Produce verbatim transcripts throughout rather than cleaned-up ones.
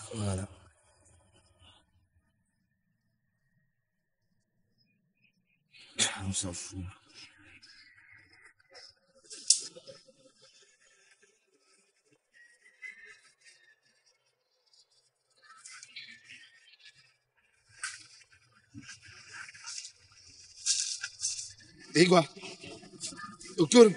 Voilà. On s'en fout. Et quoi? Docteur?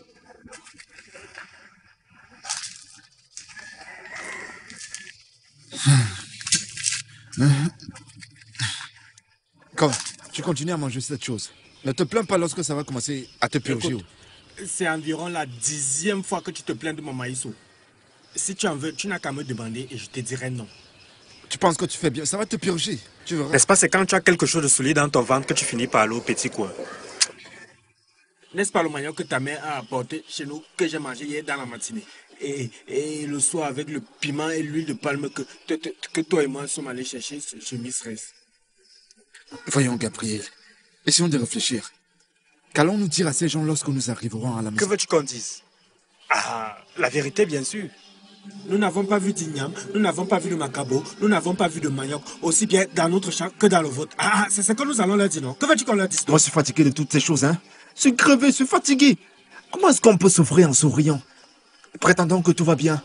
Quand tu continues à manger cette chose, ne te plains pas lorsque ça va commencer à te purger. C'est environ la dixième fois que tu te plains de mon maïs. Si tu en veux, tu n'as qu'à me demander et je te dirai non. Tu penses que tu fais bien, ça va te purger. Tu verras. N'est-ce pas, c'est quand tu as quelque chose de solide dans ton ventre que tu finis par aller au petit coin. N'est-ce pas le manioc que ta mère a apporté chez nous, que j'ai mangé hier dans la matinée? Et, et le soir, avec le piment et l'huile de palme que, que, que toi et moi sommes allés chercher chez Mistress. Voyons, Gabriel, essayons de réfléchir. Qu'allons-nous dire à ces gens lorsque nous arriverons à la maison? Que veux-tu qu'on dise? Ah, la vérité, bien sûr. Nous n'avons pas vu d'igname, nous n'avons pas vu de macabo, nous n'avons pas vu de manioc, aussi bien dans notre champ que dans le vôtre. Ah, c'est ce que nous allons leur dire, non? Que veux-tu qu'on leur dise? Moi, je suis fatigué de toutes ces choses, hein. Je suis crevé, je suis fatigué. Comment est-ce qu'on peut souffrir en souriant, prétendant que tout va bien?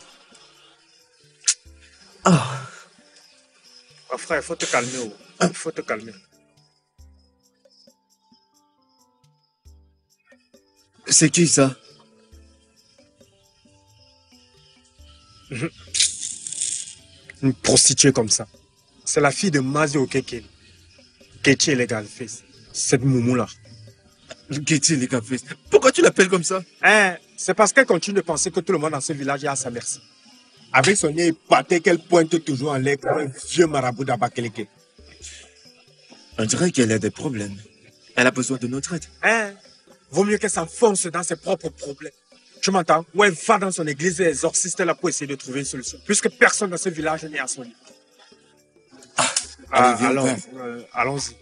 Ah. Oh, frère, il faut te calmer. Oh. Il faut te calmer. C'est qui, ça? Une prostituée comme ça. C'est la fille de Mazi Okeke. Ketchi Legal Face. Cette moumou-là. Ketchi Legal Face. Pourquoi tu l'appelles comme ça? Hein, c'est parce qu'elle continue de penser que tout le monde dans ce village est à sa merci. Avec son nez épaté qu'elle pointe toujours en l'air comme un vieux marabout d'Abakeleke. On dirait qu'elle a des problèmes. Elle a besoin de notre aide. Hein? Vaut mieux qu'elle s'enfonce dans ses propres problèmes. Tu m'entends? Ou elle va dans son église et exorciste là pour essayer de trouver une solution. Puisque personne dans ce village n'est à son lit. Ah, ah, allez, viens, alors, viens. euh, allons-y.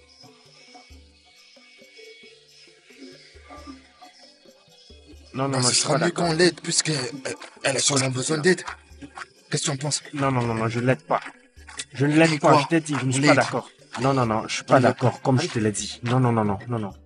Non, non, Ben, non, ce je suis sera pas mieux d'accord. qu'on l'aide, puisqu'elle a sûrement besoin d'aide. Qu'est-ce que tu en penses? Non, non, non, non, je ne l'aide pas. Je ne l'aide Quoi? pas, je t'ai dit, je ne suis pas L'aide. d'accord. Non, non, non, je suis pas d'accord, comme je te l'ai dit. Non, non, non, non, non, non.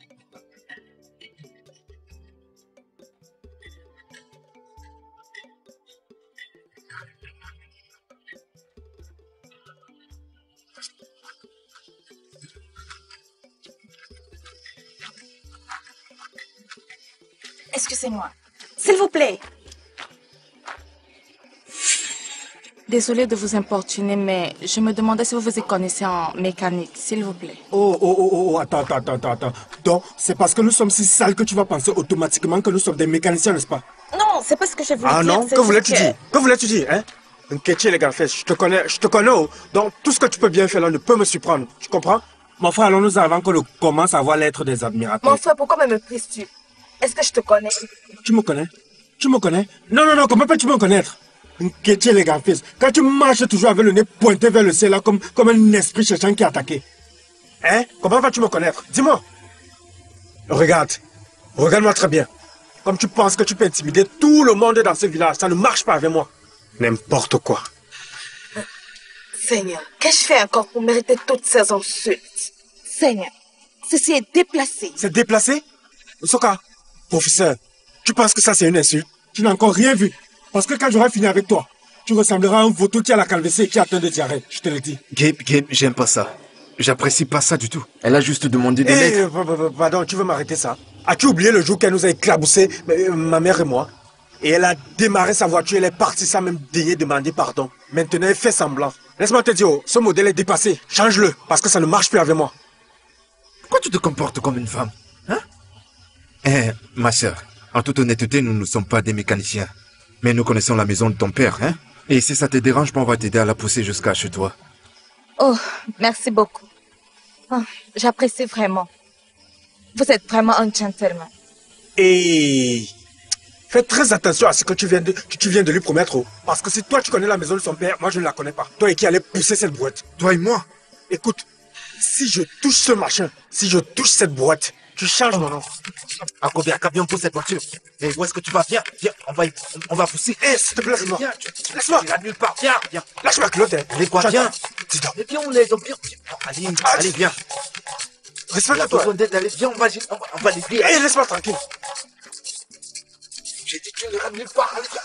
Excusez-moi. S'il vous plaît. Désolée de vous importuner, mais je me demandais si vous vous y connaissez en mécanique, s'il vous plaît. Oh, oh, oh, oh, attends, attends, attends, attends. Donc, c'est parce que nous sommes si sales que tu vas penser automatiquement que nous sommes des mécaniciens, n'est-ce pas? Non, c'est pas ce que je voulais Ah dire. non, c'est que juste voulais-tu dire? Que voulais-tu dire, hein? Un Ketchi, les gars, je te connais, je te connais, oh. Donc, tout ce que tu peux bien faire là ne peut me surprendre. Tu comprends? Mon frère, allons-nous avant que l'on commence à voir l'être des admirateurs. Mon frère, pourquoi me méprises-tu? Est-ce que je te connais? Tu me connais? Tu me connais? Non, non, non, comment peux-tu me connaître? Un Ketchi, les gars, quand tu marches toujours avec le nez pointé vers le ciel là, comme, comme un esprit cherchant qui est attaqué. Hein? Comment vas-tu me connaître? Dis-moi. Regarde. Regarde-moi très bien. Comme tu penses que tu peux intimider tout le monde dans ce village, ça ne marche pas avec moi. N'importe quoi. Seigneur, qu'ai-je fait encore pour mériter toutes ces insultes? Seigneur, ceci est déplacé. C'est déplacé? Soka, professeur, tu penses que ça c'est une insulte? Tu n'as encore rien vu. Parce que quand j'aurai fini avec toi, tu ressembleras à un vautour qui a la calvitie et qui atteint de diarrhée. Je te le dis. Gabe, Gabe, j'aime pas ça. J'apprécie pas ça du tout. Elle a juste demandé de Eh, l'aide. euh, pardon, tu veux m'arrêter ça? As-tu oublié le jour qu'elle nous a éclaboussé, euh, ma mère et moi? Et elle a démarré sa voiture, elle est partie sans même daigner demander pardon. Maintenant, elle fait semblant. Laisse-moi te dire, oh, ce modèle est dépassé. Change-le, parce que ça ne marche plus avec moi. Pourquoi tu te comportes comme une femme? Hein? Eh, ma sœur, en toute honnêteté, nous ne sommes pas des mécaniciens. Mais nous connaissons la maison de ton père, hein? Et si ça te dérange pas, on va t'aider à la pousser jusqu'à chez toi. Oh, merci beaucoup. Oh, j'apprécie vraiment. Vous êtes vraiment un gentleman. Et fais très attention à ce que tu viens de, que tu viens de lui promettre. Oh. Parce que si toi tu connais la maison de son père, moi je ne la connais pas. Toi et qui allais pousser cette boîte. Toi et moi? Écoute, si je touche ce machin, si je touche cette boîte, Tu changes mon nom. À combien camion pour cette voiture? Et où est-ce que tu vas? Viens, viens, on va, y- on va pousser. Hé, s'il te plaît, laisse-moi. Viens, tu- Laisse-moi. tu iras nulle part. Viens, viens. Lâche-moi, Claude. hein. Allez, quoi, Tu viens. attends. Dis donc. Et viens, on les, on viens. Allez, Ah, allez, viens. Il a Respecte-toi. besoin d'aide, allez, viens, on va, on va, on va les dire. Hé, laisse-moi tranquille. J'ai dit que tu n'iras nulle part, allez, viens.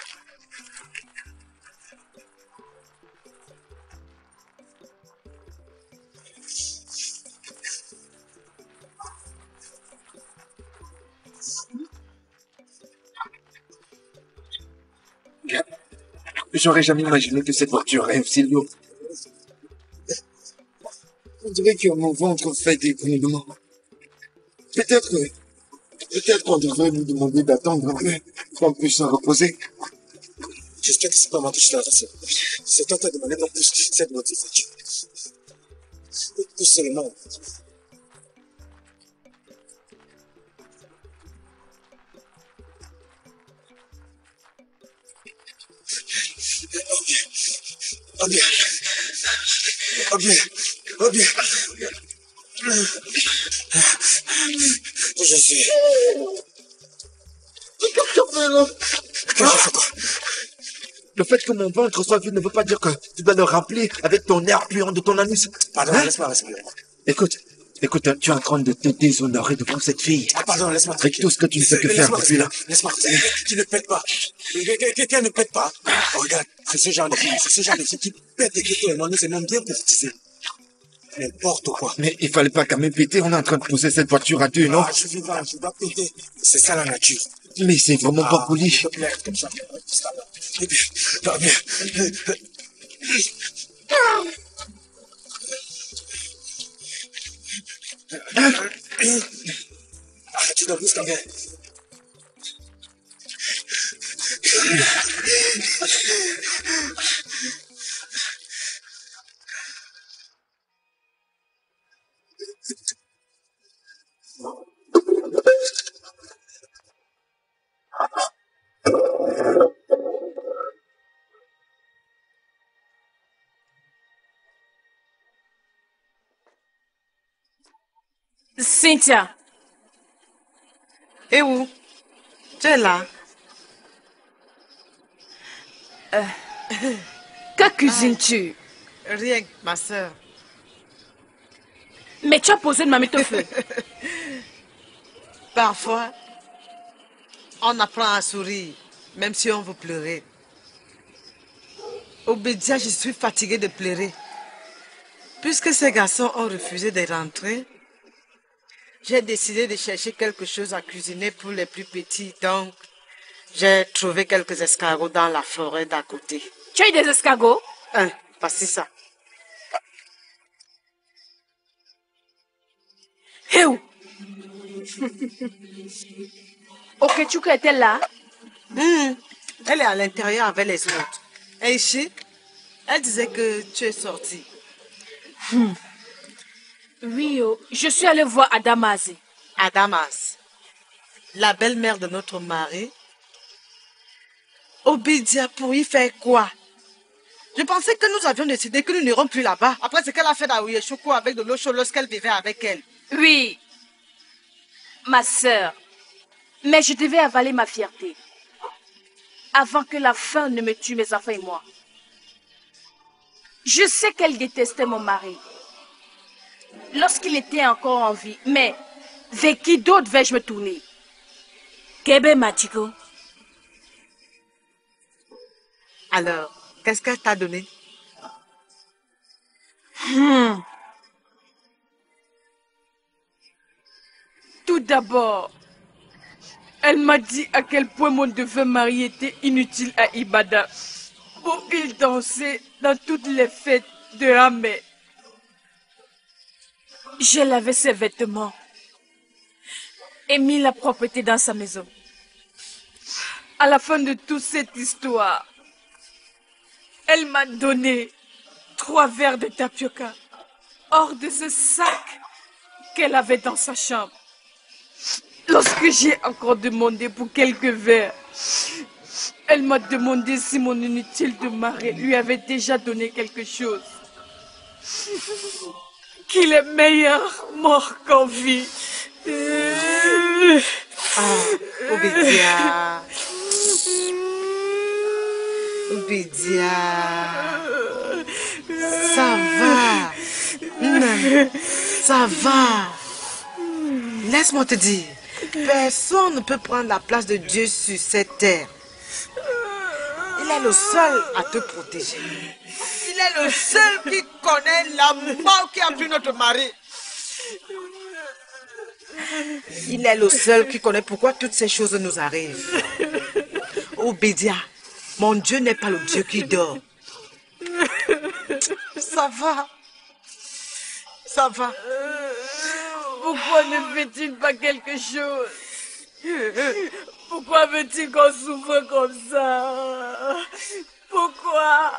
J'aurais jamais imaginé que cette voiture est aussi lourde. On dirait que mon ventre fait des grondements. Peut-être, peut-être qu'on devrait nous demander d'attendre un peu pour qu'on puisse se reposer. J'espère que c'est pas moi qui suis là. C'est toi qui as demandé qu'on pousse cette voiture. Pousse seulement. Oh bien. Oh bien. Oh bien. Je sais. Que je fais quoi? Le fait que mon ventre soit vide ne veut pas dire que tu dois le remplir avec ton air puant de ton anus. Pardon, Hein? laisse-moi respirer. Écoute, écoute, tu es en train de te déshonorer devant cette fille. Ah, pardon, laisse-moi Avec tout ce que tu ne fais que faire Laisse-moi depuis là. respirer. Laisse-moi respirer. Tu ne pètes pas. Quelqu'un ne pète pas. Oh, regarde, c'est ce genre de fille, c'est ce genre de fille qui pète et qui tout le monde, c'est même bien politisé. N'importe quoi. Mais il fallait pas quand même péter, on est en train de pousser cette voiture à deux, non? Ah, je suis vivant, je dois péter. C'est ça la nature. Mais c'est vraiment pas poli. S'il te plaît, comme ça. Eh bien, va bien. Ah, tu dois plus bien. Cynthia. Et où? Tu es là? Que cuisines-tu? Rien, ma soeur. Mais tu as posé de mamie au feu. Parfois, on apprend à sourire, même si on veut pleurer. Obédia, je suis fatiguée de pleurer. Puisque ces garçons ont refusé de rentrer, j'ai décidé de chercher quelque chose à cuisiner pour les plus petits. Donc, j'ai trouvé quelques escargots dans la forêt d'à côté. Tu as eu des escargots? Hein, voici ça. Et où? Ok, tu était là? Hmm, elle est à l'intérieur avec les autres. Et ici, elle disait que tu es sortie. Hmm. Oui, oh, je suis allée voir Adamazi. À Damas, la belle-mère de notre mari. Obédia, pour y faire quoi? Je pensais que nous avions décidé que nous n'irons plus là-bas. Après ce qu'elle a fait à Ouye-Choukou avec de l'eau chaude lorsqu'elle vivait avec elle. Oui, ma sœur. Mais je devais avaler ma fierté. Avant que la faim ne me tue mes enfants et moi. Je sais qu'elle détestait mon mari. Lorsqu'il était encore en vie. Mais vers qui d'autre vais-je me tourner? Kebe Machiko. Alors, qu'est-ce qu'elle t'a donné? Hmm. Tout d'abord, elle m'a dit à quel point mon neveu marié était inutile à Ibada, où il dansait dans toutes les fêtes de Ramé. J'ai lavé ses vêtements et mis la propreté dans sa maison. À la fin de toute cette histoire, elle m'a donné trois verres de tapioca hors de ce sac qu'elle avait dans sa chambre. Lorsque j'ai encore demandé pour quelques verres, elle m'a demandé si mon inutile de mari lui avait déjà donné quelque chose. Qu'il est meilleur mort qu'en vie. Ah, Obedia. Obedia. Ça va. Non, ça va. Laisse-moi te dire, personne ne peut prendre la place de Dieu sur cette terre. Il est le seul à te protéger. Il est le seul qui connaît la mort qui a pris notre mari. Il est le seul qui connaît pourquoi toutes ces choses nous arrivent. Obédia, mon Dieu n'est pas le Dieu qui dort. Ça va. Ça va. Pourquoi ne fait-il pas quelque chose? Pourquoi veut-il qu'on souffre comme ça? Pourquoi?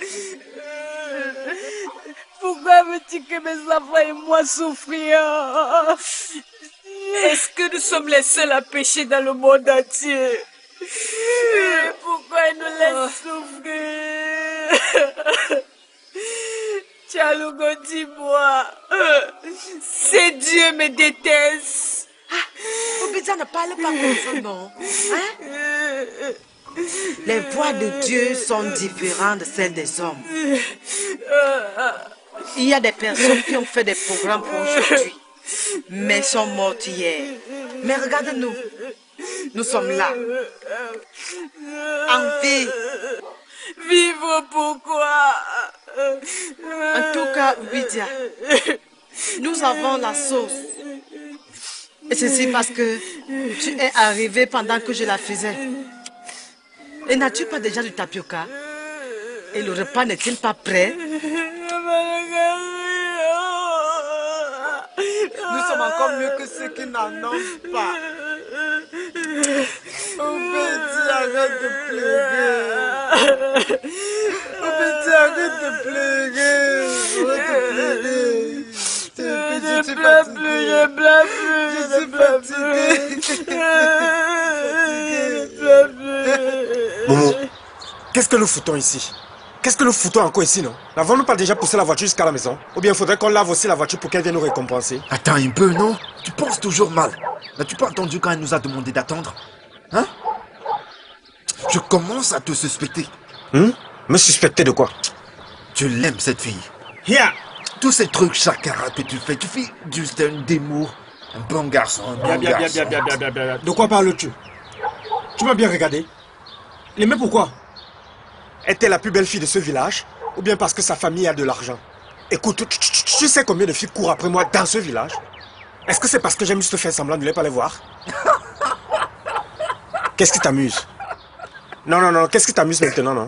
Pourquoi veux-tu que mes enfants et moi souffrions? Est-ce que nous sommes les seuls à pécher dans le monde entier? Pourquoi ils nous laissent souffrir? Tchalougo, dis-moi, ces dieux me détestent. Ah, Obédia, ne parle pas comme ça, non. Hein? Les voix de Dieu sont différentes de celles des hommes. Il y a des personnes qui ont fait des programmes pour aujourd'hui, mais sont mortes hier. Mais regarde-nous, nous sommes là, en vie. Vivre pourquoi? En tout cas, Obédia, nous avons la sauce. Et ceci parce que tu es arrivé pendant que je la faisais. Et n'as-tu pas déjà du tapioca? Et le repas n'est-il pas prêt? Nous sommes encore mieux que ceux qui n'en ont pas. Obédia, arrête de pleurer. Obédia, arrête de pleurer. Arrête de pleurer. Je suis fatiguée. Je pleure plus, je suis fatiguée. Momo, qu'est-ce que nous foutons ici? Qu'est-ce que nous foutons encore ici, non? N'avons-nous pas déjà poussé la voiture jusqu'à la maison? Ou bien il faudrait qu'on lave aussi la voiture pour qu'elle vienne nous récompenser? Attends un peu, non? Tu penses toujours mal. N'as-tu pas entendu quand elle nous a demandé d'attendre? Hein? Je commence à te suspecter. Hum? Me suspecter de quoi? Tu l'aimes, cette fille. Yeah! Tous ces trucs chakara que tu fais, tu fais juste un démo. Un bon garçon, un bon Bien, bien, bien, garçon. bien, bien, bien, bien, bien. De quoi parles-tu? Tu m'as bien regardé. L'aimer pourquoi? Est-elle la plus belle fille de ce village? Ou bien parce que sa famille a de l'argent? Écoute, tu, tu- tu sais combien de filles courent après moi dans ce village? Est-ce que c'est parce que j'aime juste faire semblant de ne pas les voir? Qu'est-ce qui t'amuse? Non, non, non, qu'est-ce qui t'amuse maintenant, non?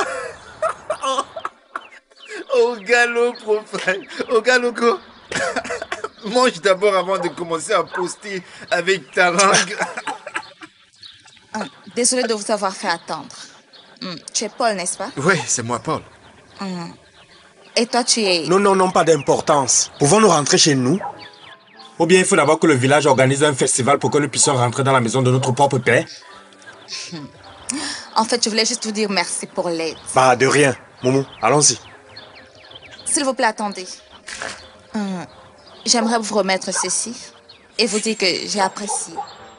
Au galop, profane. Au galop, quoi? Mange d'abord avant de commencer à poster avec ta langue. Ah, désolée de vous avoir fait attendre. Hum, tu es Paul, n'est-ce pas? Oui, c'est moi, Paul. Hum. Et toi, tu es... Non, non, non, pas d'importance. Pouvons-nous rentrer chez nous? Ou bien il faut d'abord que le village organise un festival pour que nous puissions rentrer dans la maison de notre propre père? En fait, je voulais juste vous dire merci pour l'aide. Bah, de rien. Momo, allons-y. S'il vous plaît, attendez. Hum, J'aimerais vous remettre ceci et vous dire que j'ai apprécié.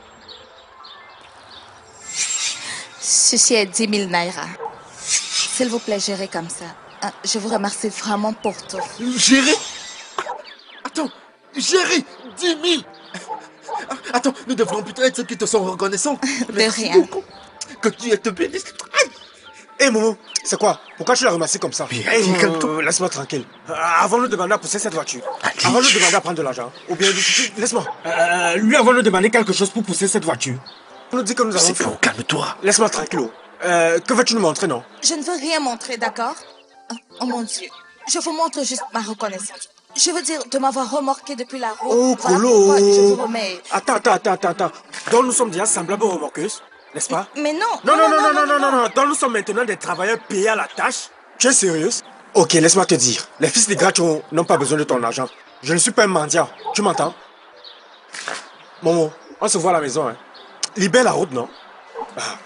Ceci est dix mille naira. S'il vous plaît, gérez comme ça. Hein, Je vous remercie vraiment pour tout. Gérer? Attends, gérer dix mille. Attends, nous devrons plutôt être ceux qui te sont reconnaissants. De rien. Beaucoup. Que Dieu te bénisse. Aïe. Hé Momo, c'est quoi? Pourquoi tu l'as remercié comme ça? Bien, Hey, dis comme euh, laisse-moi tranquille. Euh, avons-nous demandé à pousser cette voiture? Allez. Avons-nous demandé à prendre de l'argent? Ou bien, laisse-moi. Euh, lui, avons-nous demandé quelque chose pour pousser cette voiture? On nous dit que nous avons C'est fait. faux, calme-toi. Laisse-moi tranquille. Euh, que veux-tu nous montrer, non? Je ne veux rien montrer, d'accord? Oh mon Dieu. Je vous montre juste ma reconnaissance. Je veux dire de m'avoir remorqué depuis la route. Oh, Voilà Colo! pourquoi je vous remets. Attends, attends, attends, attends, attends. Donc nous sommes déjà semblables aux remorqueuses, n'est-ce pas? Mais non. Non, non, non, non, non, non, non, non. Donc nous sommes maintenant des travailleurs payés à la tâche. Tu es sérieuse? Ok, laisse-moi te dire. Les fils des gratuits n'ont pas besoin de ton argent. Je ne suis pas un mendiant. Tu m'entends? Momo, on se voit à la maison, hein. Libère la route, non? Ah.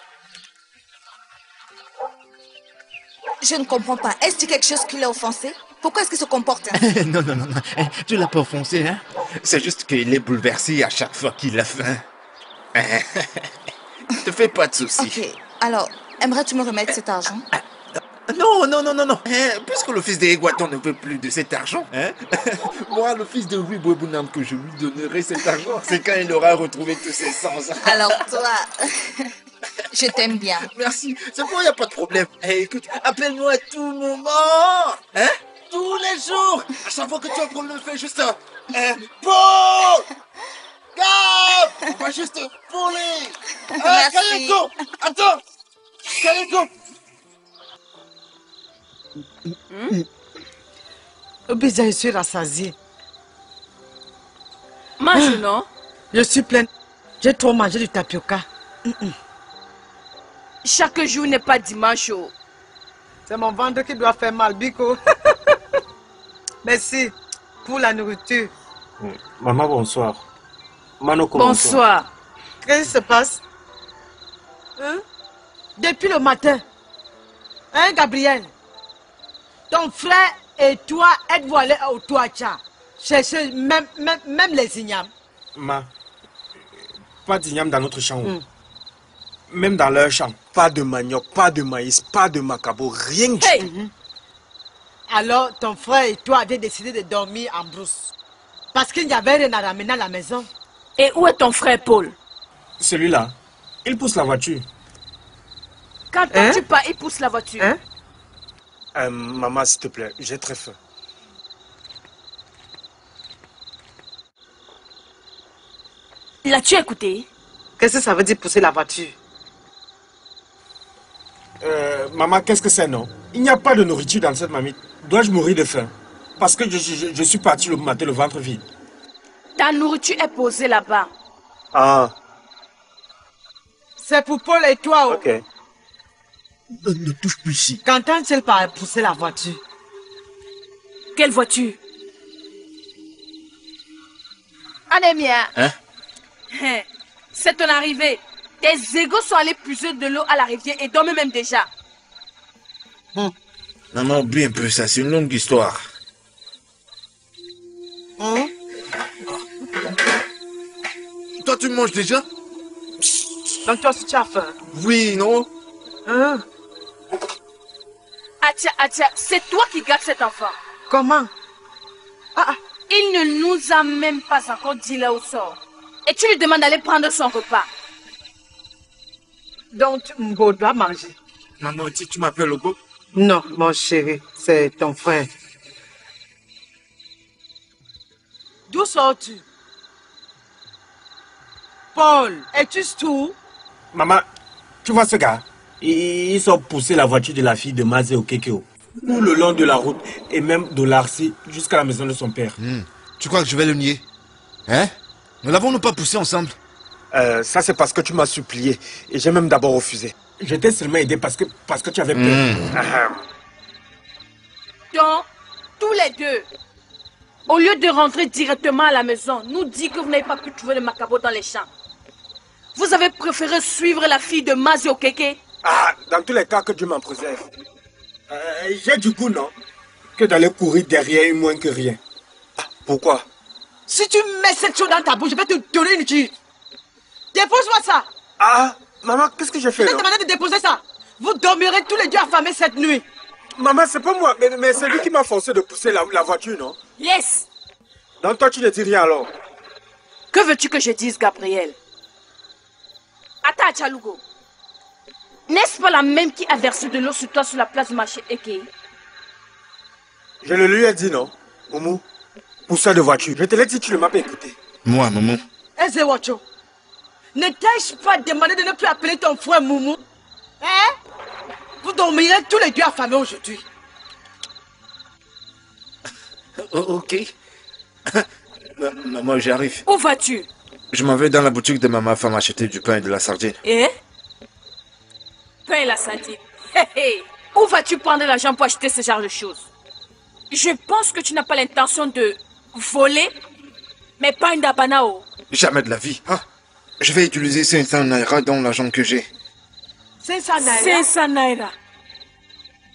Je ne comprends pas. Est-ce quelque chose qui l'a offensé? Pourquoi est-ce qu'il se comporte ainsi? non, non, non, non. Eh, tu l'as pas offensé, hein? C'est juste qu'il est bouleversé à chaque fois qu'il a faim. Ne te fais pas de soucis. Ok, alors, aimerais-tu me remettre cet argent? Non, non, non, non, non. Hein, puisque le fils d'Eguaton ne veut plus de cet argent, hein, moi, le fils de Wibwebunam, que je lui donnerai cet argent, c'est quand il aura retrouvé tous ses sens. Alors toi, je t'aime bien. Merci, c'est bon, il n'y a pas de problème. Hey, écoute, appelle-moi à tout moment, hein, tous les jours. À chaque fois que tu as un problème, fais juste un... un Paul Gab, on va juste voler. Ah, Merci. Kaleko, attends, Kaleko. Obédia, je suis rassasiée. Mange, non? Je suis pleine. J'ai trop mangé du tapioca. Chaque jour n'est pas dimanche. Oh. C'est mon ventre qui doit faire mal, Biko. Merci pour la nourriture. Maman, bonsoir. Manoko, bonsoir. Bonsoir. Qu'est-ce qui se passe? Hein? Depuis le matin. Hein, Gabriel? Ton frère et toi êtes-vous allés au Touacha chercher même, même, même les ignames? Ma, pas d'igname dans notre champ. Mm. Même dans leur champ. Pas de manioc, pas de maïs, pas de macabo, rien du Hey! tout. Mm-hmm. Alors, ton frère et toi avez décidé de dormir en brousse. Parce qu'il n'y avait rien à ramener à la maison. Et où est ton frère Paul? Celui-là, il pousse la voiture. Quand Hein? tu pars, il pousse la voiture. Hein? Euh, maman, s'il te plaît, j'ai très faim. L'as-tu écouté? Qu'est-ce que ça veut dire pousser la voiture? Euh, maman, qu'est-ce que c'est, non? Il n'y a pas de nourriture dans cette mamie. Dois-je mourir de faim? Parce que je, je, je suis parti le matin le ventre vide. Ta nourriture est posée là-bas. Ah, C'est pour Paul et toi. Oh. ok. Ne, ne touche plus ici. Qu'entend-il par pousser la voiture? Quelle voiture? Anémia. Hein? Hein, c'est ton arrivée. Tes égaux sont allés puiser de l'eau à la rivière et dorment même déjà. Maman, oublie un peu ça, c'est une longue histoire. Hein? Toi, tu manges déjà? Donc toi aussi tu as faim. Oui, non? Hein? Atia, Atia, c'est toi qui gardes cet enfant. Comment? Ah, ah. Il ne nous a même pas encore dit là où sort. Et tu lui demandes d'aller prendre son repas. Donc Mbo doit manger. Maman, si tu m'appelles Ogo? Non, mon chéri, c'est ton frère. D'où sors-tu? Paul, es-tu sourd? Maman, tu vois ce gars? Ils ils ont poussé la voiture de la fille de Mazé au Kekeo. Tout le long de la route et même de l'Arcy jusqu'à la maison de son père. Hmm. Tu crois que je vais le nier? Hein? Ne l'avons-nous pas poussé ensemble? Euh, ça c'est parce que tu m'as supplié et j'ai même d'abord refusé. Je t'ai seulement aidé parce que, parce que tu avais peur. Hmm. Ah, Donc, tous les deux, au lieu de rentrer directement à la maison, nous dit que vous n'avez pas pu trouver le macabo dans les champs. Vous avez préféré suivre la fille de Mazio Keke? ah, dans tous les cas que Dieu m'en préserve. Euh, j'ai du goût, non? Que d'aller courir derrière moins que rien. Ah, pourquoi? Si tu mets cette chose dans ta bouche, je vais te donner une tue. Dépose-moi ça. Ah, maman, qu'est-ce que j'ai fait? Je vais non? te demander de déposer ça. Vous dormirez tous les deux affamés cette nuit. Maman, c'est pas moi, mais, mais c'est lui qui m'a forcé de pousser la, la voiture, non? Yes. Donc toi, tu ne dis rien alors? Que veux-tu que je dise, Gabriel? Attends, Chalugo. N'est-ce pas la même qui a versé de l'eau sur toi sur la place du marché Eke? Je le lui ai dit, non? Moumou, pousseur de voiture. Je te l'ai dit, tu ne m'as pas écouté. Moi, maman. Ezewacho, ne t'ai-je pas demandé de ne plus appeler ton frère Moumou? Hein? Vous dormirez tous les deux affamés aujourd'hui. Oh, ok. Maman, j'arrive. Où vas-tu? Je m'en vais dans la boutique de ma femme acheter du pain et de la sardine. Eh? Pain et la sardine. Hé hé! Où vas-tu prendre l'argent pour acheter ce genre de choses? Je pense que tu n'as pas l'intention de voler, mais pas une dabanao. Jamais de la vie. Ah, je vais utiliser cinq cents naira dans l'argent que j'ai. cinq cents naira. cinq cents naira.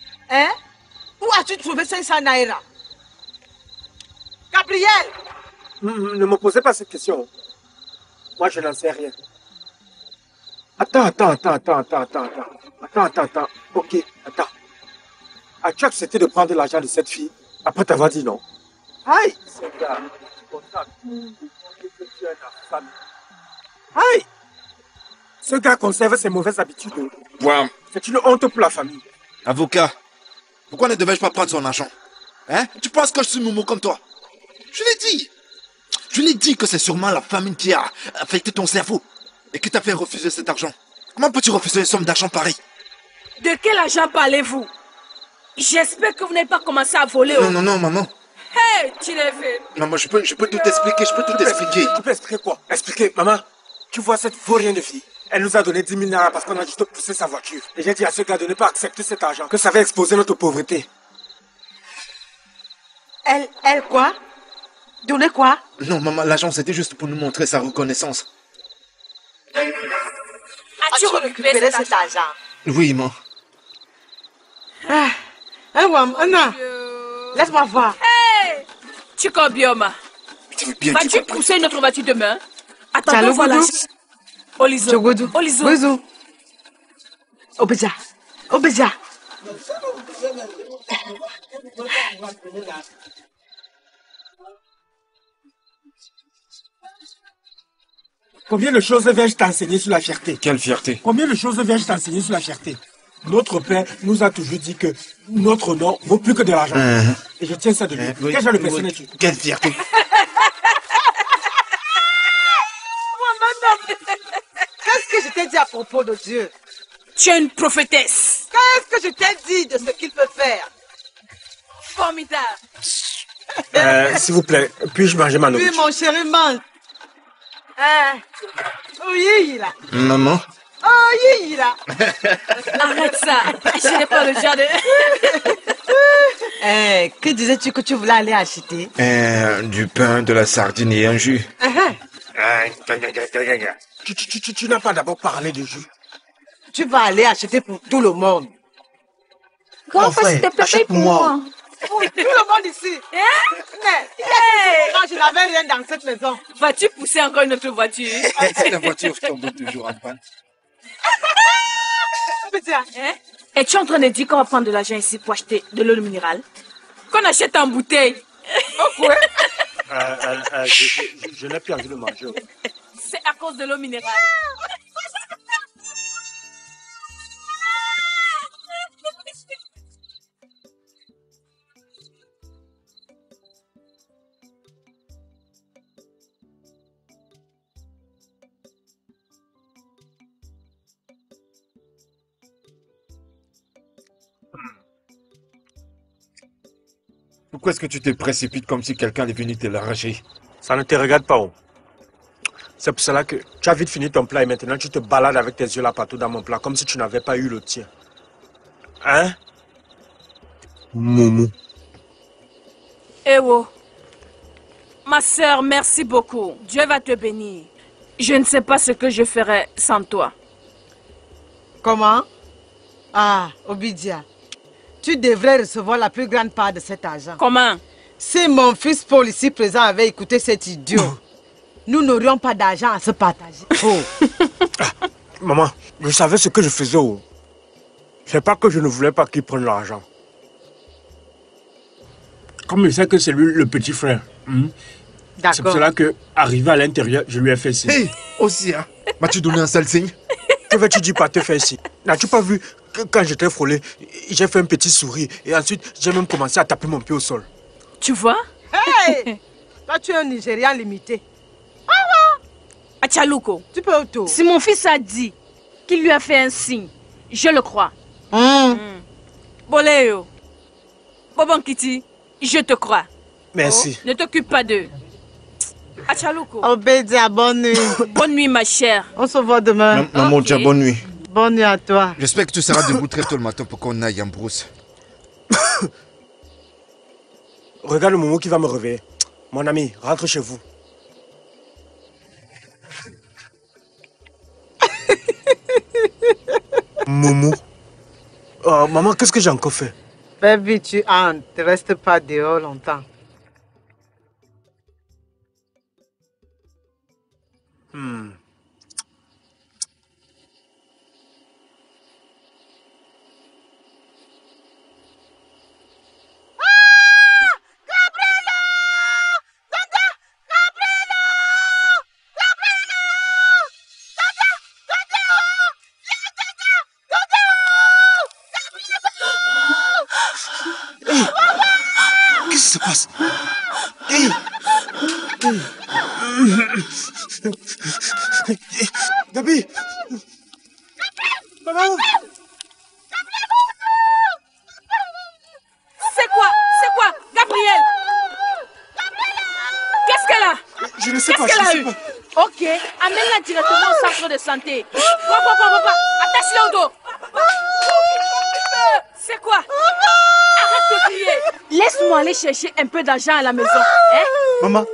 Hein? Où as-tu trouvé cinq cents naira? Gabriel! Ne me posez pas cette question. Moi, je n'en sais rien. Attends, attends, attends, attends, attends, attends, attends, attends, attends, attends. Ok, attends. As-tu accepté de prendre l'argent de cette fille après t'avoir dit non? Aïe, c'est gars, tu constates que tu es la famille. Aïe, ce gars conserve ses mauvaises habitudes. Wow. C'est une honte pour la famille. Avocat, pourquoi ne devais-je pas prendre son argent? Hein? Tu penses que je suis Momo comme toi? Je l'ai dit. Je l'ai dit que c'est sûrement la famine qui a affecté ton cerveau et qui t'a fait refuser cet argent. Comment peux-tu refuser une somme d'argent pareille? De quel argent parlez-vous? J'espère que vous n'avez pas commencé à voler. Non, non, non, maman. Hé, hey, tu l'as fait. Maman, je peux, je peux tout expliquer, je peux tout expliquer. Tu peux expliquer quoi? Expliquer, maman. Tu vois cette vaurien de fille? Elle nous a donné dix mille naira parce qu'on a juste poussé sa voiture. Et j'ai dit à ce gars de ne pas accepter cet argent, que ça va exposer notre pauvreté. Elle, elle quoi? Donner quoi? Non, maman, l'argent c'était juste pour nous montrer sa reconnaissance. As-tu récupéré cet argent? Oui, maman. Ah, hein, Wam, Anna, laisse-moi voir. Hé, tu comprends bien, ma. Vas-tu pousser notre voiture demain? Attends, voilà. Olizo. Olizo. Olizo. Obeja. Obeja. Combien de choses viens-je t'enseigner sur la fierté? Quelle fierté? Combien de choses viens-je t'enseigner sur la fierté? Notre père nous a toujours dit que notre nom vaut plus que de l'argent. Uh -huh. Et je tiens ça de lui. Uh -huh. Quel genre de personne es-tu? Quelle fierté? Qu'est-ce que je t'ai dit à propos de Dieu? Tu es une prophétesse. Qu'est-ce que je t'ai dit de ce qu'il peut faire? Formidable. Euh, S'il vous plaît, puis-je manger ma nourriture? Oui, mon chéri, mange. Ah. Oui, là. Maman? Oh, oui, là. Arrête ça. Je n'ai pas le genre de... Eh, que disais-tu que tu voulais aller acheter? Euh, du pain, de la sardine et un jus. Uh -huh. Tu, tu, tu, tu n'as pas d'abord parlé de jus. Tu vas aller acheter pour tout le monde. Bon, s'il te plaît, pour moi. Pour tout le monde ici. Hein? Mais, hey. Moi, je n'avais rien dans cette maison. Vas-tu pousser encore une autre voiture? La voiture tombe toujours en panne. Hein? Es-tu en train de dire qu'on va prendre de l'argent ici pour acheter de l'eau minérale? Qu'on achète en bouteille? Oh, ouais. euh, euh, euh, je je, je n'ai plus envie de manger. C'est à cause de l'eau minérale. Pourquoi est-ce que tu te précipites comme si quelqu'un est venu te l'arracher? Ça ne te regarde pas, oh. C'est pour cela que tu as vite fini ton plat et maintenant tu te balades avec tes yeux là partout dans mon plat, comme si tu n'avais pas eu le tien. Hein? Moumou. Eh oh. Ma sœur, merci beaucoup. Dieu va te bénir. Je ne sais pas ce que je ferais sans toi. Comment? Ah, Obidia. Tu devrais recevoir la plus grande part de cet argent. Comment? Si mon fils Paul ici présent avait écouté cet idiot, nous n'aurions pas d'argent à se partager. Oh. Ah, maman, je savais ce que je faisais. Oh. C'est pas que je ne voulais pas qu'il prenne l'argent. Comme il sait que c'est lui le petit frère. Hmm? C'est pour cela que, arrivé à l'intérieur, je lui ai fait signe. Hé, aussi, hein? M'as-tu donné un sale signe? Que veux-tu dire par te faire signe? N'as-tu pas vu que quand j'étais frôlé, j'ai fait un petit sourire et ensuite j'ai même commencé à taper mon pied au sol. Tu vois? Hey! Toi, tu es un Nigérian limité. Achaluko, tu peux auto. Si mon fils a dit qu'il lui a fait un signe, je le crois. Mm. Mm. Boléo, Bobon Kitty, je te crois. Merci. Oh, ne t'occupe pas d'eux. Achaluko. Obédia, bonne nuit. Bonne nuit, ma chère. On se voit demain. Maman, okay. Bonne nuit. Bonne nuit à toi. J'espère que tu seras debout très tôt le matin pour qu'on aille en brousse. Regarde le Momo qui va me réveiller. Mon ami, rentre chez vous. Momo. Oh, maman, qu'est-ce que j'ai encore fait? Baby, tu entres. Ne reste pas dehors longtemps. Hmm. Gabi! Maman! C'est quoi? C'est quoi? Gabriel! Qu'est-ce qu'elle a? Je ne sais pas, Qu'est-ce je ne qu'elle a sais eu? pas. Ok, amène-la directement au centre de santé. Quoi, quoi, quoi, quoi, quoi? Attache-la au dos. C'est quoi? Arrête de crier. Laisse-moi aller chercher un peu d'argent à la maison. Hein? Maman!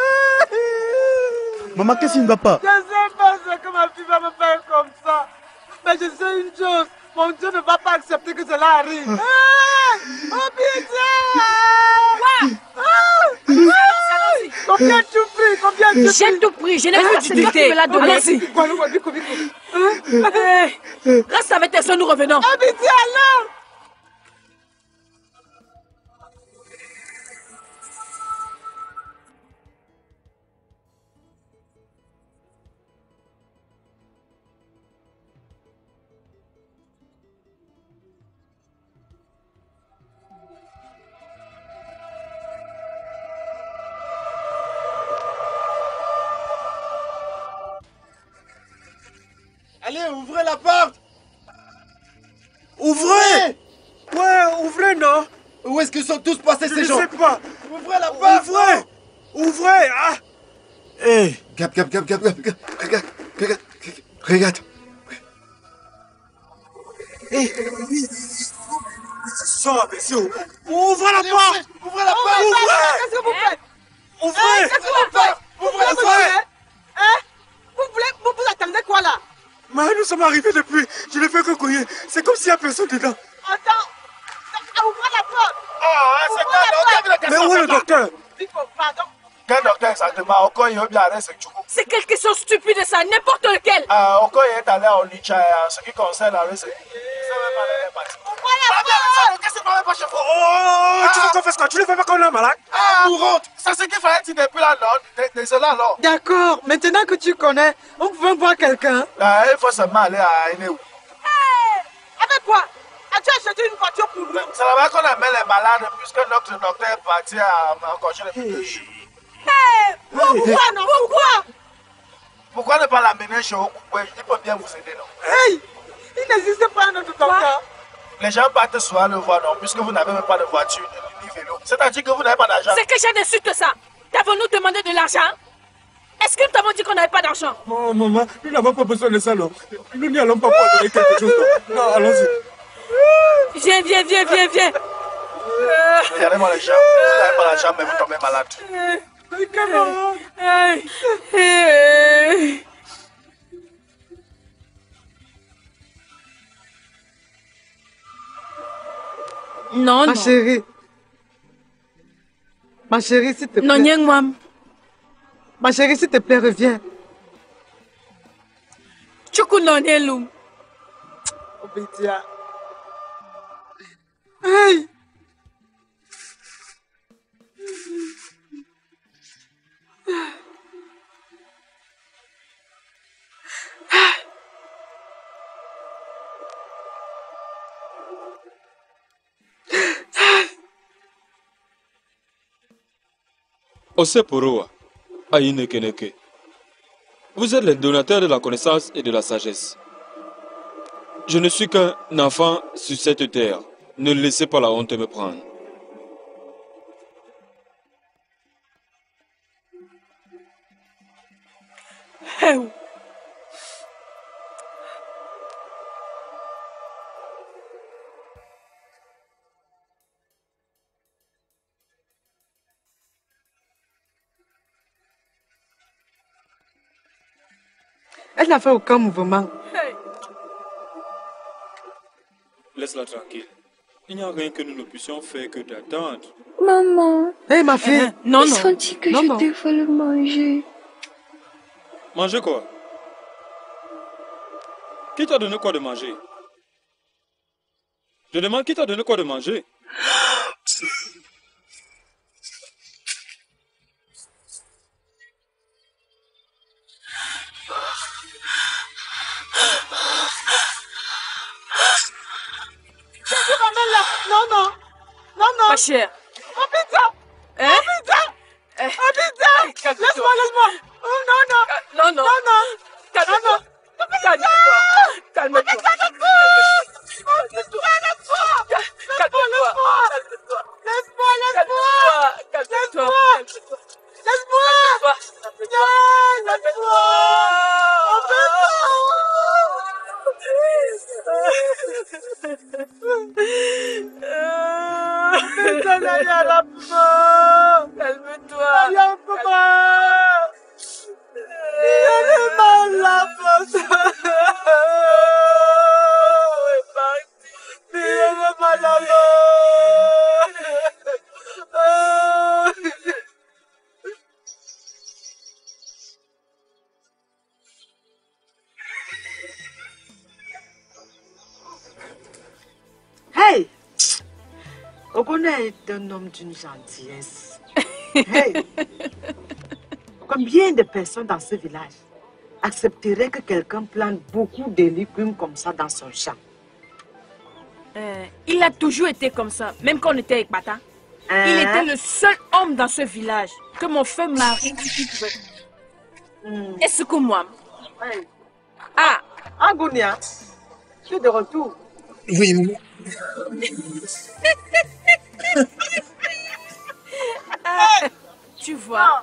Maman, qu'est-ce qui ne va pas? Je sais pas ce que ma fille va me faire comme ça. Mais je sais une chose. Mon Dieu ne va pas accepter que cela arrive. Hey! Oh, pitié! Combien tu pries? Combien tu pries? J'ai tout pris. Je n'ai pas cette toi qui me l'a donné. Allez-y. Reste avec tes soeurs, nous revenons. Oh, pitié, alors! Allez, ouvrez la porte! Ouvrez! Ouais, ouvrez, non? Où est-ce qu'ils sont tous passés, Je ces ne gens? sais pas. Ouvrez la porte! Ouvrez! Ouvrez! Ah! Hé! Gab, Gab, Gab, Gab, Gab, Gab, regarde, regarde, regarde. Hé! Sors, abaissé. Ouvrez la porte! Ouvrez la porte! Ouvrez! Qu'est-ce que vous faites? Ouvrez! Qu'est-ce que vous faites? Ouvrez la Vous porte! voulez? Hein? Vous voulez? Vous vous attendez quoi là? Mais nous sommes arrivés depuis. Je ne fais que couiller. C'est comme s'il n'y a personne dedans. Attends! Ouvrez la porte! Ah, c'est Ouvrez la porte! Mais où est le docteur? Il faut pardon. Quel docteur exactement? Encore, il y a bien arrêté, c'est Tchoukou. C'est quelque chose de stupide ça, n'importe lequel. Ah, encore, il est allé au Nicha, en ce qui concerne l'arrêt, c'est. Ouvrez la porte! Qu'est-ce que tu m'avais pas chez vous? Oh, tu te confesses quoi? Tu ne fais pas qu'on est malade? Ah, mourante! C'est ce qu'il fallait dire depuis là, non? Désolé, alors. D'accord, maintenant que tu connais, on peut voir quelqu'un. Ah, il faut seulement aller à Inéou. Avec quoi? As-tu acheté une voiture pour nous? C'est là-bas qu'on amène les malades, puisque notre docteur est parti à- en congé de février. Pourquoi non? Pourquoi? Pourquoi ne pas l'amener chez Okoué? Il peut bien vous aider, non? Hey! Il n'existe pas un autre docteur. Les gens partent souvent le voir, non? Puisque vous n'avez même pas de voiture ni vélo. C'est-à-dire que vous n'avez pas d'argent. C'est que j'ai d'insulte ça. T'avons-nous demandé de l'argent? Est-ce que nous t'avons dit qu'on n'avait pas d'argent? Oh, maman, nous n'avons pas besoin de ça, non. Nous n'y allons pas pour donner quelque chose. Non, non, allons-y. Viens, viens, viens, viens, viens. Regardez-moi les gens. Vous n'avez pas d'argent, mais vous tombez malade. Hey, hey. Non, Ma non. chérie. Ma chérie, s'il te plaît. Non, nyeng mam. Ma chérie, s'il te plaît, reviens. Chuku non elum. Obidia. Hey! Oseporoa, Aïne Keneke. Vous êtes les donateurs de la connaissance et de la sagesse. Je ne suis qu'un enfant sur cette terre. Ne laissez pas la honte me prendre. Hey. Elle n'a fait aucun mouvement. Hey. Laisse-la tranquille. Il n'y a rien que nous ne puissions faire que d'attendre. Maman, Hé, ma fille. Non, ils non. ont dit que Non, je non. devais le manger. Manger quoi? Qui t'a donné quoi de manger? Je demande qui t'a donné quoi de manger? Non, non. Non, non. Ma chère. Oh putain. Hein? Oh putain. Eh. Oh putain. Laisse-moi, laisse-moi. Oh non, non. Non, non. Non, non. Calme-toi. Calme-toi. Calme-toi. Calme-toi. Laisse-moi, laisse-moi. Laisse-moi, laisse-moi. Calme-toi. Laisse-moi. Non, laisse-moi. Oh putain, Nayala, papa. Calme-toi. Nayala, papa. Il est mal là, papa. Il est mal là. Hey! Ogona est un homme d'une gentillesse. Hey! Combien de personnes dans ce village accepteraient que quelqu'un plante beaucoup de légumes comme ça dans son champ? Euh, il a toujours été comme ça, même quand on était avec Bata. Hein? Il était le seul homme dans ce village que mon frère Marie pouvait. Hmm. Est-ce que moi? Hey. Ah! Agounia, tu es de retour. Oui, maman. Ah, tu vois.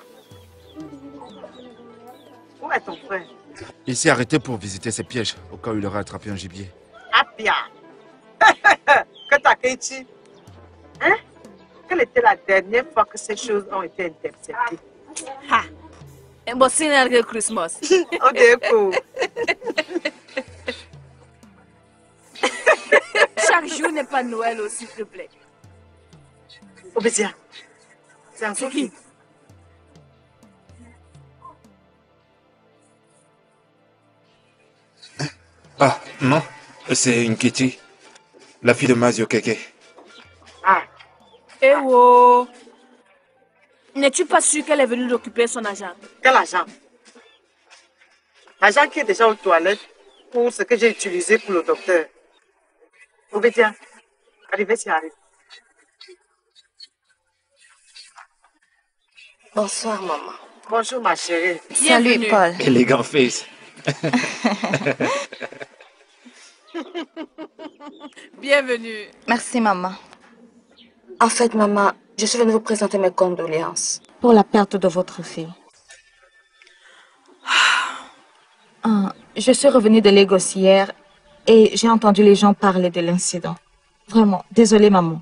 Où est ton frère? Il s'est arrêté pour visiter ses pièges, au cas où il aurait attrapé un gibier. Apia. Que t'as Keiti? Hein? Quelle était la dernière fois que ces choses ont été interceptées? Ha! Et bon, c'est un Christmas. Oh, déco. Chaque jour n'est pas Noël aussi, s'il te plaît. Obédia. C'est un qui? Ah, non, c'est une Kitty, la fille de Mazio Keke. Ah. Eh oh! N'es-tu pas sûr qu'elle est venue récupérer son argent? Quel argent? L'argent qui est déjà aux toilettes pour ce que j'ai utilisé pour le docteur. Obédia, arrivez si arrive. Bonsoir, maman. Bonjour, ma chérie. Salut, Bienvenue. Paul. Élégant face. Bienvenue. Merci, maman. En fait, maman, je suis venue vous présenter mes condoléances pour la perte de votre fille. Ah, je suis revenue de Lagos hier et j'ai entendu les gens parler de l'incident. Vraiment, désolée, maman.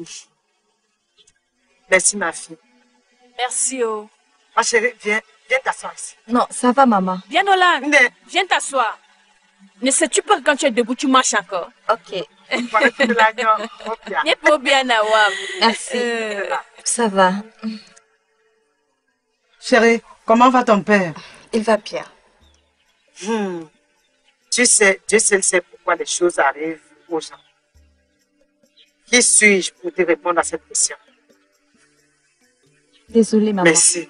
Merci, ma fille. Merci, oh. Ma chérie, viens, viens t'asseoir ici. Non, ça va, maman. Viens, Nolan. Mais, Viens t'asseoir. Ne sais-tu pas que quand tu es debout, tu marches encore? Ok, voilà, tu l'agneau. Obia. N'est pas bien à voir. merci. Euh, Ça va. Chérie, comment va ton père? Il va bien. Hmm. Tu sais, Dieu seul sait pourquoi les choses arrivent aux gens. Qui suis-je pour te répondre à cette question? Désolée, maman. Merci.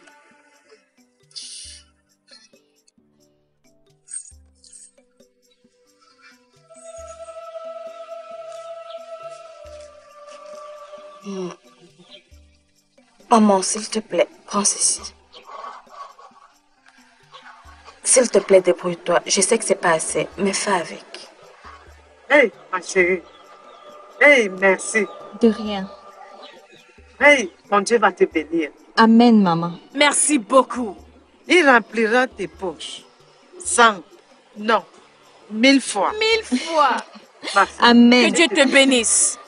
Hmm. Maman, s'il te plaît, prends ceci. S'il te plaît, débrouille-toi. Je sais que c'est pas assez, mais fais avec. Hey, ma chérie. Hey, merci. De rien. Hey, mon Dieu va te bénir. Amen, maman. Merci beaucoup. Il remplira tes poches. Cent, non, mille fois. Mille fois. Ma fille. Amen. Que Dieu te bénisse.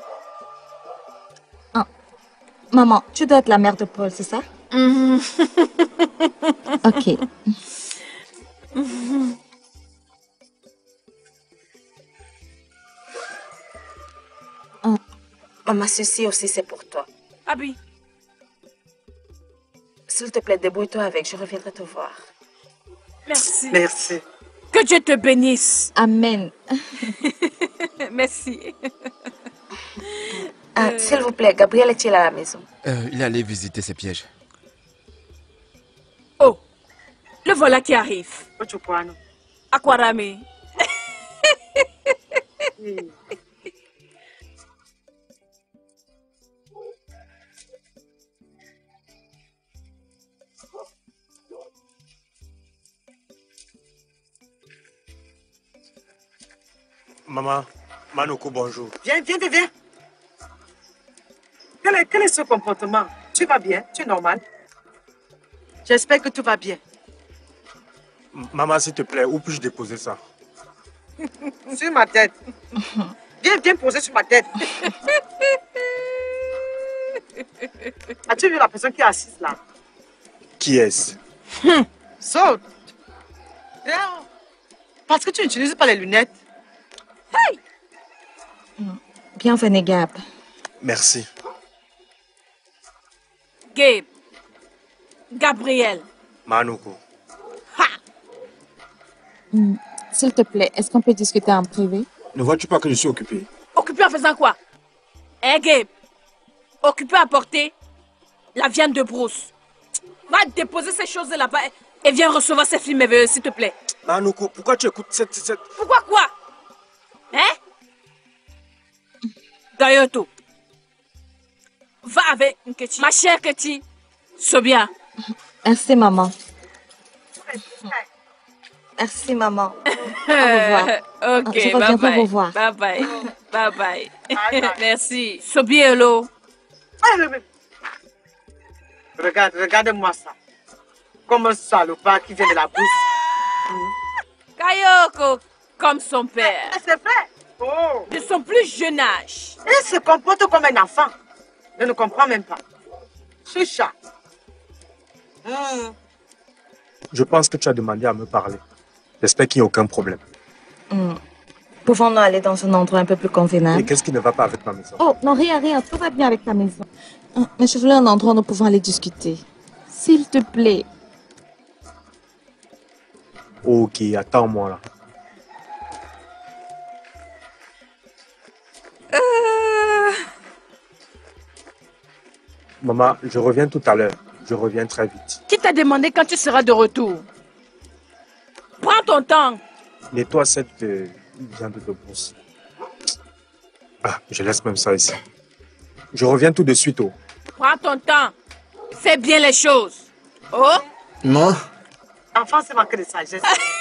Maman, tu dois être la mère de Paul, c'est ça? Mhm. Ok. Maman, ceci aussi, c'est pour toi. Abi, S'il te plaît, débrouille-toi avec, je reviendrai te voir. Merci. Merci. Que Dieu te bénisse. Amen. Merci. Ah, Euh, S'il vous plaît, Gabriel est-il à la maison? Euh, il est allé visiter ses pièges. Oh, le voilà qui arrive. Ochukwano. Aquarami. Maman, Manoko, bonjour. Viens, viens, viens, viens. Quel est, quel est ce comportement? Tu vas bien? Tu es normal? J'espère que tout va bien. M- Maman, s'il te plaît, où puis-je déposer ça? Sur ma tête. Viens, viens poser sur ma tête. As-tu vu la personne qui est assise là? Qui est-ce? Saute. Viens. Parce que tu n'utilises pas les lunettes. Bienvenue, Gab. Merci. Gabe. Gabriel. Manoko. S'il te plaît, est-ce qu'on peut discuter en privé? Ne vois-tu pas que je suis occupé? Occupé en faisant quoi? Hein, Gabe? Occupé à porter la viande de brousse. Va déposer ces choses là-bas et viens recevoir ces films merveilleux, s'il te plaît. Manoko, pourquoi tu écoutes cette... cette... Pourquoi quoi? Hein? Gayoto. Va avec Nketi. Ma chère Nketi. Sobia. Merci, maman. Merci, maman. Au revoir. Ok, Je bye reviendrai bye. vous voir. Bye bye. Bye bye. Merci. Sobia, hello. Regarde, regarde-moi ça. Comme un salopard qui vient de la brousse. Kayoko, comme son père. Ah, c'est vrai. Oh. De son plus jeune âge. Il se comporte comme un enfant. Je ne comprends même pas. Chucha. Hmm. Je pense que tu as demandé à me parler. J'espère qu'il n'y a aucun problème. Hmm. Pouvons-nous aller dans un endroit un peu plus Et convenable? qu'est-ce qui ne va pas avec ma maison? Oh, non, rien, rien. Tout va bien avec ta maison. Ah, mais je voulais un endroit où nous pouvons aller discuter. S'il te plaît. Ok, attends-moi là. Maman, je reviens tout à l'heure. Je reviens très vite. Qui t'a demandé quand tu seras de retour? Prends ton temps. Nettoie cette euh, viande de brousse. Ah, je laisse même ça ici. Je reviens tout de suite. Oh. Prends ton temps. Fais bien les choses. Oh, Non. L'enfant s'est manqué de sagesse.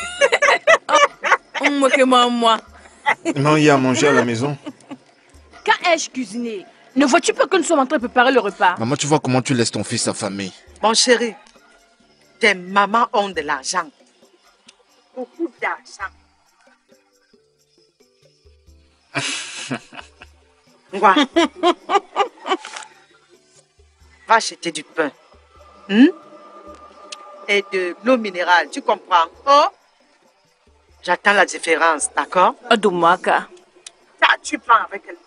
on moque moi, moi. Non, il y a à manger à la maison. Quand ai-je cuisiné? Ne vois-tu pas que nous sommes en train de préparer le repas? Maman, tu vois comment tu laisses ton fils affamé. Mon chéri, tes mamans ont de l'argent. Beaucoup d'argent. Ngwa. Va acheter du pain. Hmm? Et de l'eau minérale, tu comprends? Oh? J'attends la différence, d'accord? Odumaka. Ça, tu prends avec elle.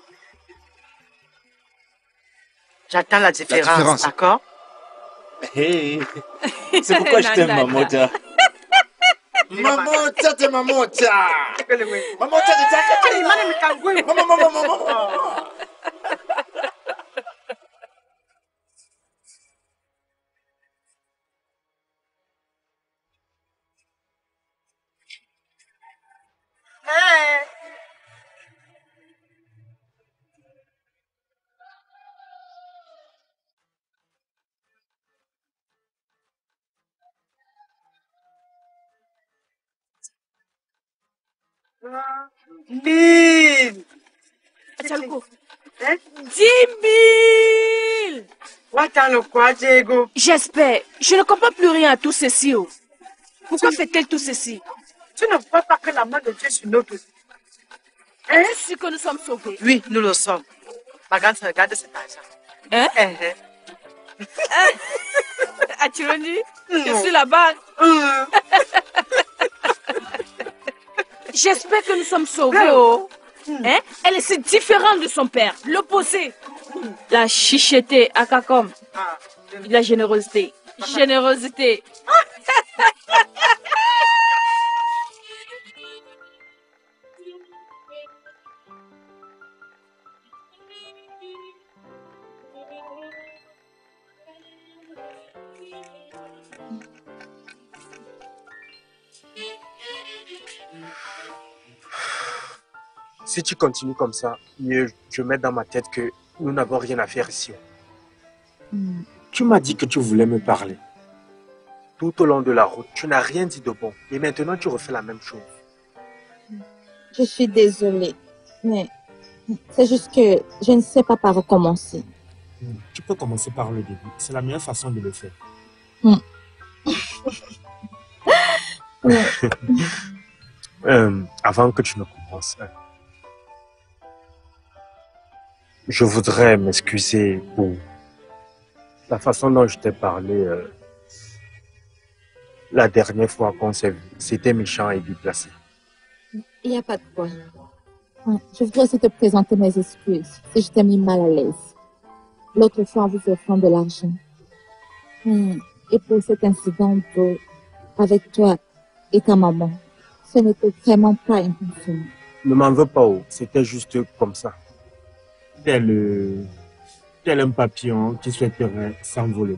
J'attends la différence, différence. d'accord? Hey. C'est pourquoi je t'aime, maman. Tia. Maman, tia, t'es maman, tia. Maman, tia, t'es tia. Maman, maman, maman, maman. Hey. Mille. Achalko. Hein? Dix mille! Attends le quoi, Diego? J'espère. Je ne comprends plus rien à tout ceci. Oh. Pourquoi fait-elle tout ceci? Tu ne vois pas que la main de Dieu est sur notre vie? Hein? Est-ce que nous sommes sauvés? Oui, nous le sommes. Regarde, regarde cet argent. Hein? Hein, hein. As-tu venu? Je suis là-bas. Hum. J'espère que nous sommes sauvés. Oh. Hein? Elle est si différente de son père. L'opposé. La chicheté, Akakom. Ah, La générosité. Générosité. Si tu continues comme ça, mieux je mets dans ma tête que nous n'avons rien à faire ici. Hmm. Tu m'as dit que tu voulais me parler. Tout au long de la route, tu n'as rien dit de bon. Et maintenant, tu refais la même chose. Je suis désolée, mais c'est juste que je ne sais pas par où commencer. Tu peux commencer par le début. C'est la meilleure façon de le faire. Hmm. euh, avant que tu ne commences, hein, je voudrais m'excuser pour la façon dont je t'ai parlé euh, la dernière fois qu'on s'est vu. C'était méchant et déplacé. Il n'y a pas de quoi. Je voudrais aussi te présenter mes excuses si je t'ai mis mal à l'aise. L'autre fois en vous offrant de l'argent. Et pour cet incident de... avec toi et ta maman. Ce n'était vraiment pas intentionnel. Ne m'en veux pas, oh. C'était juste comme ça. Tel, euh, tel un papillon qui souhaiterait s'envoler.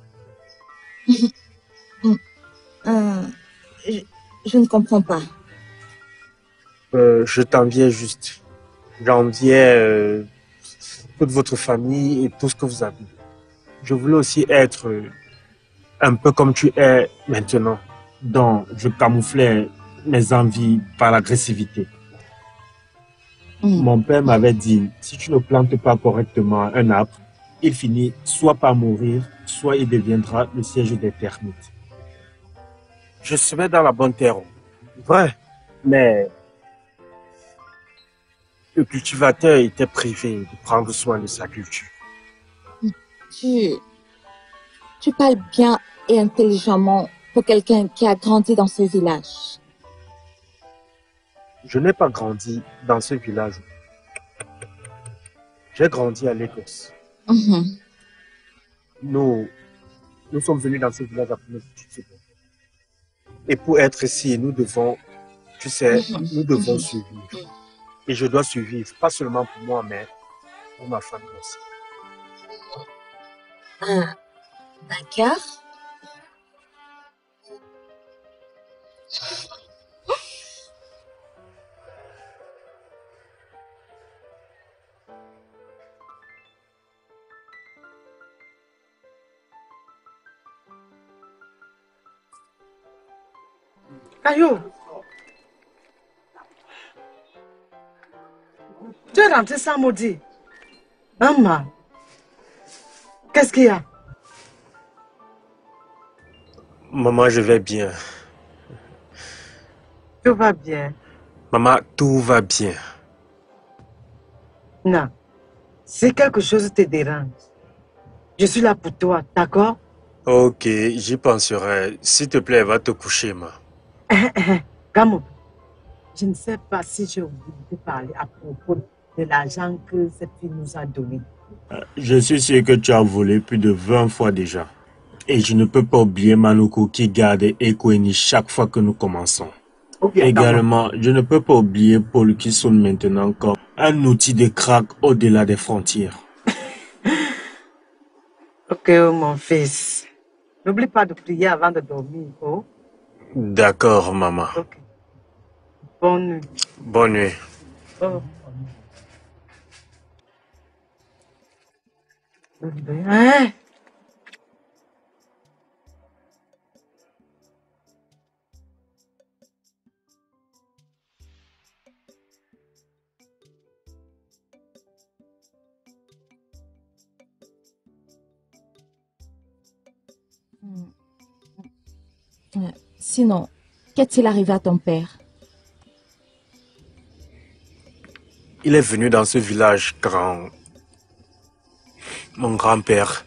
euh, je, je ne comprends pas. Euh, je t'enviais juste. J'enviais euh, toute votre famille et tout ce que vous avez. Je voulais aussi être euh, un peu comme tu es maintenant. Donc, je camouflais mes envies par l'agressivité. Mm. Mon père m'avait dit, si tu ne plantes pas correctement un arbre, il finit soit par mourir, soit il deviendra le siège des termites. Je serais dans la bonne terre. Vrai, mais le cultivateur était privé de prendre soin de sa culture. Tu, tu parles bien et intelligemment pour quelqu'un qui a grandi dans ce village. Je n'ai pas grandi dans ce village. J'ai grandi à Lagos. Mm-hmm. Nous, nous sommes venus dans ce village après nos études secondaires. Et pour être ici, nous devons, tu sais, mm-hmm. nous devons mm-hmm. survivre. Et je dois survivre, pas seulement pour moi, mais pour ma famille aussi. Ah, d'accord. Ayo, tu es rentré sans maudit. Maman, qu'est-ce qu'il y a? Maman, je vais bien. Tout va bien. Maman, tout va bien. Non, si quelque chose te dérange, je suis là pour toi, d'accord? Ok, j'y penserai. S'il te plaît, va te coucher, ma. Gamou, je ne sais pas si j'ai oublié de parler à propos de l'argent que cette fille nous a donné. Je suis sûr que tu as volé plus de vingt fois déjà. Et je ne peux pas oublier Manuko qui garde Ekoeni chaque fois que nous commençons. Okay, également, je ne peux pas oublier Paul qui sonne maintenant comme un outil de crack au-delà des frontières. Ok, oh, mon fils. N'oublie pas de prier avant de dormir, oh? D'accord, maman. Okay. Bonne nuit. Bonne nuit. Oh. Hein? Sinon, qu'est-il arrivé à ton père? Il est venu dans ce village quand mon grand-père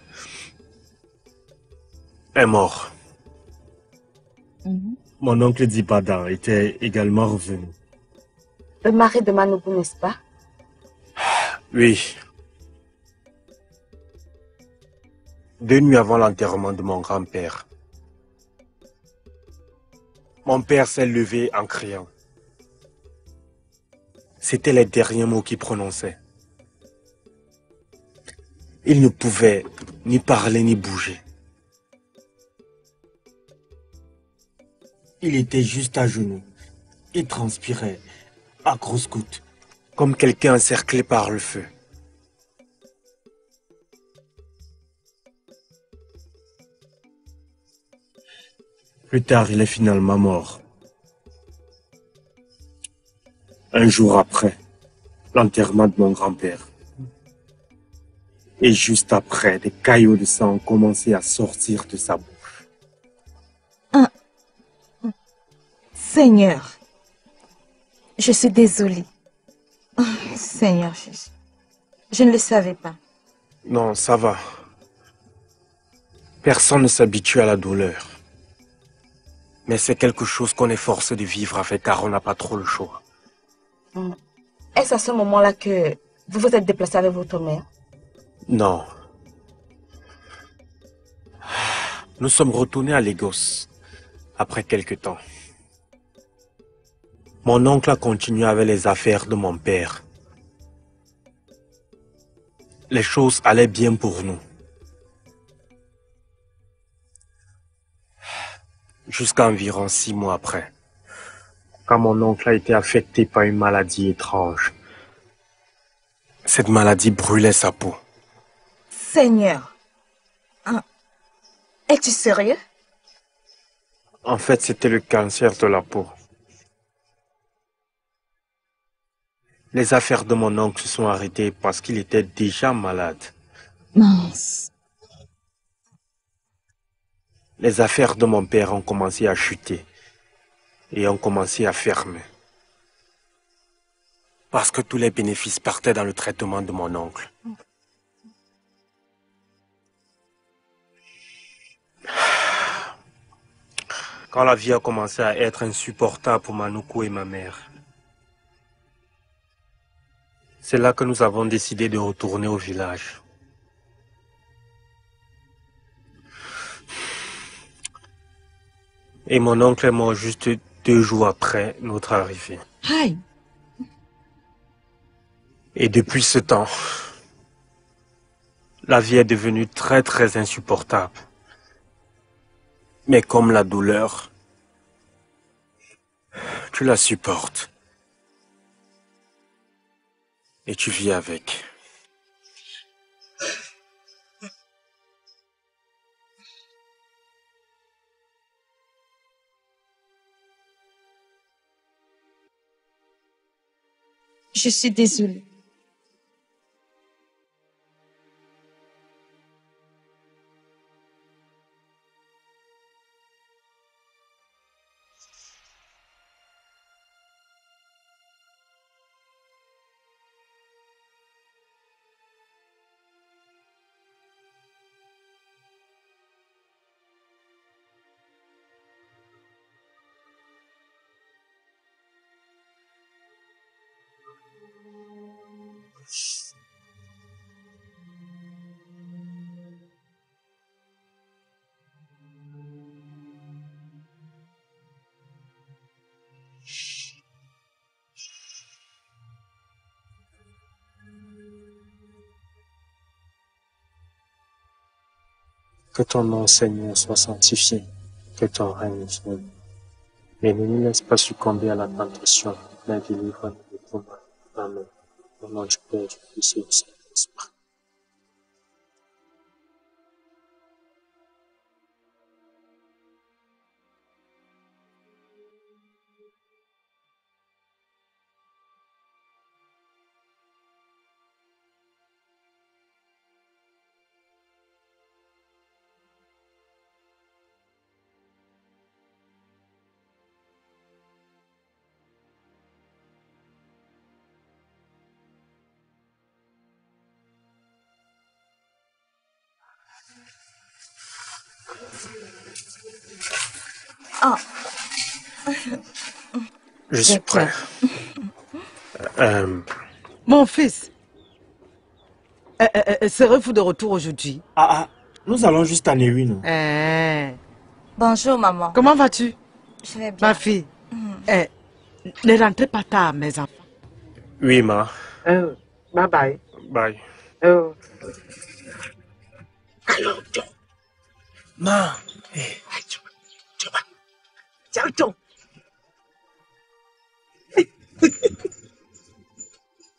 est mort. Mm-hmm. Mon oncle Dibadan était également revenu. Le mari de Manobu, n'est-ce pas? Oui. Deux nuits avant l'enterrement de mon grand-père, mon père s'est levé en criant. C'était les derniers mots qu'il prononçait. Il ne pouvait ni parler ni bouger. Il était juste à genoux. Il transpirait à grosses gouttes. comme quelqu'un encerclé par le feu. Plus tard, il est finalement mort. Un jour après, l'enterrement de mon grand-père. Et juste après, des caillots de sang ont commencé à sortir de sa bouche. Ah. Seigneur, je suis désolée. Oh, Seigneur Jésus, je ne le savais pas. Non, ça va. Personne ne s'habitue à la douleur. Mais c'est quelque chose qu'on est forcé de vivre avec car on n'a pas trop le choix. Est-ce à ce moment-là que vous vous êtes déplacé avec votre mère? Non. Nous sommes retournés à Lagos après quelque temps. Mon oncle a continué avec les affaires de mon père. Les choses allaient bien pour nous. Jusqu'à environ six mois après, quand mon oncle a été affecté par une maladie étrange. Cette maladie brûlait sa peau. Seigneur, hein? Es-tu sérieux? En fait, c'était le cancer de la peau. Les affaires de mon oncle se sont arrêtées parce qu'il était déjà malade. Mince. Les affaires de mon père ont commencé à chuter et ont commencé à fermer. Parce que tous les bénéfices partaient dans le traitement de mon oncle. Quand la vie a commencé à être insupportable pour Manoukou et ma mère, c'est là que nous avons décidé de retourner au village. Et mon oncle est mort juste deux jours après notre arrivée. Aïe. Et depuis ce temps, la vie est devenue très très insupportable. Mais comme la douleur, tu la supportes. Et tu vis avec. Je suis désolée. Que ton nom, Seigneur, soit sanctifié, que ton règne vienne. Mais ne nous laisse pas succomber à la tentation, mais délivre-nous de tout mal. Amen. Au nom du Père, du Fils et du Saint-Esprit. Ah. Je suis prêt. Euh, Mon fils, euh, euh, euh, serez-vous de retour aujourd'hui? ah, ah, nous allons juste à Néwi, nous. Eh, Bonjour, maman. Comment vas-tu, Je vais bien. ma fille? Eh, ne rentrez pas tard, mes enfants. Oui, ma. Euh, bye bye. Bye. Euh, Ma. Eh. ciao, ciao.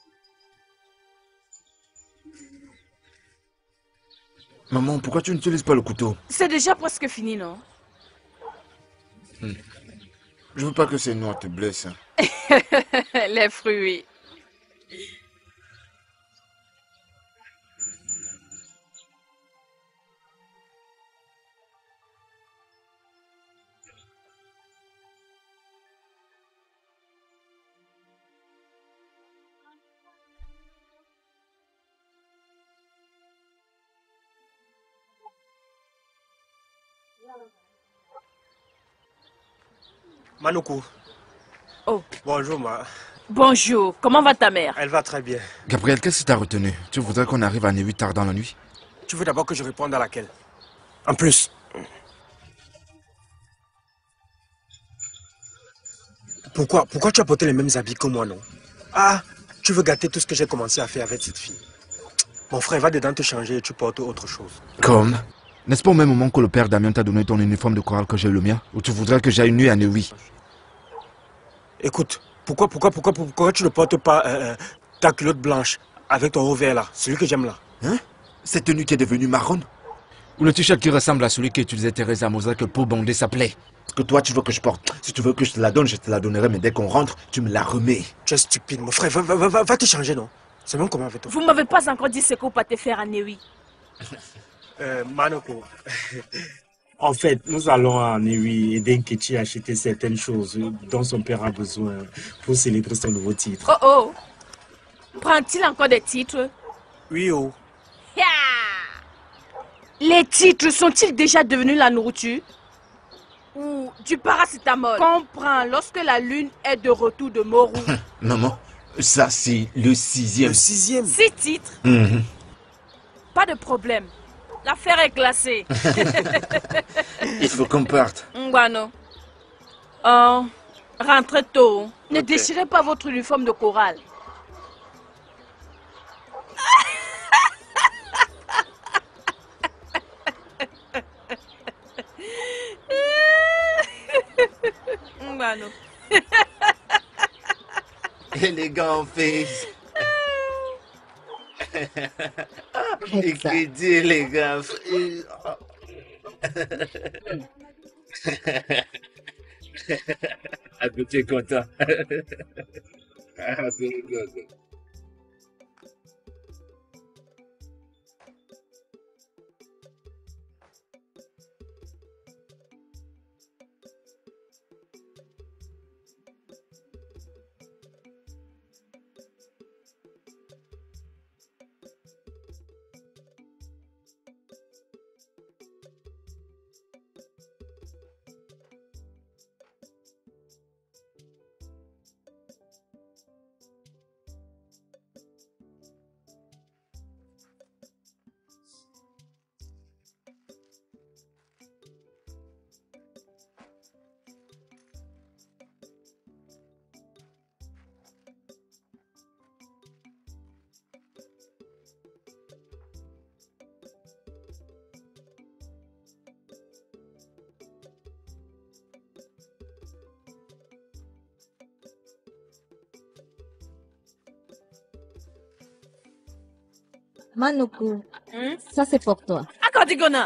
Maman, pourquoi tu n'utilises pas le couteau? C'est déjà presque fini, non? hmm. Je veux pas que ces noix te blessent. Les fruits. Manoukou. Oh. Bonjour, ma. Bonjour. Comment va ta mère? Elle va très bien. Gabriel, qu'est-ce qui t'a retenu? Tu voudrais qu'on arrive à Néwi tard dans la nuit? Tu veux d'abord que je réponde à laquelle? En plus. Pourquoi, pourquoi tu as porté les mêmes habits que moi, non? Ah, tu veux gâter tout ce que j'ai commencé à faire avec cette fille. Mon frère va dedans te changer et tu portes autre chose. Comme? N'est-ce pas au même moment que le père Damien t'a donné ton uniforme de chorale que j'ai le mien? Ou tu voudrais que j'aille une nuit à Néwi? Écoute, pourquoi, pourquoi, pourquoi, pourquoi tu ne portes pas euh, ta culotte blanche avec ton haut vert là, celui que j'aime là? Hein? Cette tenue qui est devenue marronne? Ou le t-shirt qui ressemble à celui qu'utilisait Thérèse à Mozart pour bander sa plaie? Ce que toi tu veux que je porte. Si tu veux que je te la donne, je te la donnerai, mais dès qu'on rentre, tu me la remets. Tu es stupide, mon frère, va, va, va, va te changer, non? C'est même comment avec toi? Vous ne m'avez pas encore dit ce que vous partez faire à Néwi. Euh, Manoko, En fait, nous allons à Néwi aider Nkechi à acheter certaines choses dont son père a besoin pour célébrer son nouveau titre. Oh oh! Prend-il encore des titres? oui, oh. Yeah! Les titres sont-ils déjà devenus la nourriture? Ou du paracétamol qu'on prend lorsque la lune est de retour de Morou? Maman, ça c'est le sixième. Le sixième? Six titres? Mm-hmm. Pas de problème. L'affaire est classée. Il faut qu'on parte. Ngwano. Oh, rentrez tôt. Ne okay. Déchirez pas votre uniforme de chorale. Ngwano. Élégant fils. Écrit élégant fils. Ah, tu es content. Ah, c'est rigolo. Manoukou, Hmm? ça c'est pour toi. Akordigona.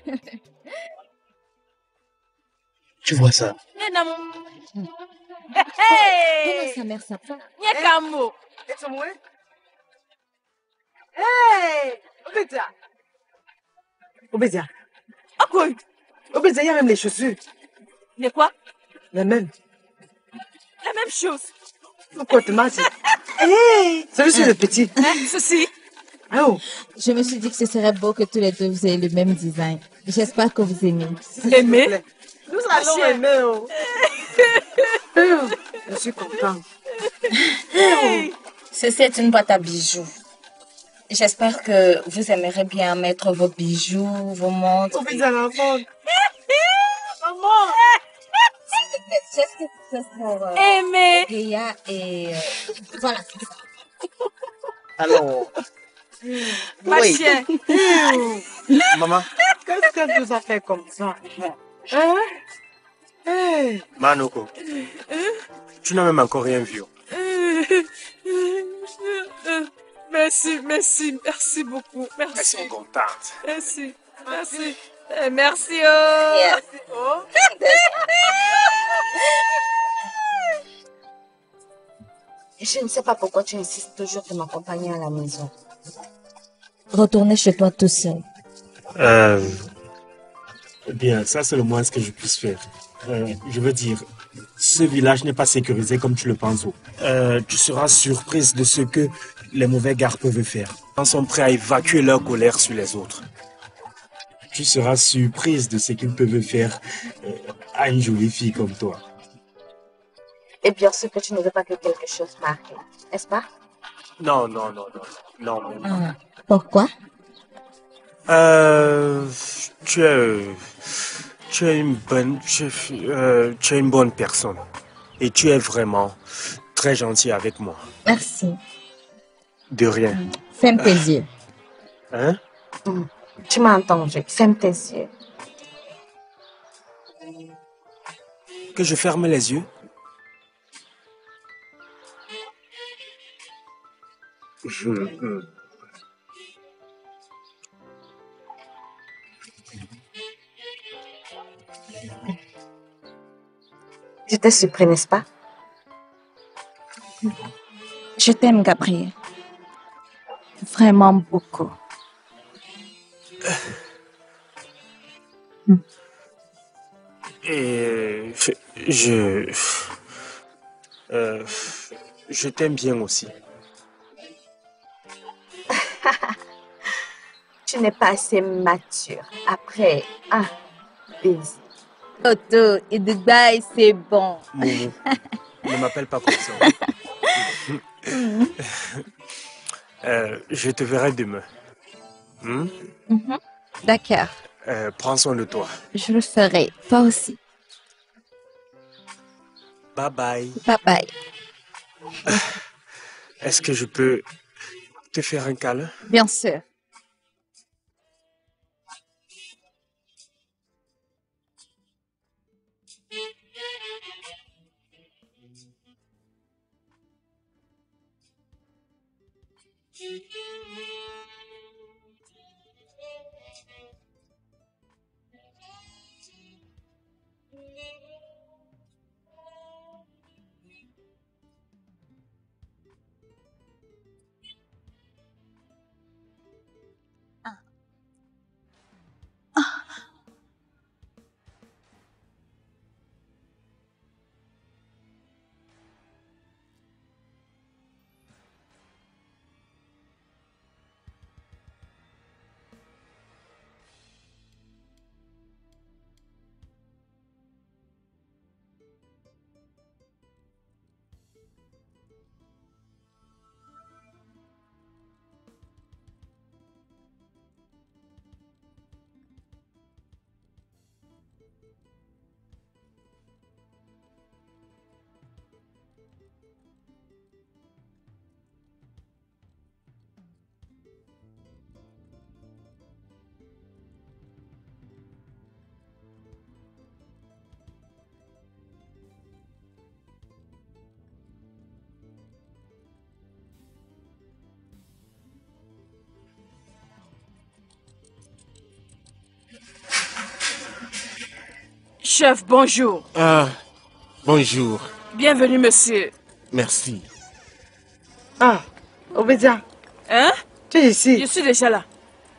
Tu vois ça? Nenam. Comment Hey! sa mère s'appelle? Nyekamo. Hey! Obédia! Obédia! Ah quoi? Obédia, il y a même les chaussures. Les quoi? Les mêmes. La même chose. Pourquoi te marches? Hey! Celui-ci, le petit. Hein? Ceci. Oh! Je me suis dit que ce serait beau que tous les deux vous ayez le même design. J'espère que vous aimez. Aimer? Nous allons aimer, oh! Oh, je suis contente. Hey! Ceci est une boîte à bijoux. J'espère que vous aimerez bien mettre vos bijoux, vos montres. Obédia, l'enfant. Maman! J'espère que ce sera euh, Aimer! Réa et... euh, voilà. Alors... Ma chienne! Maman, Qu'est-ce que tu nous as fait comme ça? Hein? Hey! Manoko, tu n'as même encore rien vu. Merci, merci, merci beaucoup. Merci. Elles sont contentes. Merci, merci. Eh, merci, oh. Yes. Oh. Je ne sais pas pourquoi tu insistes toujours de m'accompagner à la maison. Retourner chez toi tout seul. Euh, eh bien, ça c'est le moins que je puisse faire. Euh, je veux dire, ce village n'est pas sécurisé comme tu le penses. Euh, tu seras surprise de ce que les mauvais gardes peuvent faire. Ils sont prêts à évacuer leur colère sur les autres. Tu seras surprise de ce qu'ils peuvent faire euh, à une jolie fille comme toi. Et bien sûr que tu ne veux pas que quelque chose m'arrive, n'est-ce pas? Non, non, non, non, non. non. Ah, pourquoi? Euh, tu es, tu es une bonne, tu, euh, tu es une bonne personne et tu es vraiment très gentil avec moi. Merci. De rien. Ferme tes yeux. Hein? Mm. Tu m'as entendu. Ferme tes yeux. Que je ferme les yeux? Tu t'es surpris, n'est-ce pas? Je t'aime, Gabriel. Vraiment beaucoup. Et je, je, euh, je t'aime bien aussi. Tu n'es pas assez mature. Après, ah, baiser. Toto, et Dubaï, c'est bon. Momo, ne m'appelle pas comme ça. euh, je te verrai demain. Hmm? Mm-hmm. D'accord. Euh, prends soin de toi. Je le ferai. Toi aussi. Bye bye. Bye bye. Est-ce que je peux te faire un câlin? Bien sûr. Chef, bonjour. Ah, bonjour. Bienvenue, monsieur. Merci. Ah, Obédia, Hein? tu es ici. Je suis déjà là.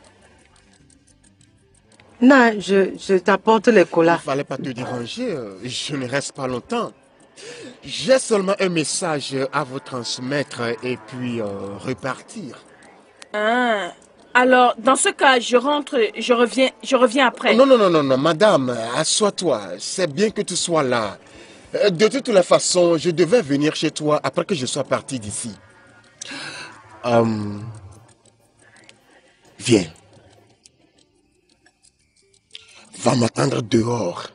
Non, je, je t'apporte les Il colas. fallait pas te déranger, euh, je ne reste pas longtemps. J'ai seulement un message à vous transmettre et puis euh, repartir. Ah. Alors, dans ce cas, je rentre, je reviens, je reviens après. Non, non, non, non, non, madame, assois-toi. C'est bien que tu sois là. Euh, De toutes les façons, je devais venir chez toi après que je sois parti d'ici. Euh, Viens. Va m'attendre dehors.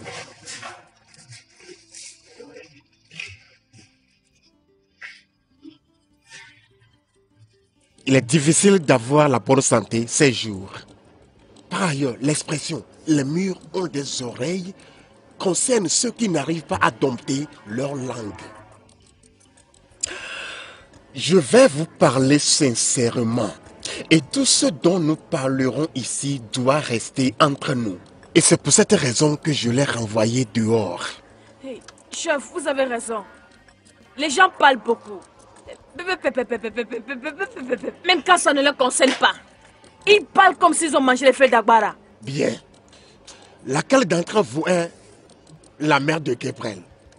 Il est difficile d'avoir la bonne santé ces jours. Par ailleurs, l'expression « les murs ont des oreilles » concerne ceux qui n'arrivent pas à dompter leur langue. Je vais vous parler sincèrement. Et tout ce dont nous parlerons ici doit rester entre nous. Et c'est pour cette raison que je l'ai renvoyé dehors. Hey, chef, vous avez raison. Les gens parlent beaucoup. Même quand ça ne leur concerne pas. Ils parlent comme s'ils ont mangé les feuilles d'Agbara. Bien. Laquelle d'entre vous est la mère de Gabriel?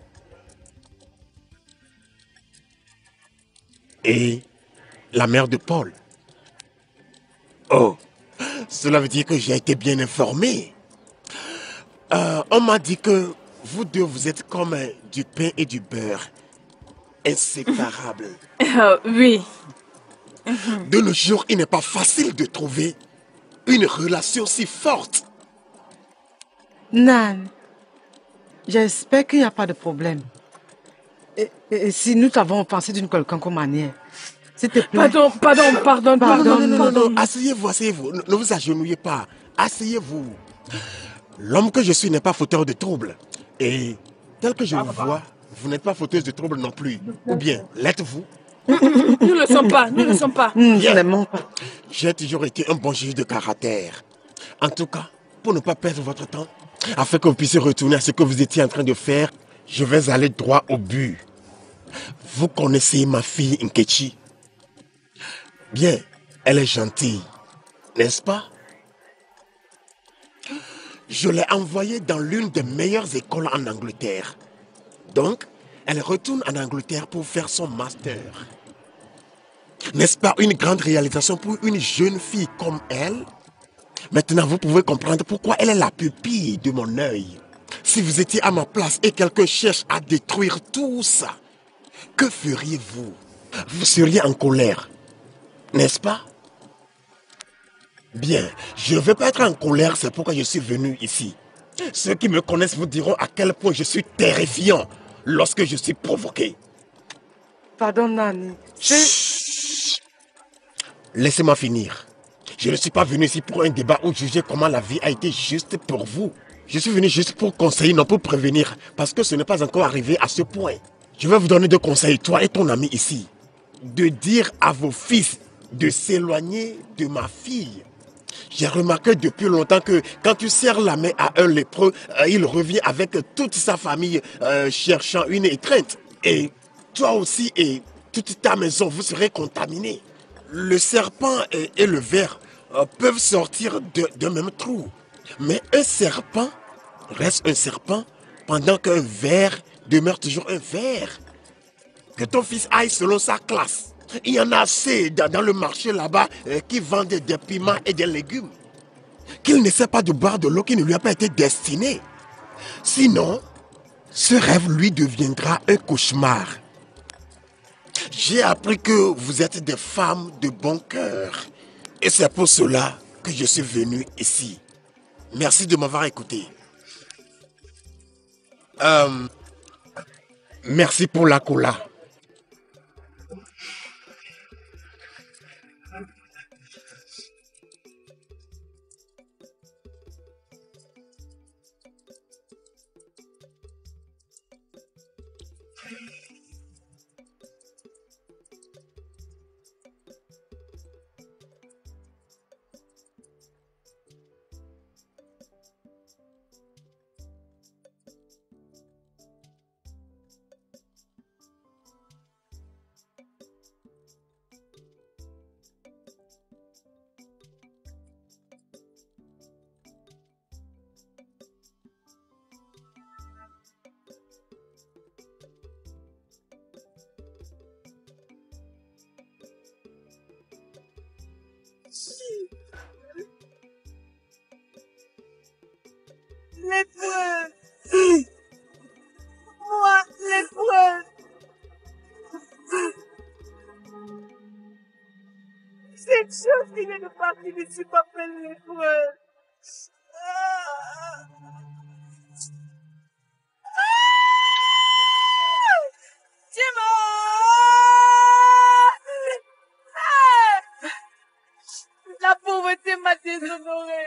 Et la mère de Paul? Oh, cela veut dire que j'ai été bien informé. Euh, on m'a dit que vous deux, vous êtes comme euh, du pain et du beurre. Inséparables. Euh, oui. De nos jours, il n'est pas facile de trouver une relation si forte. Nan, j'espère qu'il n'y a pas de problème. Et, et- et si nous t'avons pensé d'une quelconque manière, s'il te plaît. Pardon, pardon, pardon, Non, pardon. non, non, non, non, pardon. non. Asseyez-vous, asseyez-vous. Ne ne vous agenouillez pas. Asseyez-vous. L'homme que je suis n'est pas fauteur de troubles. Et tel que je vous vois, vous n'êtes pas fauteuse de troubles non plus. Ou bien, l'êtes-vous? Nous ne le sommes pas, nous ne le sommes pas. Hmm, Bien. vraiment pas. J'ai toujours été un bon juge de caractère. En tout cas, pour ne pas perdre votre temps, afin que vous puissiez retourner à ce que vous étiez en train de faire, je vais aller droit au but. Vous connaissez ma fille Nkechi? Bien, elle est gentille, n'est-ce pas? Je l'ai envoyée dans l'une des meilleures écoles en Angleterre. Donc, elle retourne en Angleterre pour faire son master. N'est-ce pas une grande réalisation pour une jeune fille comme elle? Maintenant, vous pouvez comprendre pourquoi elle est la pupille de mon œil. Si vous étiez à ma place et quelqu'un cherche à détruire tout ça, que feriez-vous? Vous seriez en colère, n'est-ce pas? Bien, je ne veux pas être en colère, c'est pourquoi je suis venu ici. Ceux qui me connaissent vous diront à quel point je suis terrifiant lorsque je suis provoqué. Pardon, Nani. C'est... Laissez-moi finir. Je ne suis pas venu ici pour un débat ou juger comment la vie a été juste pour vous. Je suis venu juste pour conseiller, non pour prévenir, parce que ce n'est pas encore arrivé à ce point. Je vais vous donner deux conseils, toi et ton ami ici. De dire à vos fils de s'éloigner de ma fille. J'ai remarqué depuis longtemps que quand tu serres la main à un lépreux, euh, il revient avec toute sa famille euh, cherchant une étreinte. Et toi aussi et toute ta maison, vous serez contaminés. Le serpent et, et le ver euh, peuvent sortir de- d'un même trou. Mais un serpent reste un serpent pendant qu'un ver demeure toujours un ver. Que ton fils aille selon sa classe. Il y en a assez dans, dans le marché là-bas euh, qui vendent des piments et des légumes. Qu'il ne sait pas de boire de l'eau qui ne lui a pas été destinée. Sinon, ce rêve lui deviendra un cauchemar. J'ai appris que vous êtes des femmes de bon cœur. Et c'est pour cela que je suis venu ici. Merci de m'avoir écouté. Euh, merci pour la cola. L'épreuve. Moi, l'épreuve. Cette chose qui vient de partir d'ici m'appelle l'épreuve. Ah. Ah. Timo! Ah. La pauvreté m'a déshonorée.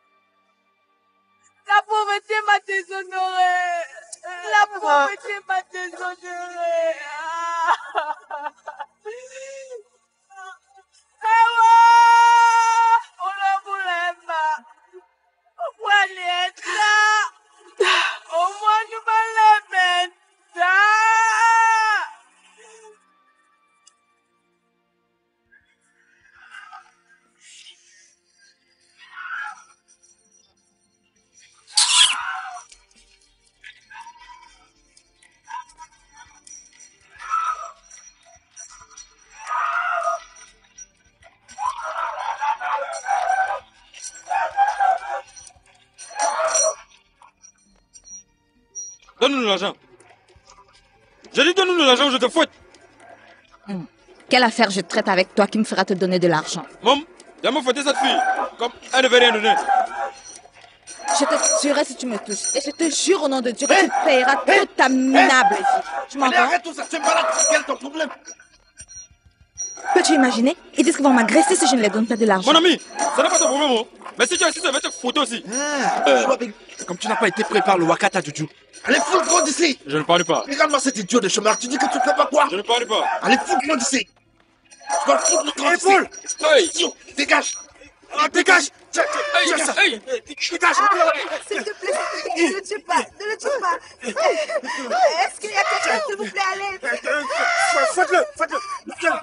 La pauvreté m'a déshonorée. La pauvreté m'a déshonorée. Ah. Donne-nous l'argent. J'ai dit donne-nous l'argent ou je te fouette. Hum. Quelle affaire je traite avec toi qui me fera te donner de l'argent? Maman, viens me fouetter cette fille. Comme elle ne veut rien donner. Je te tuerai si tu me touches. Et je te jure au nom de Dieu que hey, tu payeras hey, toute ta minable hey, vie. Tu m'entends? Arrête tout ça, tu es malade. Quel est ton problème? Peux-tu imaginer? Ils disent qu'ils vont m'agresser si je ne les donne pas de l'argent. Mon ami, ça n'est pas ton problème. Hein? Mais si tu es ici, ça va te foutre aussi. Ah, euh, avec... Comme tu n'as pas été prêt par le Wakata Juju. Allez, fous-le d'ici. Je ne parle pas. Regarde-moi cet idiot de chemin. Tu dis que tu ne fais pas quoi? Je ne parle pas. Allez, fous-le d'ici. Tu vas foutre le camp d'ici. Paul, hey. Dégage. Ah, dégage. Tiens, tiens, tiens ça. Hey. Dégage. S'il te plaît, ne le tue pas. Ne le tue pas. Est-ce qu'il y a quelqu'un, s'il vous plaît, allez. Faites-le, faites-le. Viens.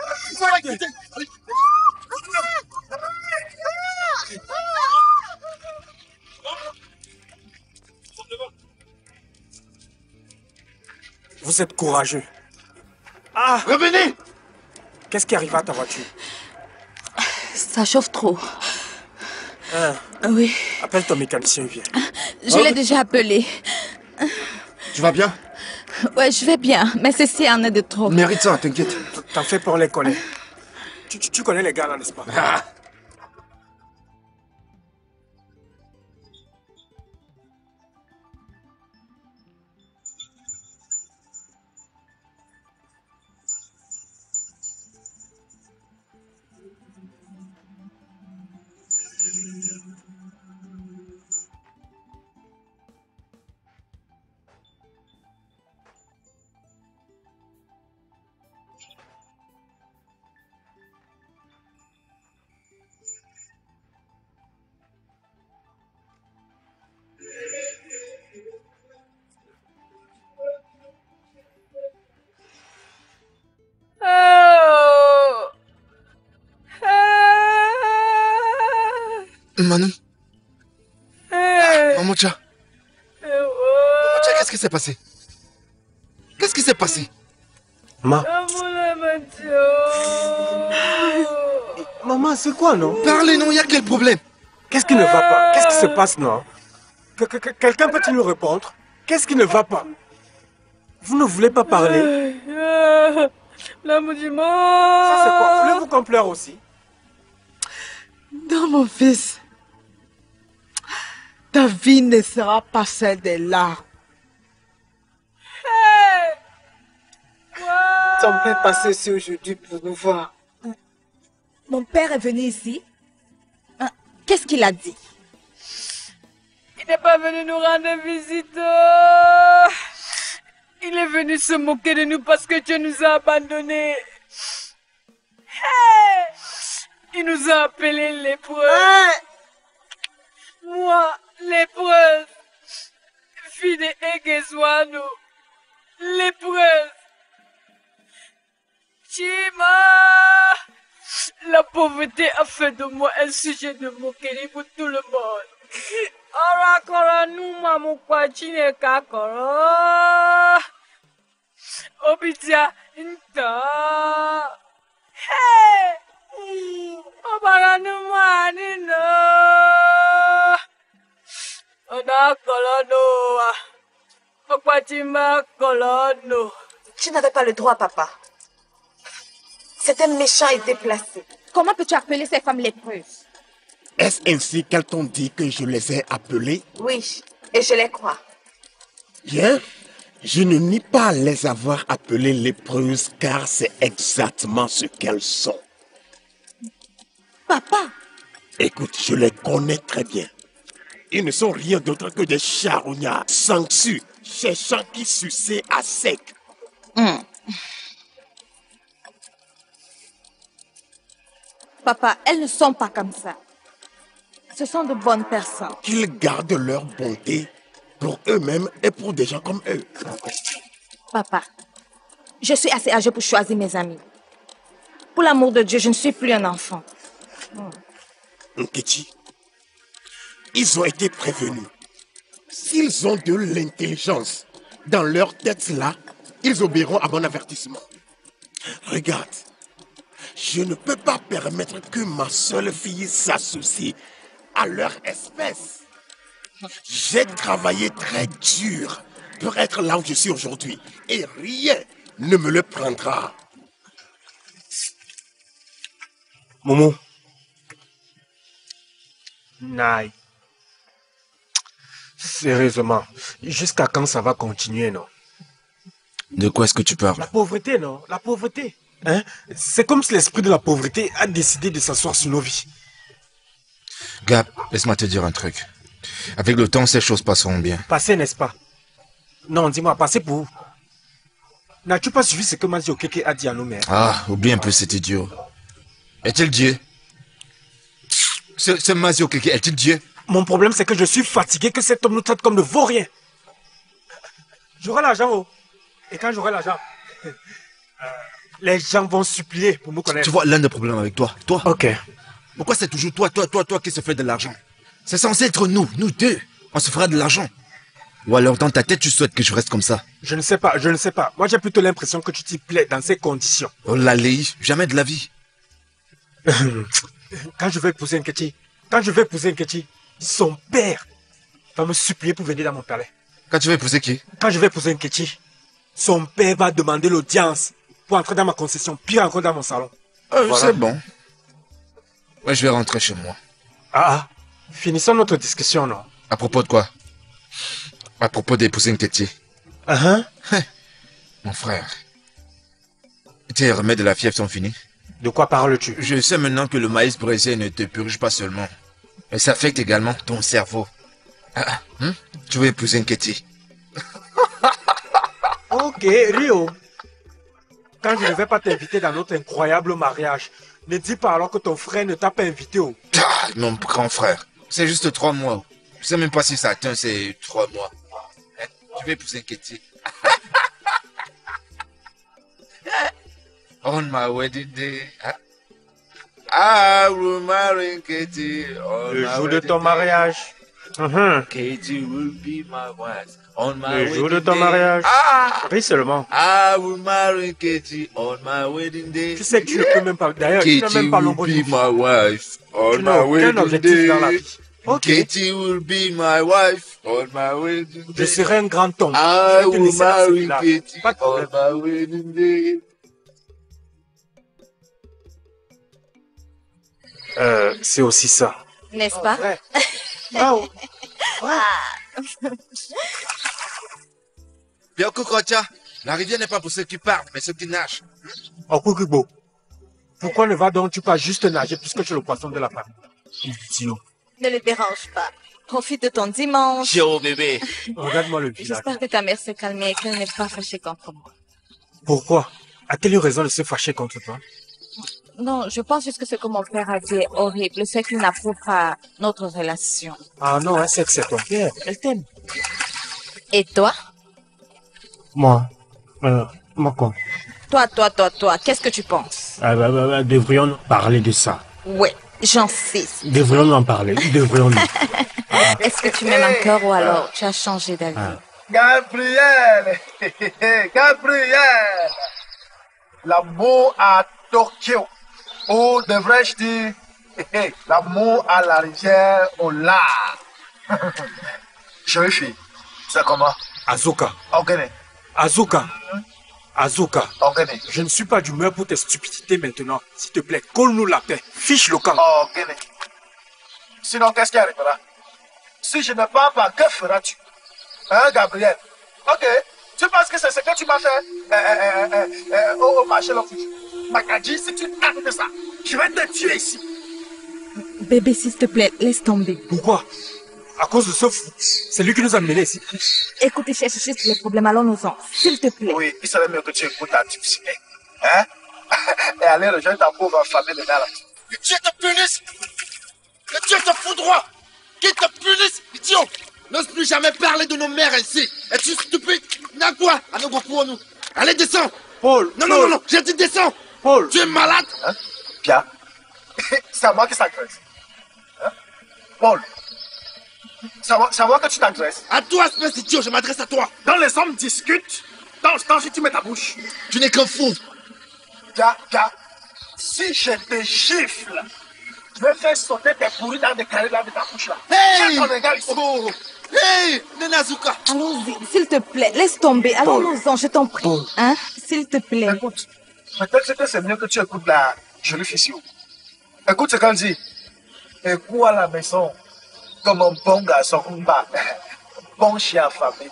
Vous êtes courageux. Ah! Revenez! Qu'est-ce qui arrive à ta voiture? Ça chauffe trop. Hein? Oui. Appelle ton mécanicien, viens. Je oh. l'ai déjà appelé. Tu vas bien? Ouais, je vais bien, mais ceci en est de trop. Mérite ça, t'inquiète. T'en fais pour les collègues. Tu, tu, tu connais les gars là, n'est-ce pas? Ah. Manu. Hey. Mamocha. Oh. Mamocha, qu'est-ce qui s'est passé? Qu'est-ce qui s'est passé? Ma. Maman, c'est quoi, non? Parlez, non, il y a quel problème? Qu'est-ce qui ne va pas? Qu'est-ce qui se passe, non? Quelqu'un peut-il nous répondre? Qu'est-ce qui ne va pas? Vous ne voulez pas parler? L'amour du monde. Ça, c'est quoi? Voulez-vous qu'on pleure aussi? Non, mon fils. Ta vie ne sera pas celle des larmes. Hey! Wow! Ton père est passé ici aujourd'hui pour nous voir. Mon père est venu ici? Qu'est-ce qu'il a dit? Il n'est pas venu nous rendre visite. Il est venu se moquer de nous parce que Dieu nous a abandonnés. Hey! Il nous a appelés lépreux. Hey! Moi, lépreuse, fille de Egezwano, lépreuse. Chima! La pauvreté a fait de moi un sujet de moquerie pour tout le monde. Ora kora numa mukwa chineka kora. Obitia inta. Hey! Obara numa nino. Oda kolono. Okwatima kolono. Tu n'avais pas le droit, papa. C'était méchant et déplacé. Comment peux-tu appeler ces femmes lépreuses? Est-ce ainsi qu'elles t'ont dit que je les ai appelées? Oui, et je les crois. Bien, je ne nie pas les avoir appelées lépreuses car c'est exactement ce qu'elles sont. Papa! Écoute, je les connais très bien. Ils ne sont rien d'autre que des charognards, sangsues, cherchant qui sucer à sec. Mm. Papa, elles ne sont pas comme ça. Ce sont de bonnes personnes. Qu'ils gardent leur bonté pour eux-mêmes et pour des gens comme eux. Papa, je suis assez âgée pour choisir mes amis. Pour l'amour de Dieu, je ne suis plus un enfant. Nkechi, ils ont été prévenus. S'ils ont de l'intelligence dans leur tête là, ils obéiront à mon avertissement. Regarde, je ne peux pas permettre que ma seule fille s'associe à leur espèce. J'ai travaillé très dur pour être là où je suis aujourd'hui et rien ne me le prendra. Momo. Naï. Sérieusement, jusqu'à quand ça va continuer, non? De quoi est-ce que tu parles? La pauvreté, non? La pauvreté. Hein? C'est comme si l'esprit de la pauvreté a décidé de s'asseoir sur nos vies. Gab, laisse-moi te dire un truc. Avec le temps, ces choses passeront bien. Passer, n'est-ce pas? Non, dis-moi, passer pour où? N'as-tu pas suivi ce que Mazio Keke a dit à nos mères? Ah, oublie un peu cet idiot. Est-il Dieu? Ce, ce Mazio Keke, est-il Dieu? Mon problème, c'est que je suis fatigué que cet homme nous traite comme de vauriens. J'aurai l'argent, oh. Et quand j'aurai l'argent, les gens vont supplier pour me connaître. Tu vois l'un des problèmes avec toi. Toi. Ok. Pourquoi c'est toujours toi, toi, toi, toi qui se fait de l'argent? C'est censé être nous, nous deux. On se fera de l'argent. Ou alors dans ta tête, tu souhaites que je reste comme ça? Je ne sais pas, je ne sais pas. Moi, j'ai plutôt l'impression que tu t'y plais dans ces conditions. Oh la Léi, jamais de la vie. Quand je vais épouser Nkechi, quand je vais épouser Nkechi, son père va me supplier pour venir dans mon palais. Quand tu vas épouser qui? Quand je vais épouser Nkechi, son père va demander l'audience pour entrer dans ma concession, pire encore dans mon salon. Euh, voilà. C'est bon. Ouais, je vais rentrer chez moi. Ah, ah, finissons notre discussion, non? À propos de quoi? À propos d'épouser Nkechi. Uh-huh. Mon frère, tes remèdes de la fièvre sont finis? De quoi parles-tu? Je sais maintenant que le maïs brésilien ne te purge pas seulement, mais ça affecte également ton cerveau. Ah, hein? Tu veux épouser Nkechi? Ok, Rio. Quand je ne vais pas t'inviter dans notre incroyable mariage, ne dis pas alors que ton frère ne t'a pas invité. Oh. Ah, mon grand frère, c'est juste trois mois. Je sais même pas si ça atteint ces trois mois. Hein? Tu veux épouser Nkechi? On my wedding day, I will marry Nkechi. Le jour de ton mariage. Uh-huh. Nkechi will be my wife. On my Le jour de ton day. mariage. Ah! Oui, seulement. I will marry Nkechi on my wedding day. Tu sais que tu ne peux même pas. D'ailleurs, tu n'as même pas l'ombre de my wife on tu n'as my aucun wedding objectif day. dans la vie. Ok. Nkechi will be my wife on my wedding day. Je serai un grand homme. I Je vais te will laisser dans ce marry village. Nkechi Pas de on problème. my wedding day. Euh, c'est aussi ça. N'est-ce pas? Ouais. Oh. Bioko Kocha, la rivière n'est pas pour ceux qui partent, mais ceux qui nagent. Oh, Kukibo. Pourquoi ne vas donc tu pas juste nager puisque tu es le poisson de la famille? Sinon. Ne le dérange pas. Profite de ton dimanche. Ciao bébé. Regarde-moi le visage. J'espère que ta mère s'est calmée et qu'elle n'est pas fâchée contre moi. Pourquoi? A-t-elle eu raison de se fâcher contre toi? Non, je pense juste que ce que mon père a dit est horrible. C'est qu'il n'approuve pas notre relation. Ah non, elle sait que c'est ton père. Elle t'aime. Et toi? Moi? Euh, moi quoi? Toi, toi, toi, toi, qu'est-ce que tu penses? Ah, bah, bah, bah, devrions-nous parler de ça? Ouais, j'insiste. Devrions-nous en parler? Devrions-nous? Est-ce que tu m'aimes encore ou alors tu as changé d'avis? Ah. Gabriel, Gabriel, l'amour à Tokyo, ou devrais-je dire, l'amour à la rivière au large. Jolie fille, c'est comment? Azuka. Ok, Azuka. Azuka. ok. Je ne suis pas d'humeur pour tes stupidités maintenant. S'il te plaît, colle-nous la paix. Fiche le camp. Ok. Sinon, qu'est-ce qui arrivera? Si je ne pars pas, que feras-tu? Hein, Gabriel? Ok. Tu penses que c'est ce que tu m'as fait euh, euh, euh, euh, au, au marché l'autre jour? Makadji, si tu arrêtes ça, je vais te tuer ici. Bébé, s'il te plaît, laisse tomber. Pourquoi? À cause de ce fou. C'est lui qui nous a menés ici. Écoute, il cherche juste les problèmes, allons-nous-en. S'il te plaît. Oui, il serait mieux que tu écoutes ta difficulté. Hein? Et aller rejoindre ta pauvre famille de là. Que Dieu te punisse. Que Dieu te foudroie. Qu'il te punisse, idiot. N'ose plus jamais parler de nos mères ainsi. Es-tu stupide? N'a quoi? À nous pour nous. Allez, descends. Paul. Non, non, non, non, j'ai dit descends. Paul. Tu es malade? Hein? Bien. C'est à moi qui s'agresse. Hein? Paul. C'est à moi, c'est à moi que tu t'agresses. À toi, espèce d'idiot, je m'adresse à toi. Dans les hommes discutent. Dans ce temps, si tu mets ta bouche. Tu n'es qu'un fou. Bien, bien. Si je te gifle, je vais faire sauter tes pourris dans des carrés là de ta bouche là. Hey! Ton égard ici. Oh! Hey! Nenazuka! Allons-y, s'il te plaît, laisse tomber. Allons-nous-en, je t'en prie. Hein? S'il te plaît. Écoute, peut-être que c'est mieux que tu écoutes la jolie fissure. Écoute ce qu'elle dit. Écoute à la maison, comme un bon garçon, un bon chien affamé.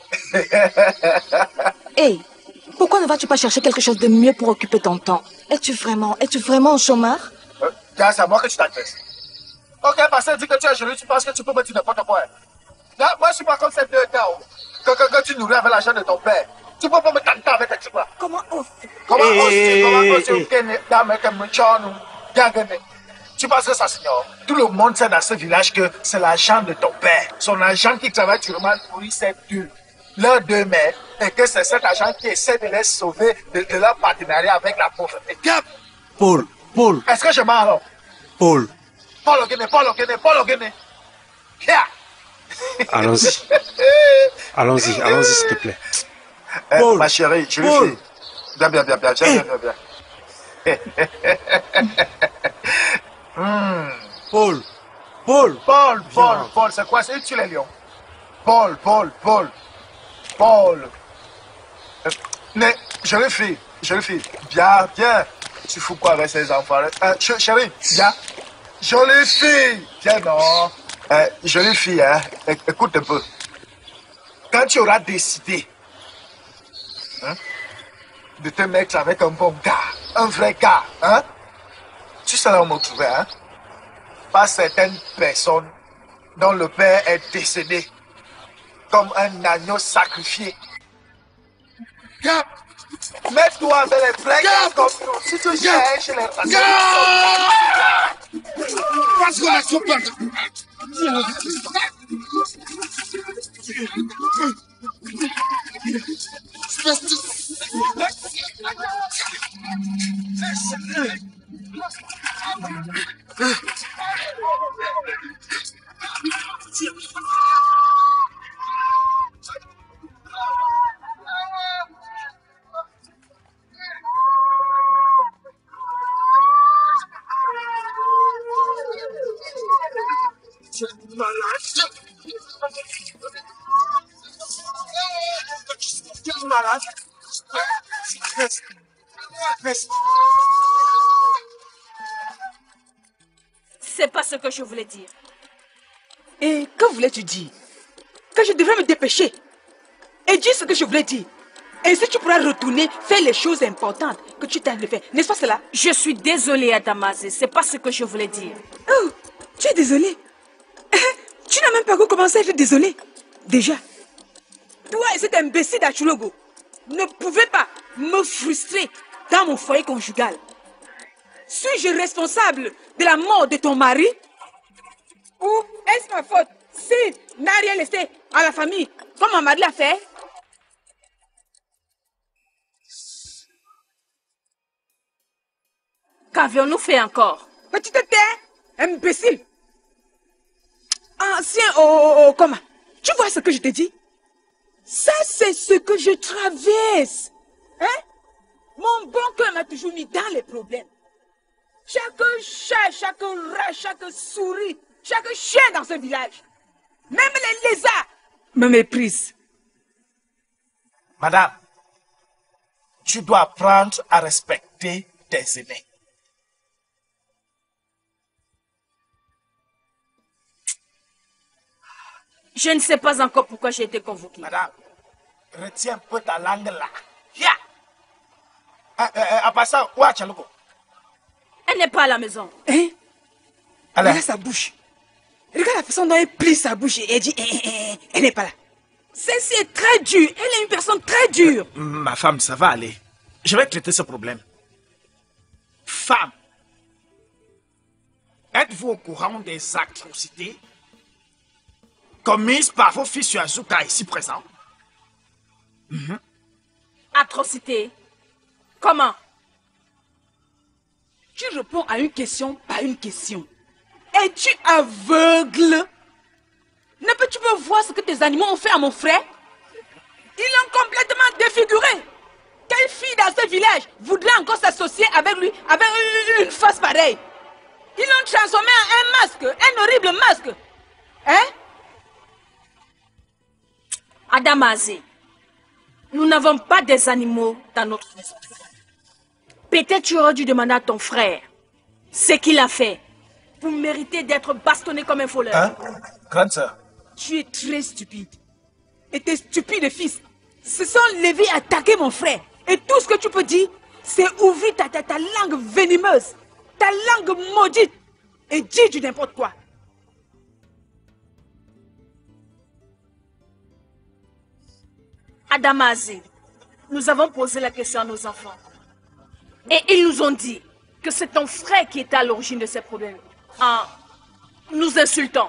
Hey, pourquoi ne vas-tu pas chercher quelque chose de mieux pour occuper ton temps? Es-tu vraiment, es-tu vraiment un chômeur? Euh, c'est à moi que tu t'agresses. Ok, parce qu'elle dit que tu es joli, tu penses que tu peux me dire n'importe quoi. Là, moi, je suis pas comme ces deux gars. Que, que, que tu nourris avec l'argent de ton père. Tu peux pas me tenter avec tes trucs là. Comment oses Comment Hey, oses-tu? hey, Comment hey, oses-tu? hey. Gagner, dame, que me chonu, gagner. Tu penses que ça, signore? Tout le monde sait dans ce village que c'est l'argent de ton père. Son argent qui travaille durement pour lui, c'est dur. Leurs deux mères, et que c'est cet argent qui essaie de les sauver de, de leur partenariat avec la pauvreté. Gap! Paul, Paul, Est-ce que je mens alors? Paul. Paul Ogene, Paul Ogene, Paul Ogene. Yeah! Allons-y. Allons-y, allons-y, s'il te plaît. Eh, Paul, ma chérie, je lui Paul. fais. Bien, bien, bien, bien, bien, bien, bien, bien. Hmm. Paul, Paul. Paul, Paul, Viens. Paul, c'est quoi? C'est tu les lions. Paul, Paul, Paul, Paul. Euh, Mais, jolie fille, jolie fille. Bien, bien. Tu fous quoi avec ces enfants? Euh, ch- chérie, bien. Jolie fille. Tiens, non. Euh, jolie fille, hein. É- Écoute un peu. Quand tu auras décidé hein, de te mettre avec un bon gars, un vrai gars, hein, tu seras me trouver, hein, par certaines personnes dont le père est décédé comme un agneau sacrifié. Gap! Mets-toi avec les vrais gars Gap! comme nous. Si tu cherches les personnes qui Gap! Parce qu'on a trop peur. Espèce de... C'est pas ce que je voulais dire. Et que voulais-tu dire? Que je devrais me dépêcher et dire ce que je voulais dire. Ainsi tu pourras retourner faire les choses importantes que tu t'as de faire. N'est-ce pas cela? Je suis désolée, Adamase. C'est pas ce que je voulais dire. Oh, tu es désolé. Tu n'as même pas encore commencé à être désolé. Déjà, toi et cet imbécile d'Achulogo ne pouvez pas me frustrer dans mon foyer conjugal. Suis-je responsable de la mort de ton mari? Ou est-ce ma faute s'il n'a rien laissé à la famille comme mon mari l'a fait? Qu'avions-nous fait encore? Petite tête, imbécile. Ancien, oh, oh, oh, comment? Tu vois ce que je te dis? Ça, c'est ce que je traverse. Hein? Mon bon cœur m'a toujours mis dans les problèmes. Chaque chat, chaque rat, chaque souris, chaque chien dans ce village, même les lézards, me méprisent. Madame, tu dois apprendre à respecter tes aînés. Je ne sais pas encore pourquoi j'ai été convoquée. Madame, retiens un peu ta langue là. Ya! Ah, ah, ah, à part ça, où est Tchalouko? Elle n'est pas à la maison. Hein? Allez. Regarde sa bouche. Regarde la façon dont elle plie sa bouche et elle dit eh, eh, eh, elle n'est pas là. Celle-ci est très dure. Elle est une personne très dure. Ma femme, ça va aller. Je vais traiter ce problème. Femme, êtes-vous au courant des atrocités commises par vos fils sur Azuka ici présents? Mm-hmm. Atrocité? Comment? Tu réponds à une question par une question. Es-tu aveugle? Ne peux-tu pas voir ce que tes animaux ont fait à mon frère? Ils l'ont complètement défiguré. Quelle fille dans ce village voudrait encore s'associer avec lui, avec une face pareille? Ils l'ont transformé en un masque, un horrible masque. Hein? Adamaze, nous n'avons pas des animaux dans notre maison. Peut-être tu aurais dû demander à ton frère ce qu'il a fait pour mériter d'être bastonné comme un voleur. Hein? Grande sœur. Tu es très stupide. Et tes stupides fils se sont levés à attaquer mon frère. Et tout ce que tu peux dire, c'est ouvrir ta, ta, ta langue venimeuse, ta langue maudite, et dire du n'importe quoi. Adamaze, nous avons posé la question à nos enfants. Et ils nous ont dit que c'est ton frère qui était à l'origine de ces problèmes. En nous insultant.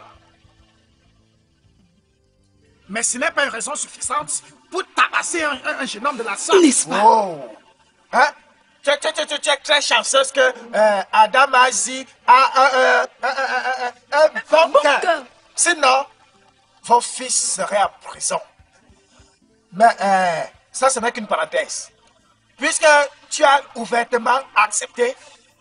Mais ce n'est pas une raison suffisante pour tabasser un, un, un jeune homme de la sorte. N'est-ce pas? Oh. Hein? Tu, tu, tu, tu, tu es très chanceuse que euh, Adamaze a un, un, un, un, un, un bon cœur. Sinon, vos fils seraient en prison. Mais euh, ça, ce n'est qu'une parenthèse. Puisque tu as ouvertement accepté,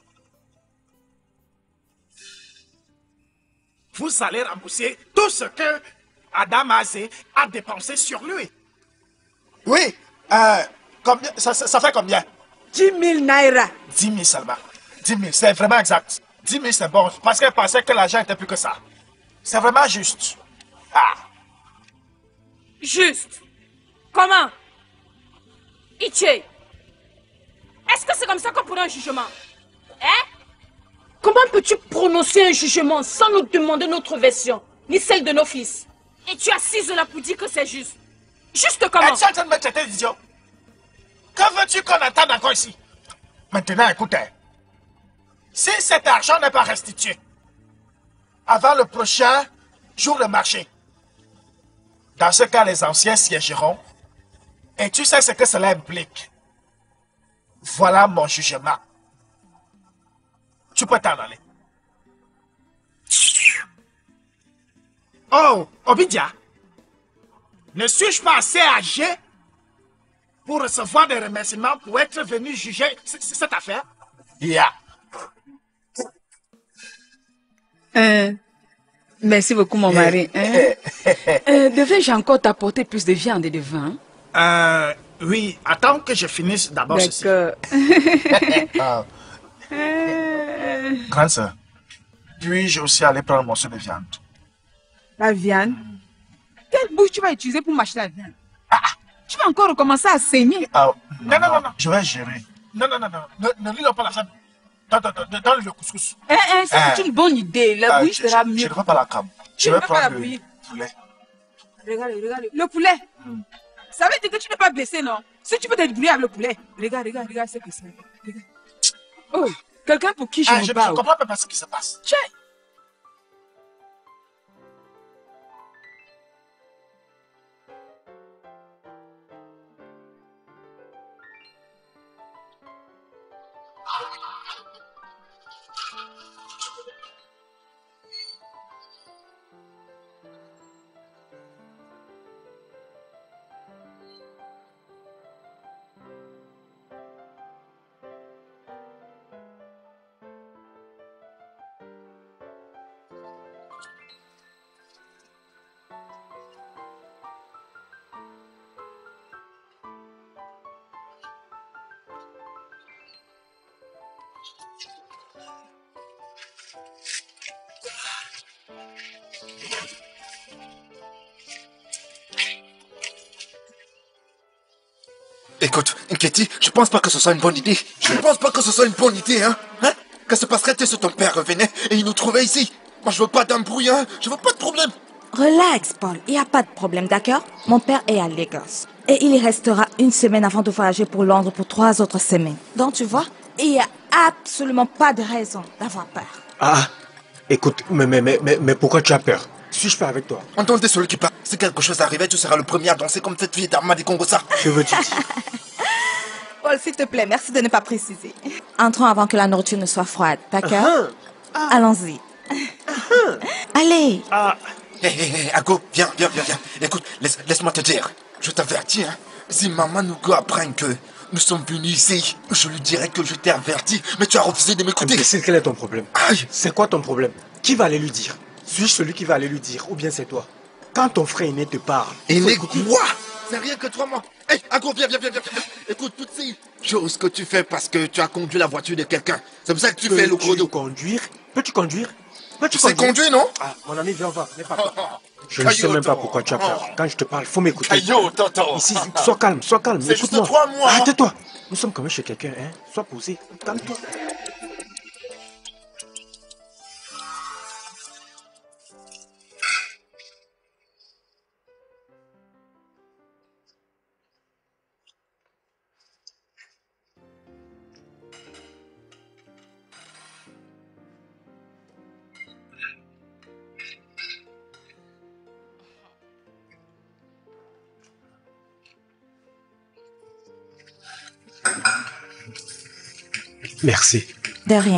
vous allez rembourser tout ce que Adamaze a dépensé sur lui. Oui, euh, combien, ça, ça, ça fait combien? dix mille naira. dix mille seulement. dix mille, c'est vraiment exact. dix mille, c'est bon, parce qu'elle pensait que l'argent était plus que ça. C'est vraiment juste. Ah. Juste? Comment? Iche, est-ce que c'est comme ça qu'on prend un jugement? Hein? Comment peux-tu prononcer un jugement sans nous demander notre version, ni celle de nos fils? Et tu assises là pour dire que c'est juste. Juste comment? Es-tu en train de me traiter d'idiot? Que veux-tu qu'on attende encore ici? Maintenant, écoutez. Si cet argent n'est pas restitué avant le prochain jour de marché, dans ce cas, les anciens siégeront. Et tu sais ce que cela implique. Voilà mon jugement. Tu peux t'en aller. Oh, Obidia. Ne suis-je pas assez âgé pour recevoir des remerciements pour être venu juger cette affaire? Yeah. Euh, merci beaucoup, mon mari. Hein? euh, Devais-je encore t'apporter plus de viande et de vin? Euh, oui, attends que je finisse d'abord ceci. D'accord. ah. Grande sœur, puis-je aussi aller prendre un morceau de viande? La viande? Quelle bouche tu vas utiliser pour mâcher la viande? Ah, tu vas encore recommencer à saigner? Ah, non, non, non, non, je vais gérer. Non, non, non, non, ne, ne lis pas la viande. Dans le couscous. Eh, eh, c'est euh, une bonne idée. La bouillie euh, sera mieux. Je ne veux pas la crème. Je vais prendre le poulet. Regarde, regarde. Le poulet. Mm. Ça veut dire que tu n'es pas blessé, non? Si tu peux te débrouiller avec le poulet. Regarde, regarde, regarde, c'est que c'est. Regarde. Oh, quelqu'un pour qui je ah, me je, bats. Je ne comprends pas ce qui se passe. Tiens. Écoute, Nketi, je pense pas que ce soit une bonne idée. Je ne pense pas que ce soit une bonne idée, hein. Hein? Que se passerait-il si ton père revenait et il nous trouvait ici? Moi, je veux pas d'embrouille, hein. Je veux pas de problème. Relax, Paul. Il n'y a pas de problème, d'accord? Mon père est à Lagos. Et il y restera une semaine avant de voyager pour Londres pour trois autres semaines. Donc, tu vois, il n'y a absolument pas de raison d'avoir peur. Ah, Écoute, mais, mais, mais, mais, mais pourquoi tu as peur? Suis-je pas avec toi? Entends, t'es celui qui parle. Si quelque chose arrivait, tu seras le premier à danser comme cette fille d'Armadi Congosa. Que veux-tu dire? Paul, s'il te plaît, merci de ne pas préciser. Entrons avant que la nourriture ne soit froide, d'accord? uh-huh. ah. Allons-y. Uh-huh. Allez. Ah. Hé, hé, hé, Ago, viens, viens, viens, viens. Écoute, laisse, laisse-moi te dire. Je t'avertis, hein. Si Maman Nougo apprend que nous sommes venus ici, je lui dirai que je t'ai averti, mais tu as refusé de m'écouter. Mais quel est ton problème? Aïe. C'est quoi ton problème? Qui va aller lui dire? Suis-je celui qui va aller lui dire, ou bien c'est toi? Quand ton frère aîné te parle... Aîné quoi? C'est rien que toi, moi. Hé, hey, Ago, viens, viens, viens, viens. Écoute, toutes ces choses que tu fais parce que tu as conduit la voiture de quelqu'un. C'est pour ça que tu fais le gros dos. Conduire? Peux-tu conduire? Tu sais conduire, non? Ah, mon ami, viens, va. N'aie pas peur. Je ne sais même pas pourquoi tu as peur. Quand je te parle, faut m'écouter. Ici, sois calme, sois calme. C'est juste toi, moi. Ah, tais-toi. Nous sommes quand même chez quelqu'un, hein. Sois posé. Calme-toi. Merci. De rien.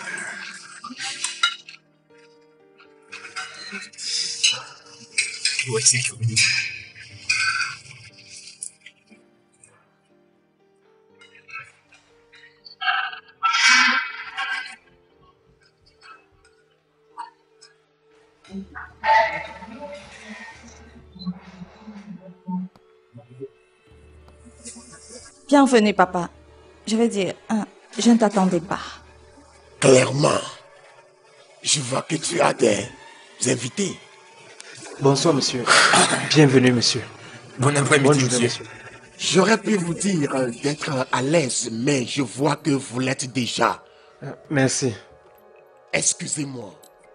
Bienvenue, papa. Je veux dire, hein, je ne t'attendais pas. Clairement, je vois que tu as des invités. Bonsoir, monsieur. Bienvenue, monsieur. Bon après-midi, monsieur. monsieur. J'aurais pu vous dire d'être à l'aise, mais je vois que vous l'êtes déjà. Merci. Excusez-moi.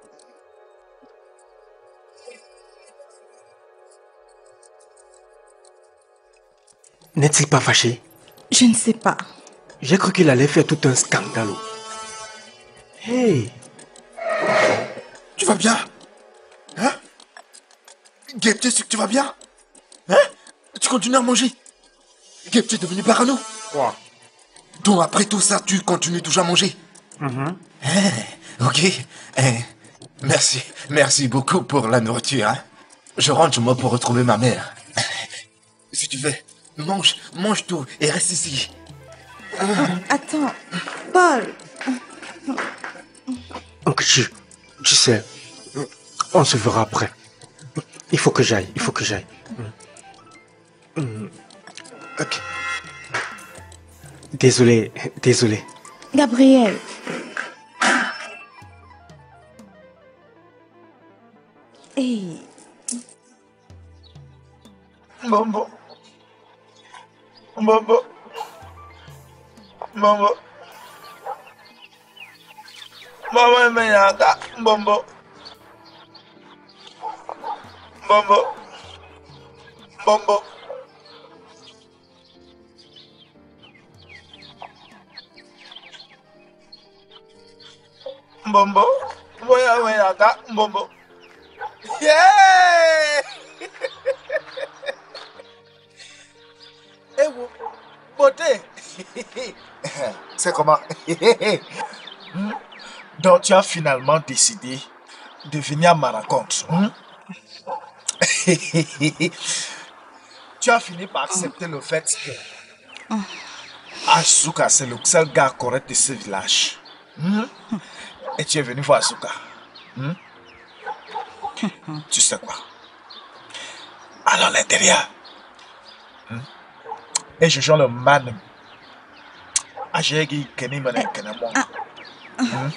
N'est-il pas fâché? Je ne sais pas. J'ai cru qu'il allait faire tout un scandale. Hey! Tu vas bien? Hein? Gabe, tu sais que tu vas bien? Hein? Tu continues à manger? Gabe, tu es devenu parano? Quoi? Donc après tout ça, tu continues toujours à manger? Mm-hmm. Eh, ok. Eh, merci. Merci beaucoup pour la nourriture. Hein? Je rentre chez moi pour retrouver ma mère. Si tu veux, mange, mange tout et reste ici. Attends, Paul. Donc, tu, tu sais, on se verra après. Il faut que j'aille, il faut que j'aille. Ok. Désolé, désolé. Gabriel. Hey. Mambo. Mambo. Mambo. Mama menyaga. Mambo. Mambo. Mambo. Mambo. Mama menyaga. Mambo. Yeah! Eh, beauté! C'est comment? Donc, tu as finalement décidé de venir à ma rencontre. Hein? Tu as fini par accepter le fait que Asuka, c'est le seul gars correct de ce village. Hein? Et tu es venu voir Asuka. Hein? Tu sais quoi? Allons à l'intérieur. Hmm? Et je joue le man. Ah, j'ai dit que ni me Ah.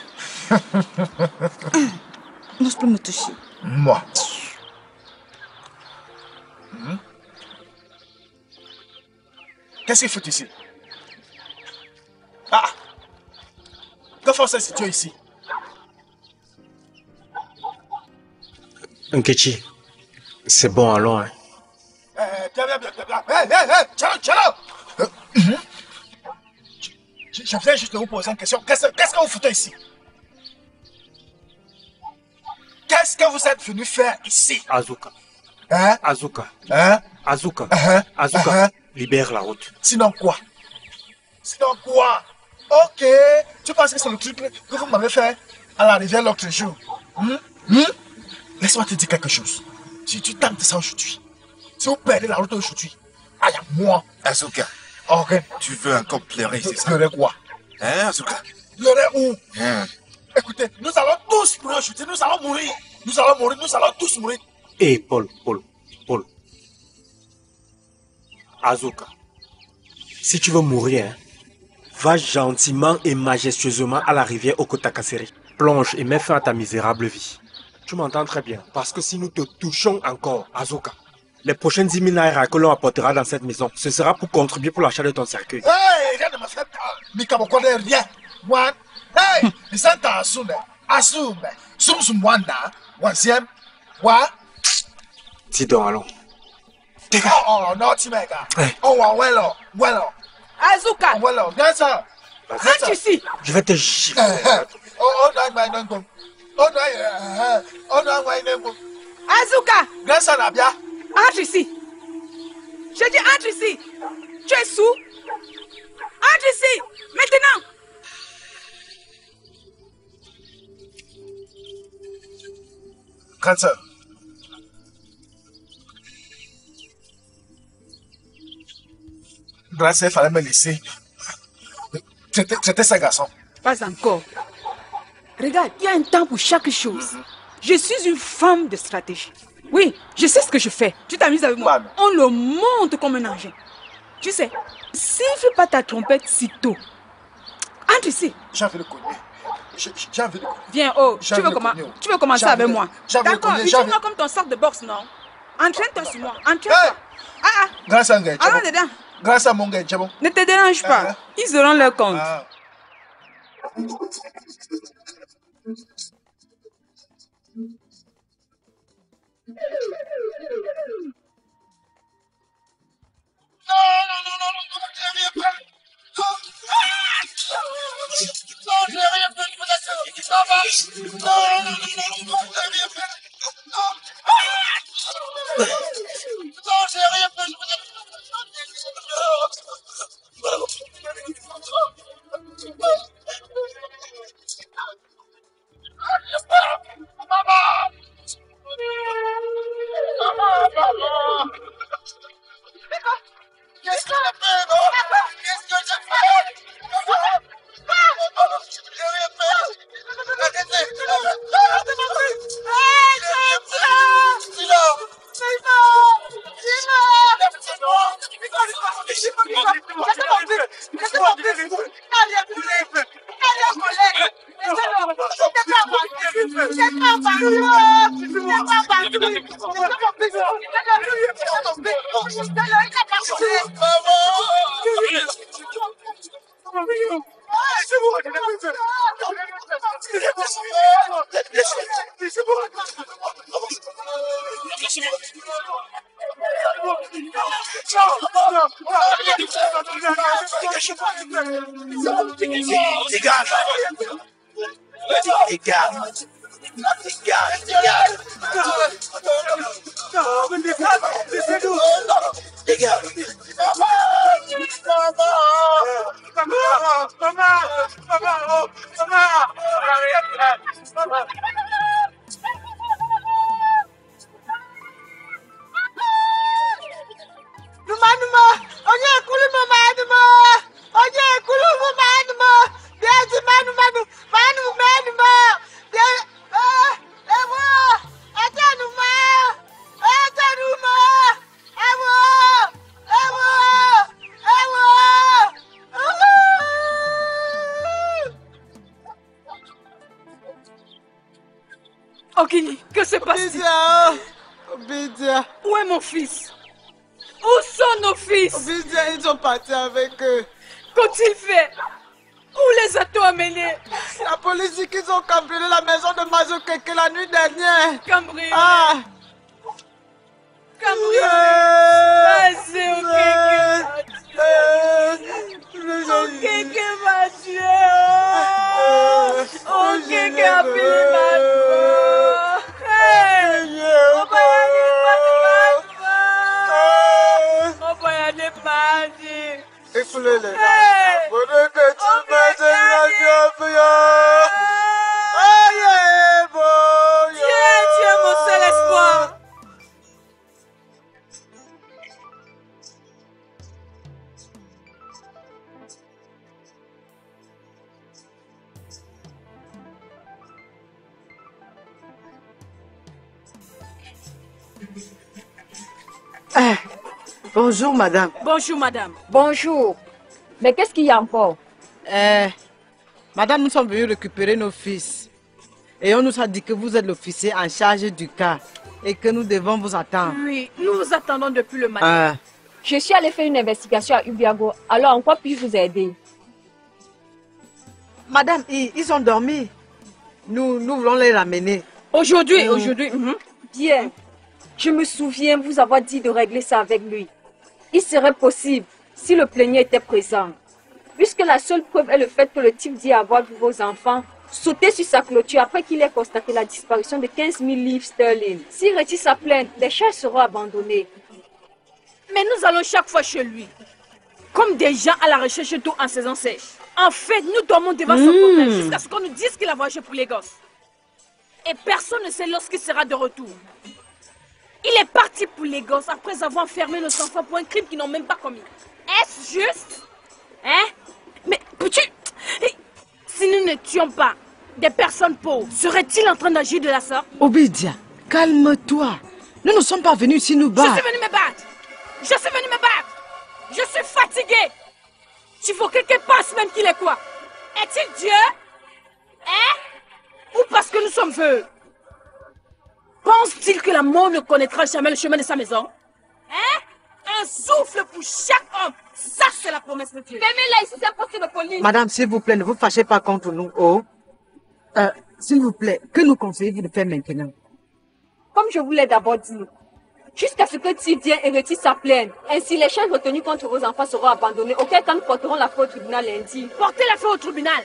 N'ose plus me toucher. Moi. Hmm? Qu'est-ce qu'il faut ici? Ah! Que force est-ce que tu es ici? Nkechi, c'est bon, allons. Hein. Eh, viens, viens, viens, viens. Hé, hé, hé, Tchalo, Tchalo. Je viens juste de vous poser une question. Qu'est-ce que vous foutez ici? Qu'est-ce que vous êtes venu faire ici? Azuka. Hein? Azuka. Hein? Azuka. Uh-huh. Azuka. Uh-huh. Libère la route. Sinon quoi? Sinon quoi? Ok. Tu penses que c'est le truc que vous m'avez fait à la rivière l'autre jour? Hmm? Hmm? Laisse-moi te dire quelque chose. Si tu tentes ça aujourd'hui, si vous perdez la route aujourd'hui, aïe à moi. Azuka. Ok. Tu veux encore pleurer, c'est ça? Pleurer quoi? Hein, Azuka? Pleurer où? Hein? Écoutez, nous allons tous mourir aujourd'hui. Nous allons mourir. Nous allons mourir. Nous allons tous mourir. Hé, hey, Paul, Paul, Paul. Azuka. Si tu veux mourir, hein, va gentiment et majestueusement à la rivière Okotakaseri. Plonge et mets fin à ta misérable vie. Tu m'entends très bien. Parce que si nous te touchons encore, Azuka, les prochaines dix mille naira que l'on apportera dans cette maison, ce sera pour contribuer pour l'achat de ton cercueil. Hey, rien ne me fait peur. Mika me connaît rien. One. Hey, ils sont Asume. Asume. Sum sum wanda. Onzième. What? Dis donc, allons. Oh, oh, non, Timega. Oh, well, well. Azuka. Well, that's ça. Rentre ici. Je vais te gifler. Oh, oh, non, non, non. Oh, non, oh, non, non. Azuka. That's ça, Nabia. Entre ici. Je dis entre ici. Tu es sous? Entre ici. Maintenant. Grande sœur. Grande sœur, il fallait me laisser. Traiter ces garçons. Pas encore. Regarde, il y a un temps pour chaque chose. Je suis une femme de stratégie. Oui, je sais ce que je fais. Tu t'amuses avec moi. On le monte comme un engin. Tu sais, siffle pas ta trompette si tôt. Entre ici. J'ai envie de cogner. J'ai envie de cogner. Viens, oh, tu veux, comment, tu veux commencer avec moi? D'accord, utilise-moi comme ton sac de boxe, non? Entraîne-toi sur moi. Entraîne-toi. Hey. Ah ah. Grâce à Nguyen. Allons dedans. Grâce à mon Nguyen, c'est bon. Ne te dérange pas. Uh-huh. Ils auront leur compte. Ah. Qu'est-ce que j'ai fait, non? Qu'est-ce que j'ai fait? J'ai rien fait. Arrêtez. Dégage! Dégage! Dégage! Dégage! Dégage! Ogini, que se passe-t-il? Obidia. Où est mon fils? Où sont nos fils? Obidia, ils sont partis avec eux. Qu'ont-ils fait? Où les a-t-on amenés? La police dit qu'ils ont cambriolé la maison de Mazokeke la nuit dernière. Cambriolé? Ah! Cambriolé? Ah, c'est Okeke. Okeke m'a tué. Okeke a pris ma mort. Fulele. Hey! Bonne que tu m'aides la vie. Aïe, bon. Dieu, tu es mon seul espoir. Eh, bonjour, madame. Bonjour, madame. Bonjour. Mais qu'est-ce qu'il y a encore? Eh, madame, nous sommes venus récupérer nos fils. Et on nous a dit que vous êtes l'officier en charge du cas et que nous devons vous attendre. Oui, nous vous attendons depuis le matin. Ah. Je suis allée faire une investigation à Ubiago. Alors, en quoi puis-je vous aider? Madame, ils, ils ont dormi. Nous, nous voulons les ramener. Aujourd'hui, Mm. aujourd'hui. mhm. Bien. Je me souviens vous avoir dit de régler ça avec lui. Il serait possible si le plaignant était présent. Puisque la seule preuve est le fait que le type dit avoir vu vos enfants sauter sur sa clôture après qu'il ait constaté la disparition de quinze mille livres sterling. S'il retire sa plainte, les charges seront abandonnées. Mais nous allons chaque fois chez lui. Comme des gens à la recherche d'eau en saison sèche. En fait, nous dormons devant son Mm. portail jusqu'à ce qu'on nous dise qu'il a voyagé pour les gosses. Et personne ne sait lorsqu'il sera de retour. Il est parti pour les gosses après avoir enfermé nos enfants pour un crime qu'ils n'ont même pas commis. Est-ce juste? Hein? Mais peux-tu... Si nous ne tuons pas des personnes pauvres, serait-il en train d'agir de la sorte? Obidia, calme-toi. Nous ne sommes pas venus ici nous Je battre. suis venu me battre. Je suis venu me battre. Je suis fatigué. Tu veux que quelqu'un pense même qu'il est quoi? Est-il Dieu? Hein? Ou parce que nous sommes vœux? Pense-t-il que la mort ne connaîtra jamais le chemin de sa maison? Hein? Un souffle pour chaque homme. Ça, c'est la promesse de Dieu. Fermez-la ici, c'est un poste de police. Madame, s'il vous plaît, ne vous fâchez pas contre nous. Oh. Euh, s'il vous plaît, que nous conseillez-vous de faire maintenant? Comme je vous l'ai d'abord dit, jusqu'à ce que tu viennes et retire sa plainte. Ainsi, les charges retenues contre vos enfants seront abandonnées. Auquel cas, nous porterons la faute au tribunal lundi. Portez la faute au tribunal.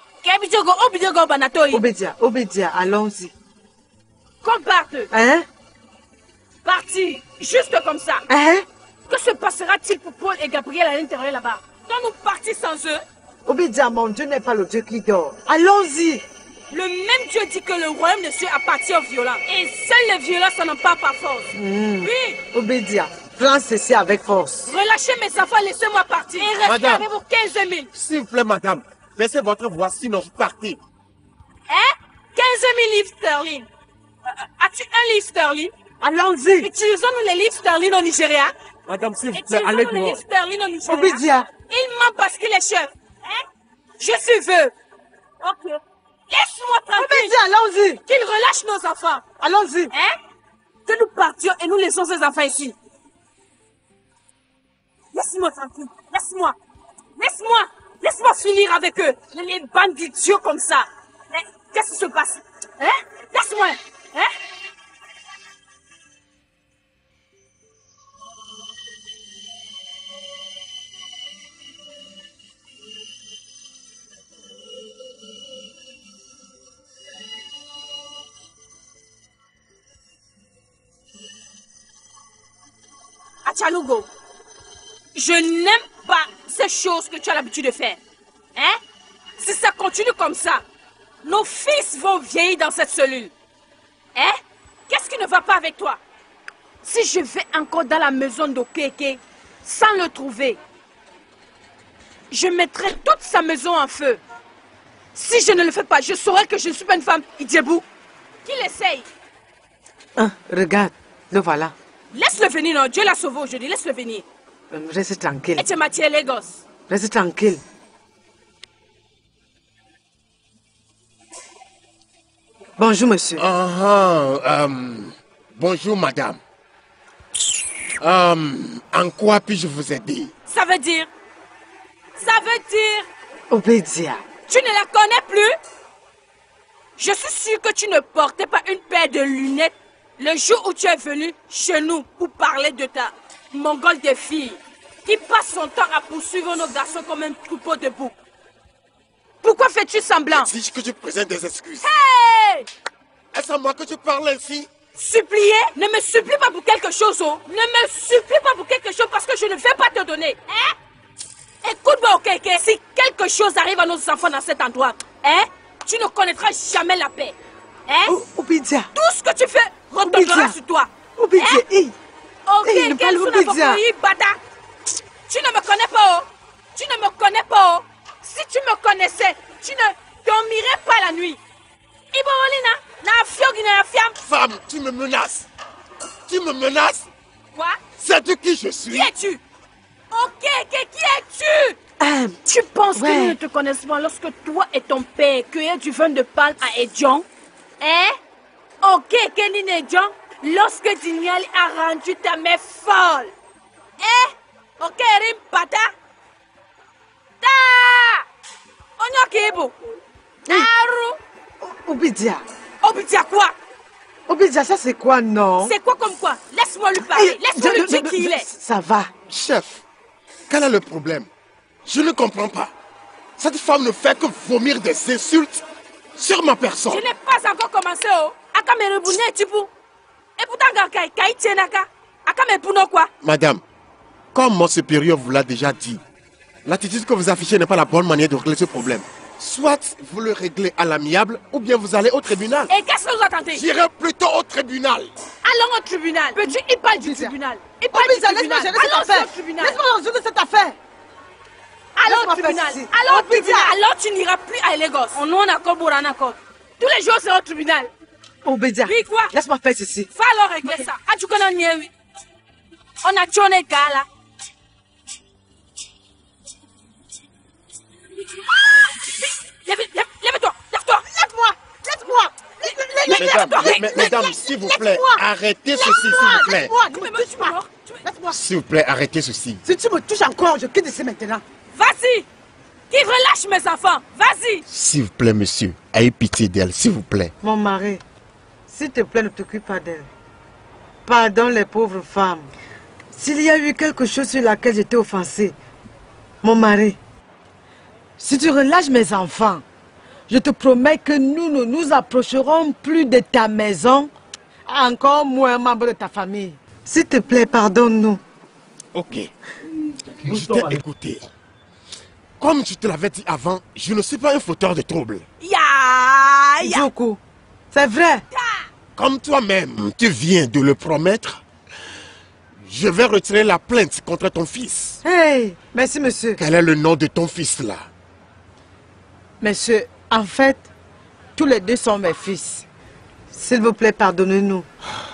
Obédia, Obédia, allons-y. Qu'on parte. Hein? Parti. Juste comme ça. Hein? Que se passera-t-il pour Paul et Gabriel à l'intérieur là-bas? Doit-nous partir sans eux? Obédia, mon Dieu n'est pas le Dieu qui dort. Allons-y. Le même Dieu dit que le royaume de Dieu appartient aux violents. Et seuls les violents s'en emparent par force. Mm. Oui. Obédia, prends ceci avec force. Relâchez mes enfants, laissez-moi partir. Et restez Madame. avec vos quinze mille. S'il vous plaît, madame, baissez votre voix, sinon partez. Hein? quinze mille livres sterling. Euh, As-tu un livre sterling? Allons-y. Utilisons-nous les livres sterling au Nigeria? Madame, s'il vous plaît, allez Utilisons-nous les dehors. livres sterling au Nigeria? Obédia. Il ment parce qu'il est chef. Hein? Je suis vœu. Ok. Laisse-moi tranquille. Obédia, allons-y. Qu'il relâche nos enfants. Allons-y. Hein? Que nous partions et nous laissons ces enfants ici. Laisse-moi tranquille. Laisse-moi. Laisse-moi. Laisse-moi finir avec eux. Les bandes d'idiots comme ça. Hein? Qu'est-ce qui se passe? Hein? Laisse-moi. Hein? Achalugo, je n'aime pas ces choses que tu as l'habitude de faire. Hein? Si ça continue comme ça, nos fils vont vieillir dans cette cellule. Hein? Qu'est-ce qui ne va pas avec toi? Si je vais encore dans la maison d'Okeke sans le trouver, je mettrai toute sa maison en feu. Si je ne le fais pas, je saurai que je ne suis pas une femme Idjebou. Qu'il essaye. Hein, regarde, le voilà. Laisse-le venir, non. Dieu l'a sauvé aujourd'hui. Laisse-le venir. Euh, Reste tranquille. Et tu m'as tiré les gosses. Reste tranquille. Bonjour, monsieur. Ah, ah, euh, bonjour, madame. Euh, en quoi puis-je vous aider? Ça veut dire... Ça veut dire... Obédia. Tu ne la connais plus? Je suis sûre que tu ne portais pas une paire de lunettes le jour où tu es venu chez nous pour parler de ta mongole de fille qui passe son temps à poursuivre nos garçons comme un troupeau de boucs. Pourquoi fais-tu semblant? Dis que tu présentes des excuses. Hey! Est-ce à moi que tu parles ainsi? Supplier? Ne me supplie pas pour quelque chose, oh! Ne me supplie pas pour quelque chose parce que je ne vais pas te donner, hein? Écoute-moi, ok, ok. Si quelque chose arrive à nos enfants dans cet endroit, hein, tu ne connaîtras jamais la paix. Hein? Oh, Obidia. Tout ce que tu fais retombera sur toi. Obidia, hein? hey. Ok, Hey, ne quel parle son Obidia. bata. Tu ne me connais pas, oh. Tu ne me connais pas, oh. Si tu me connaissais, tu ne dormirais pas la nuit. Ibolina, na fiogi na fiam. Femme, tu me menaces. Tu me menaces. Quoi? Sais-tu qui je suis? Qui es-tu? Ok, ok, qui es-tu? Euh, Tu penses ouais. que nous ne te connaissons pas lorsque toi et ton père cueillaient du vin de palme à Edjon? Hein? Ok, Kenny Edjon, lorsque Dignali a rendu ta mère folle. Hein? Ok, Rimpata? Ta! Onyokebo? Aru? Obidia. Obidia quoi? Obidia, ça c'est quoi, non? C'est quoi comme quoi? Laisse-moi lui parler. Hey, Laisse-moi je- lui dire je- qui il je- est. Ça va. Chef, quel est le problème? Je ne comprends pas. Cette femme ne fait que vomir des insultes sur ma personne. Je n'ai pas encore commencé, oh. Aka me rebouné, tu peux. Et pourtant, Gakai, Kai Tienaka. Aka me puno quoi? Madame, comme mon supérieur vous l'a déjà dit, l'attitude que vous affichez n'est pas la bonne manière de régler ce problème. Soit vous le réglez à l'amiable, ou bien vous allez au tribunal. Et qu'est-ce que vous attendez? J'irai plutôt au tribunal. Allons au tribunal. Peux-tu, il parle du tribunal. Il parle du Obidia, tribunal. laisse-moi gérer cette Allons affaire. au tribunal. Laisse-moi résoudre cette affaire. Allons Laisse-moi au tribunal. faire ceci. Allons au Obidia. tribunal. Alors tu n'iras plus à Lagos. On nous on a encore un accord. Tous les jours c'est au tribunal. Obidia, Oui, quoi? laisse-moi faire ceci. Va alors régler ça. Ah, tu connais Niewi. On a tué Gala. Lève- lève- Lève-toi. Lève-toi. Laisse-moi. Laisse-moi. Mesdames, mais- mais- mesdames, s'il vous plaît, arrêtez ceci, s'il vous plaît. Laisse-moi, ne me touche pas. Laisse-moi. S'il vous plaît, arrêtez ceci. Si tu me touches encore, je quitte ici maintenant. Vas-y. Qui relâche mes enfants. Vas-y. S'il vous plaît, monsieur, ayez pitié d'elle, s'il vous plaît. Mon mari, s'il te plaît, ne t'occupe pas d'elle. Pardonne les pauvres femmes. S'il y a eu quelque chose sur laquelle j'étais offensée, mon mari, si tu relâches mes enfants, je te promets que nous ne nous approcherons plus de ta maison, encore moins un membre de ta famille. S'il te plaît, pardonne-nous. Ok. Je t'ai écouté. Comme je te l'avais dit avant, je ne suis pas un fauteur de troubles. Ya, ya. Joko, c'est vrai. Comme toi-même, tu viens de le promettre, je vais retirer la plainte contre ton fils. Hey, merci monsieur. Quel est le nom de ton fils là? Monsieur, en fait, tous les deux sont mes fils. S'il vous plaît, pardonnez-nous.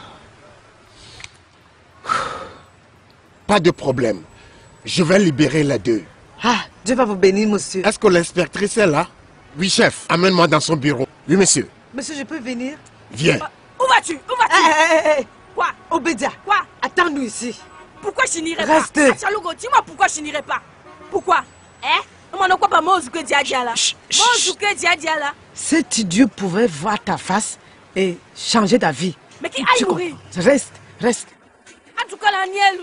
Pas de problème. Je vais libérer les deux. Ah, Dieu va vous bénir, monsieur. Est-ce que l'inspectrice est là? Oui, chef. Amène-moi dans son bureau. Oui, monsieur. Monsieur, je peux venir? Viens. Où vas-tu? Où vas-tu? Hé, hé, hé, hé. Quoi? Obédia. Quoi? Attends-nous ici. Pourquoi je n'irai pas? Restez. Achalougo, dis-moi pourquoi je n'irai pas. Pourquoi? Hein? On n'a pas Mozouke Diadia là. Mozouke Diadia là. Cet idiot pouvait voir ta face et changer d'avis. Mais qui Tu aille mourir? comprends? Reste, reste. En tout cas, la nielle.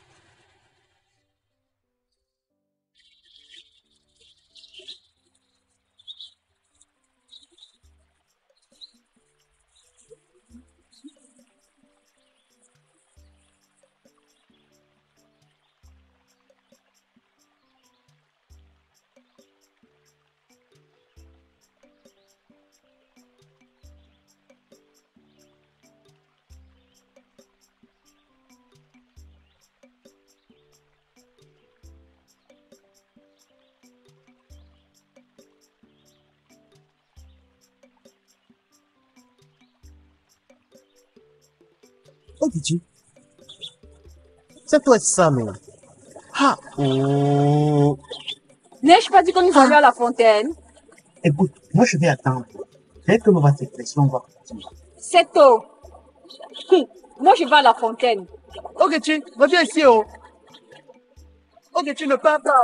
Oh, Dieu. C'est toi ça, mais. Ah, oh. N'ai-je pas dit que nous allions à la fontaine? Écoute, moi je vais attendre. Dès que l'on va cette pression, on va continuer. C'est tôt. Hum, Moi, je vais à la fontaine. Ok, tu reviens ici, oh. Ok, tu ne pars pas.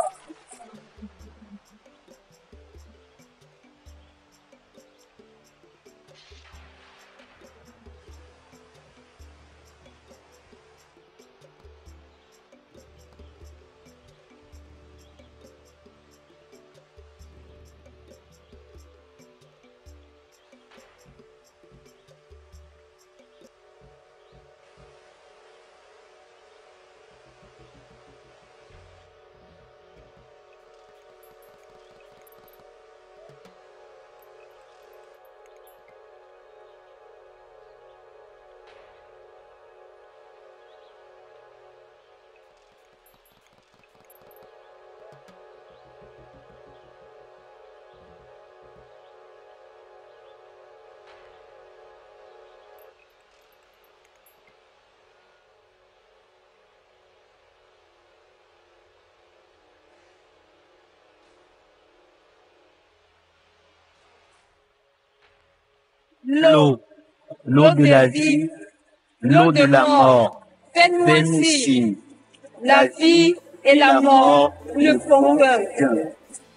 l'eau, l'eau de la vie, l'eau de la mort. Faites-nous signe. La vie et la mort ne font qu'un.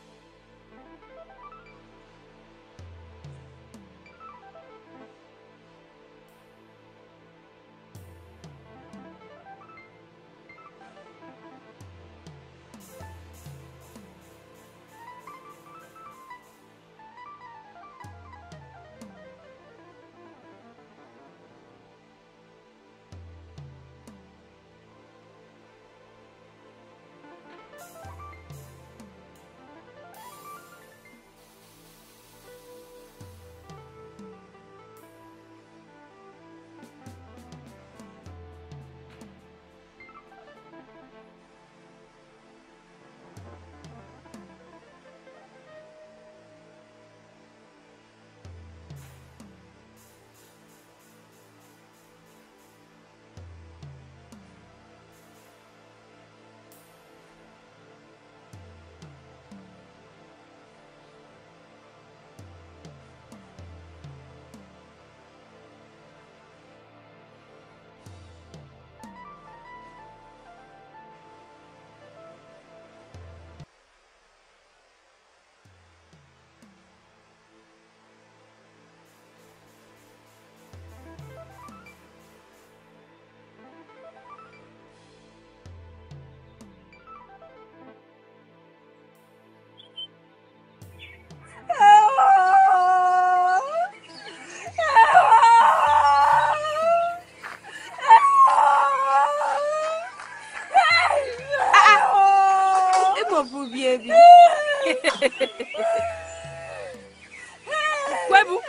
Quoi, vous?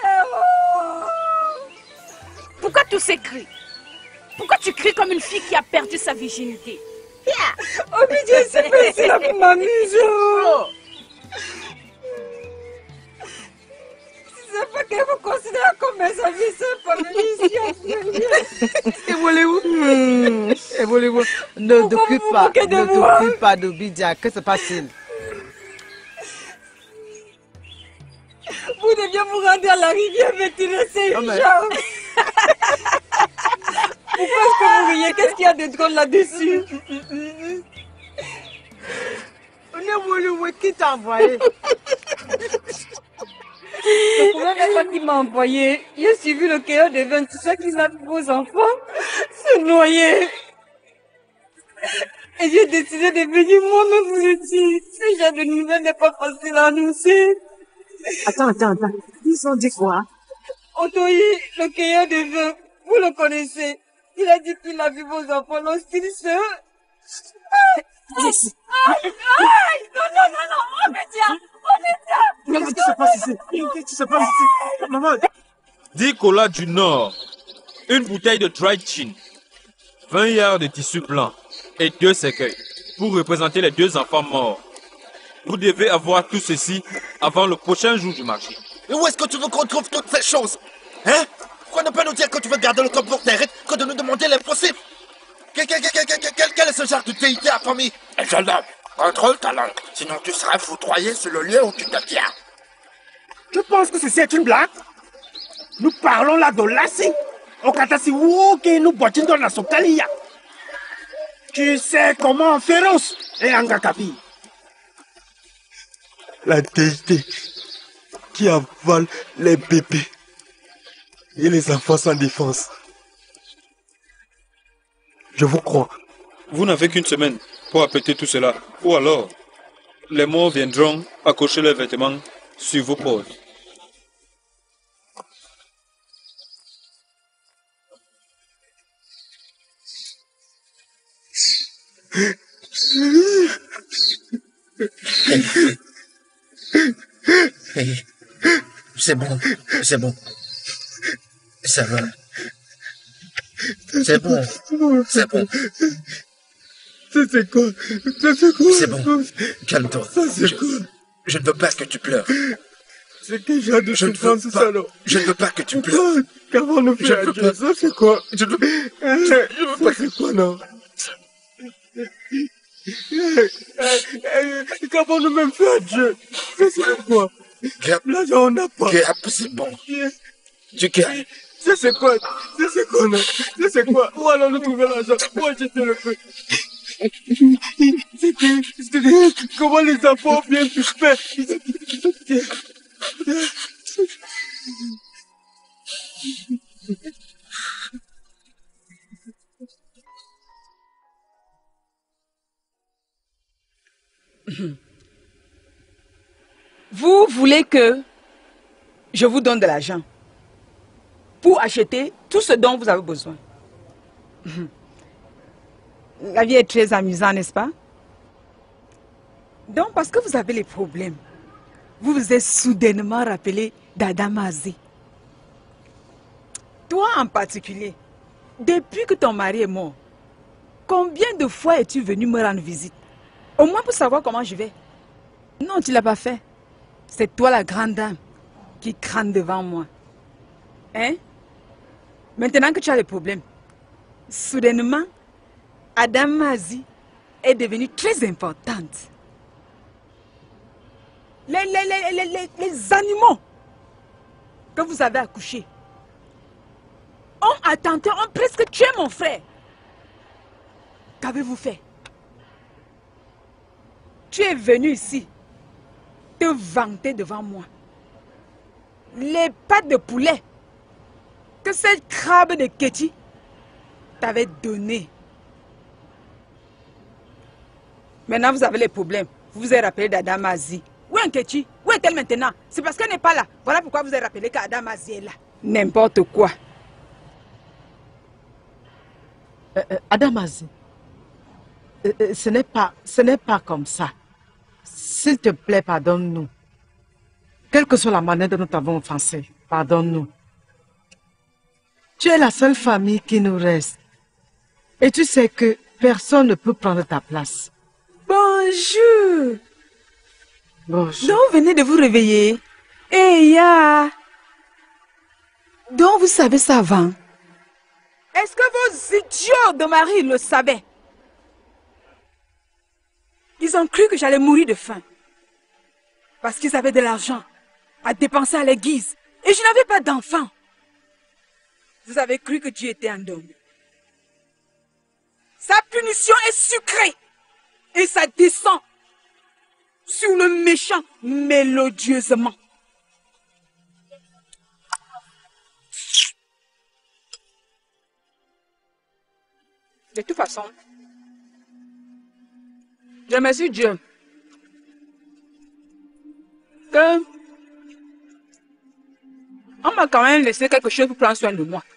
Pourquoi tous ces cris? Pourquoi tu cries comme une fille qui a perdu sa virginité? Oh, mais Dieu, c'est facile là pour m'amuser. C'est pas qu'elle vous considère comme mes amis, c'est pas Et voulez-vous? Et voulez-vous? Ne t'occupe pas, ne t'occupe pas d'Obidia, que c'est facile. Vous deviez vous rendre à la rivière vêtir ces gens. Pourquoi est-ce que vous riez? Qu'est-ce qu'il y a de drôle là-dessus? On est voulu, qui t'a envoyé? Le problème n'est pas qu'il m'a envoyé. Il a suivi le cueilleur de vin. Tu sais qu'il a vu vos enfants se noyer. Et j'ai décidé de venir moi-même vous le dire. Ce genre de nouvelles n'est pas facile à annoncer. Attends, attends, attends. Ils ont dit quoi? Otoyi, le cueilleur de vin, vous le connaissez. Il a dit qu'il a vu vos enfants lorsqu'il se... Yes. Ah, ah, non, non, non, non, oh, Média, oh, Média. Qu'est-ce qui se passe ici? Qu'est-ce qui se passe ici? Maman. dix colas du Nord, une bouteille de dried gin, vingt yards de tissu blanc et deux cercueils pour représenter les deux enfants morts. Vous devez avoir tout ceci avant le prochain jour du marché. Et où est-ce que tu veux qu'on trouve toutes ces choses? Hein? Pourquoi ne pas nous dire que tu veux garder le temps pour tes rites que de nous demander l'impossible? Quel, quel, quel, quel, quel, quel est ce genre de déité affamée? Jeune homme, contrôle ta langue, sinon tu seras foudroyé sur le lieu où tu te tiens. Tu penses que ceci est une blague? Nous parlons là de Lassi. Au Katasi Woke, nous boitons dans la Sokalia. Tu sais comment féroce et Angakapi. La déité qui avale les bébés et les enfants sans défense. Je vous crois. Vous n'avez qu'une semaine pour apprêter tout cela. Ou alors, les morts viendront accrocher leurs vêtements sur vos portes. C'est bon, c'est bon. Ça va. C'est bon, c'est bon. C'est quoi? C'est quoi? C'est bon, calme-toi. Je, je ne veux pas que tu pleures. C'est quel genre de souffrance ça alors? Je ne veux pas que tu pleures. Qu'avons-nous fait à Dieu? Ça c'est quoi? Je ne veux, je veux pas. C'est quoi non? Qu'avons-nous même fait à Dieu? C'est quoi? Là on n'a pas. Gap, c'est bon. Duquel? Ça c'est quoi? Ça c'est quoi? Ça c'est quoi? Où allons-nous trouver l'argent? Où acheter le feu? C'était... C'était... Comment les enfants viennent tout faire? Vous voulez que je vous donne de l'argent pour acheter tout ce dont vous avez besoin. La vie est très amusante, n'est-ce pas? Donc, parce que vous avez les problèmes, vous vous êtes soudainement rappelé d'Adamazi. Toi en particulier, depuis que ton mari est mort, combien de fois es-tu venu me rendre visite? Au moins pour savoir comment je vais. Non, tu ne l'as pas fait. C'est toi la grande dame qui crâne devant moi. Hein? Maintenant que tu as les problèmes, soudainement, Adamazi est devenue très importante. Les, les, les, les, les, les animaux que vous avez accouchés ont attenté, ont presque tué mon frère. Qu'avez-vous fait? Tu es venu ici te vanter devant moi. Les pattes de poulet que cette crabe de Ketty t'avait donné. Maintenant, vous avez les problèmes. Vous vous êtes rappelé d'Adamazi. Où est Ketty? Où est-elle maintenant? C'est parce qu'elle n'est pas là. Voilà pourquoi vous êtes rappelé qu'Adamazi est là. N'importe quoi. Euh, euh, Adamazi, euh, euh, ce n'est pas, ce n'est pas comme ça. S'il te plaît, pardonne-nous. Quelle que soit la manière dont nous t'avons offensé, pardonne-nous. Tu es la seule famille qui nous reste. Et tu sais que personne ne peut prendre ta place. Bonjour. Bonjour. Donc, vous venez de vous réveiller. Eh, ya. Donc, vous savez ça avant. Est-ce que vos idiots de mari le savaient? Ils ont cru que j'allais mourir de faim. Parce qu'ils avaient de l'argent à dépenser à l'église. Et je n'avais pas d'enfant. Vous avez cru que Dieu était un homme. Sa punition est sucrée. Et ça descend sur le méchant mélodieusement. De toute façon, je remercie Dieu que on m'a quand même laissé quelque chose pour prendre soin de moi.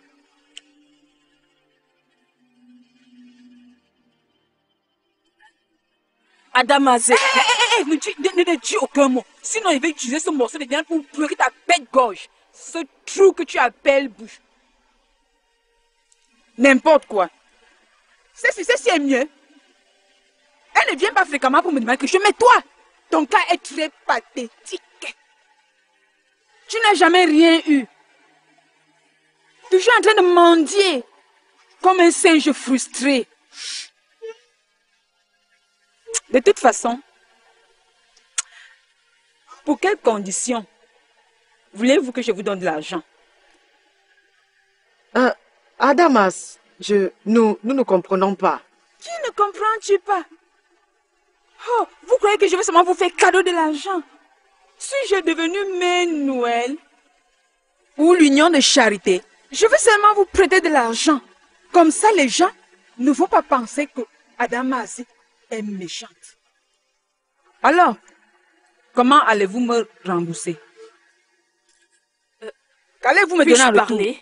Adamazi. Hé, hé, hé, ne dis ne, ne dis aucun mot. Sinon, il va utiliser ce morceau de viande pour pleurer ta bête gorge. Ce trou que tu appelles bouche. N'importe quoi. C'est si est mieux. Elle ne vient pas fréquemment pour me demander quelque chose, mais toi, ton cas est très pathétique. Tu n'as jamais rien eu. Toujours en train de mendier, comme un singe frustré. De toute façon, pour quelles conditions voulez-vous que je vous donne de l'argent? Euh, Adamas, je, nous, nous ne comprenons pas. Qui ne comprends-tu pas? Oh, vous croyez que je vais seulement vous faire cadeau de l'argent? Suis-je devenu Mère Noël ou l'union de charité? Je vais seulement vous prêter de l'argent. Comme ça, les gens ne vont pas penser que Adamazi est méchante. Alors, comment allez-vous me rembourser? euh, Qu'allez-vous me donner en retour? Parler?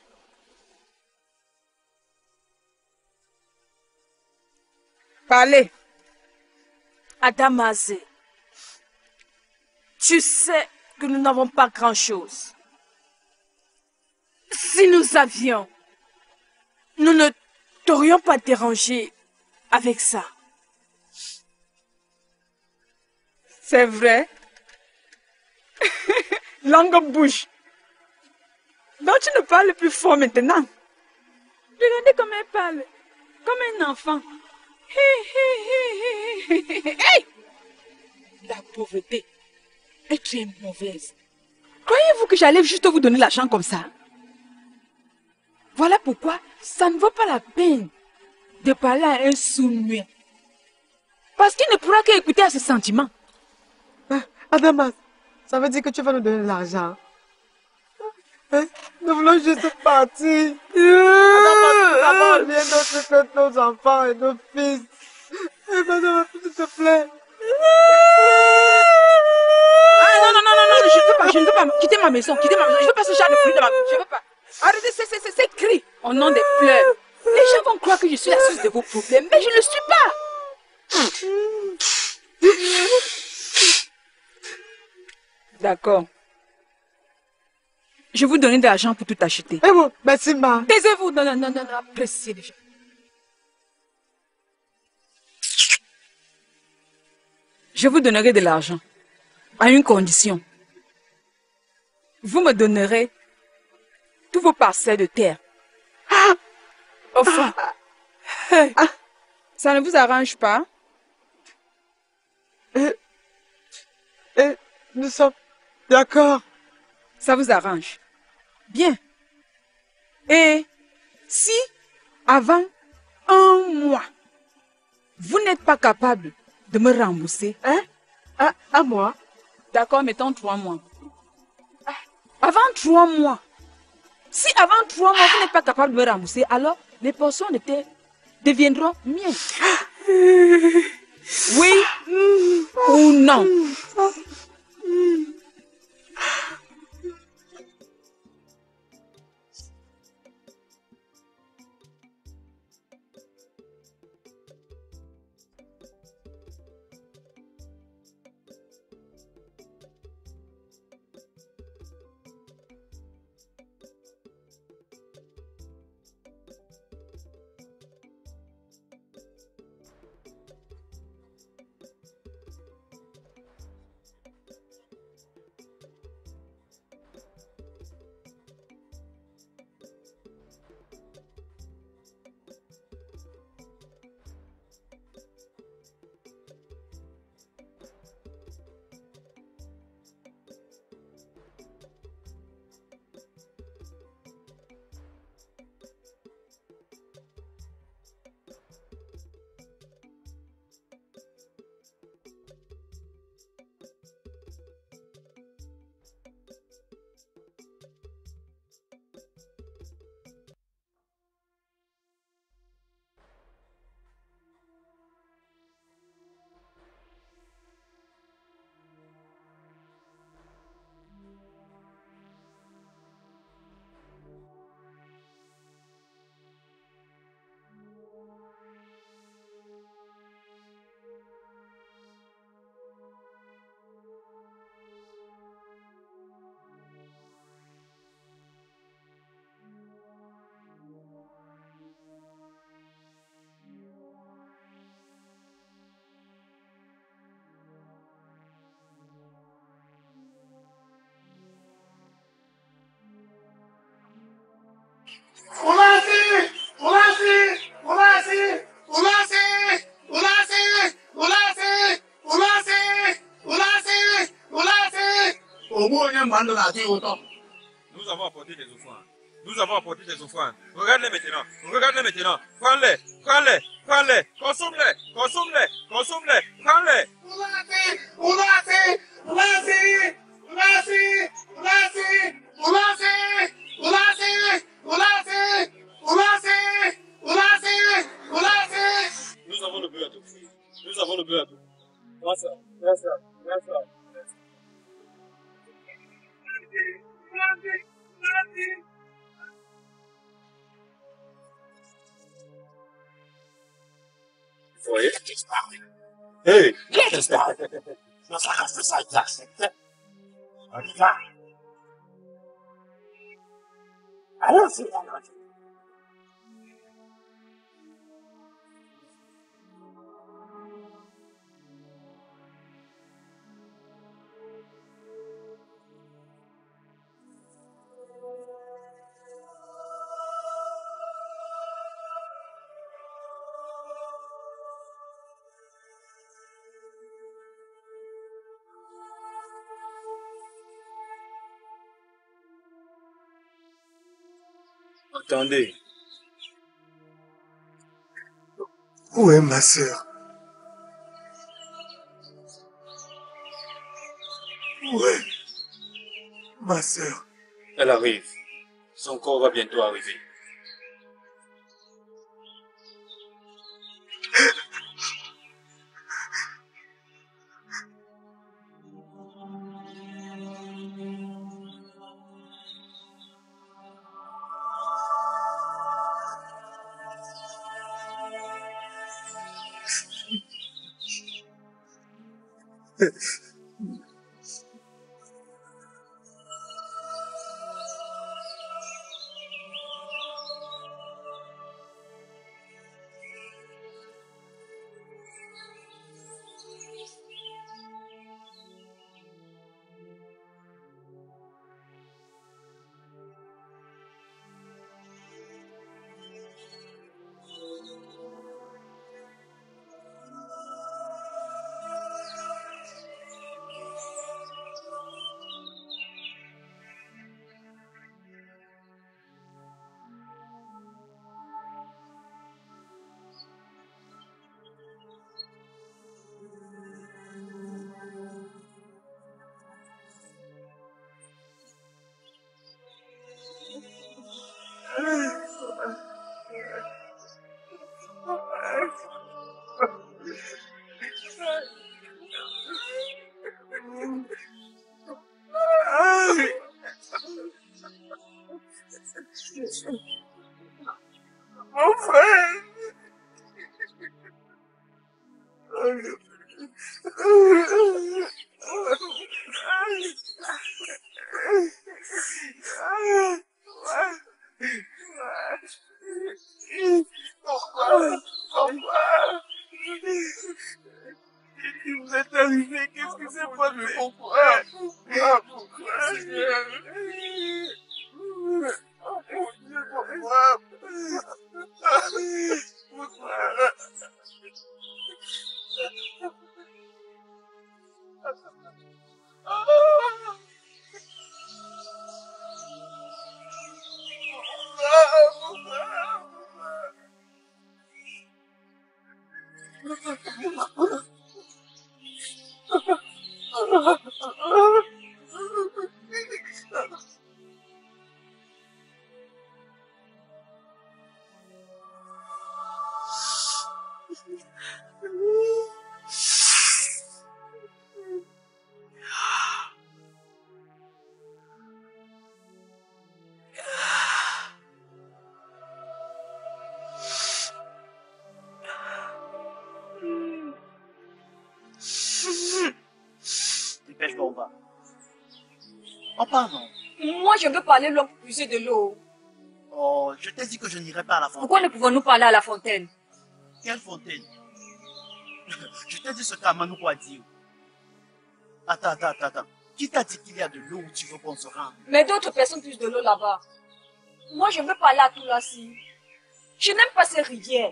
Parlez. Adamazi, tu sais que nous n'avons pas grand-chose. Si nous avions, nous ne t'aurions pas dérangé avec ça. C'est vrai? Langue bouche. Donc tu ne parles plus fort maintenant. Regardez comme elle parle. Comme un enfant. Hey! La pauvreté est très mauvaise. Croyez-vous que j'allais juste vous donner l'argent comme ça? Voilà pourquoi ça ne vaut pas la peine de parler à un sourd-muet. Parce qu'il ne pourra qu'écouter à ses sentiments. Ah, Adamas, ça veut dire que tu vas nous donner de l'argent. Hein? Nous voulons juste partir. Adamas, viens nous faire nos enfants et nos fils. Adamas, s'il te plaît. Ah non, non, non, non, non, je ne veux pas, je ne veux pas quitter ma maison, quitter ma maison. Je ne veux pas ce genre de bruit de ma maison. Je ne veux pas. Arrêtez ces, ces, ces cris au nom des fleurs. Les gens vont croire que je suis la source de vos problèmes, mais je ne le suis pas. D'accord. Je vais vous donner de l'argent pour tout acheter. Eh bon, merci, ma. Taisez-vous. Non, non, non, non, non, appréciez les gens. Je vous donnerai de l'argent à une condition. Vous me donnerez tous vos parcelles de terre. Ah! Enfin, hey. Ah. Ça ne vous arrange pas? Et, et nous sommes d'accord. Ça vous arrange? Bien. Et si, avant un mois, vous n'êtes pas capable de me rembourser? Hein? À, à moi? D'accord, mettons trois mois. Avant trois mois. Si avant trois mois, vous n'êtes pas capable de me rembourser, alors les portions de terre deviendront miennes. Oui ou non? Ulasi! Ulasi! Ulasi! Ulasi! Ulasi! Ulasi! Ulasi! Ulasi! Ulasi! Au bout d'un moment, la vie autant. Nous avons apporté des offrandes. Nous avons apporté des offrandes. Regarde-les maintenant. Regarde-les maintenant. Prends-les. Prends-les. Prends-les. Consomme-les. Consomme-les. Consomme-les. Prends-les. Ulasi! Ulasi! Ulasi! Ulasi! Ulasi! Ulasi! Ulasi! Ulasi! Ulasi! Ulasi! Ulasi! Nous avons le beurre à tout. Nous avons le beurre à tout. Prends ça. Prends ça. Prends ça. Vous voyez? Hey! Qu'est-ce que c'est? Non, ça reste ça, exact. On y va. Allons-y, allons-y. Attendez. Où est ma sœur? Où est ma sœur? Elle arrive. Son corps va bientôt arriver. Mon frère. Pourquoi? Pourquoi? Qu'est-ce qui vous est arrivé? Qu'est-ce qui s'est passé? Pourquoi? Pourquoi? Pourquoi? Pourquoi? Dépêche-toi, on va. Oh, pardon. Moi, je veux parler de l'homme pour puiser de l'eau. Oh, je t'ai dit que je n'irai pas à la fontaine. Pourquoi ne pouvons-nous parler à la fontaine? Quelle fontaine? Je t'ai dit ce qu'Amanou a dit. Attends, attends, attends, attends. Qui t'a dit qu'il y a de l'eau où tu veux qu'on se rende? Mais d'autres personnes puissent de l'eau là-bas. Moi, je veux parler à Toulassi. Je n'aime pas ces rivières.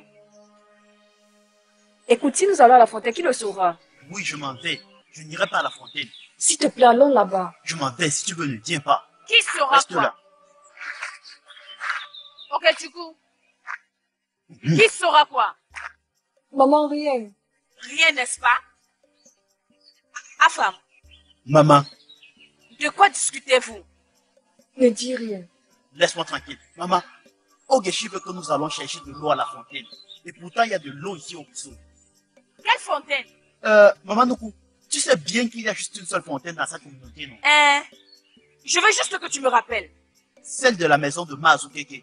Écoute, si nous allons à la fontaine, qui le saura? Oui, je m'en vais. Je n'irai pas à la fontaine. S'il te plaît, allons là-bas. Je m'en vais. Si tu veux, ne viens pas. Qui saura Reste quoi? là. Ok, du coup. Qui saura quoi? Maman, rien. Rien, n'est-ce pas? Afam, Maman, de quoi discutez-vous? Ne dis rien. laisse-moi tranquille. Maman, Ogechi veut que nous allons chercher de l'eau à la fontaine. Et pourtant, il y a de l'eau ici au ruisseau. Quelle fontaine? Euh, Maman Noukou, tu sais bien qu'il y a juste une seule fontaine dans cette communauté, non? Hein? Je veux juste que tu me rappelles. Celle de la maison de Mazukeke.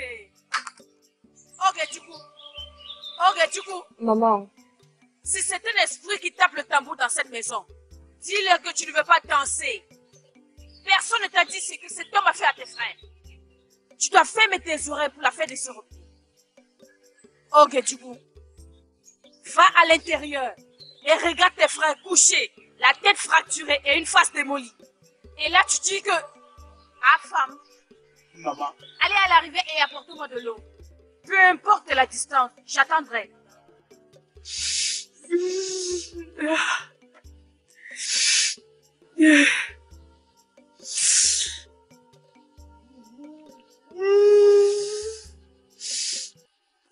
Ok, du coup. Ok, du coup. Maman. Si c'est un esprit qui tape le tambour dans cette maison, dis-leur que tu ne veux pas danser. Personne ne t'a dit ce que cet homme a fait à tes frères. Tu dois fermer tes oreilles pour la faire de ce repos. Ok, du coup. Va à l'intérieur et regarde tes frères couchés, la tête fracturée et une face démolie. Et là, tu dis que... Ah, femme. Maman. Allez à l'arrivée et apporte-moi de l'eau. Peu importe la distance, j'attendrai.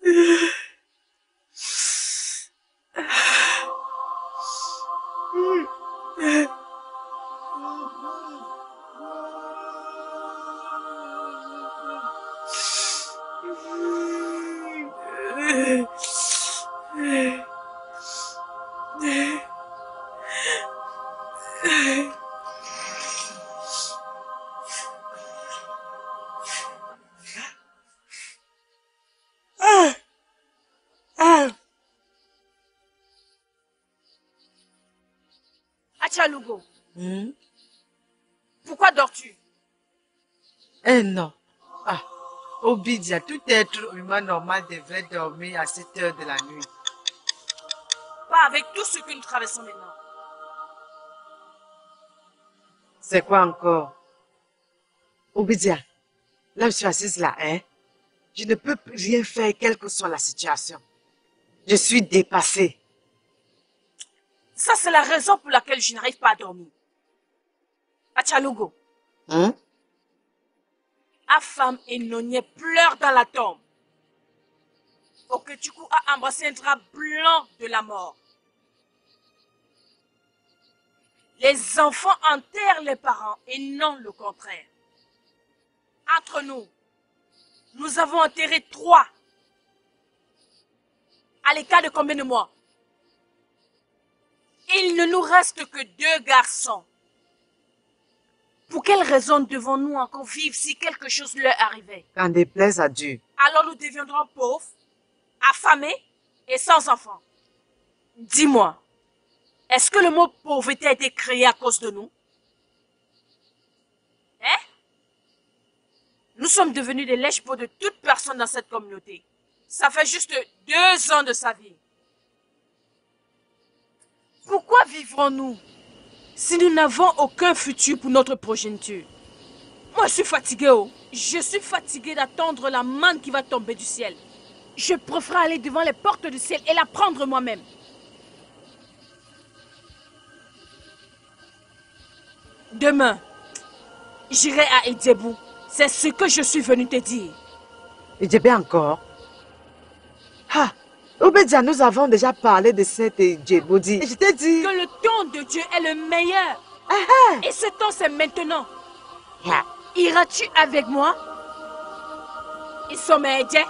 Achalugo, Hmm? pourquoi dors-tu? Eh non. Ah, Obidia, tout être humain normal devrait dormir à cette heure de la nuit. Pas avec tout ce que nous traversons maintenant. C'est quoi encore? Obidia, là je suis assise là, hein? Je ne peux plus rien faire, quelle que soit la situation. Je suis dépassée. Ça, c'est la raison pour laquelle je n'arrive pas à dormir. Achalugo, Hein? Afam et Nonier pleurent dans la tombe. Okechuku a embrassé un drap blanc de la mort. Les enfants enterrent les parents et non le contraire. Entre nous, nous avons enterré trois. À l'écart de combien de mois? Il ne nous reste que deux garçons. Pour quelle raison devons-nous encore vivre si quelque chose leur arrivait? Qu'en déplaise à Dieu. Alors nous deviendrons pauvres, affamés et sans enfants. Dis-moi, est-ce que le mot pauvreté a été créé à cause de nous? Hein? Nous sommes devenus des lèche-pots de toute personne dans cette communauté. Ça fait juste deux ans de sa vie. Pourquoi vivrons-nous si nous n'avons aucun futur pour notre progéniture? Moi, je suis fatiguée, oh. Je suis fatiguée d'attendre la manne qui va tomber du ciel. Je préfère aller devant les portes du ciel et la prendre moi-même. Demain, j'irai à Edjebou. C'est ce que je suis venu te dire. Edjebé encore? Ah, Obedia, nous avons déjà parlé de cette Edjeboudi. Je t'ai dit... Que le temps de Dieu est le meilleur. Et ce temps, c'est maintenant. Iras-tu avec moi? Ils sont mes aidés.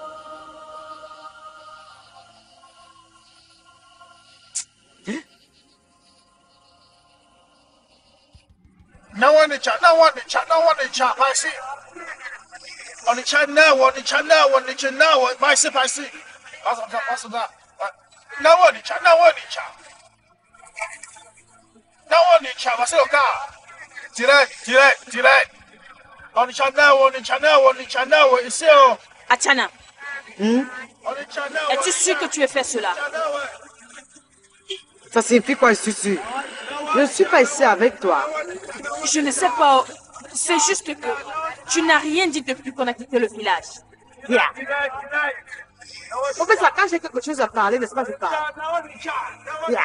Now on the chat, now on the chat, now on the chat, I see. On the chat now, on the chat now, on the chat now, I see, I see. What's that? What's that? Now on the chat, now on the chat. Now on the chat, what's that? Direct, direct, direct. On the chat now, on the chat now, on the chat now, you see. Achana, Hmm? es-tu sûr que tu veux faire cela? Ça signifie quoi, je suis sûr? Je ne suis pas ici avec toi. Je ne sais pas. C'est juste que tu n'as rien dit depuis qu'on a quitté le village. Yeah. En fait, quand j'ai quelque chose à parler, n'est-ce pas, je parle. Yeah.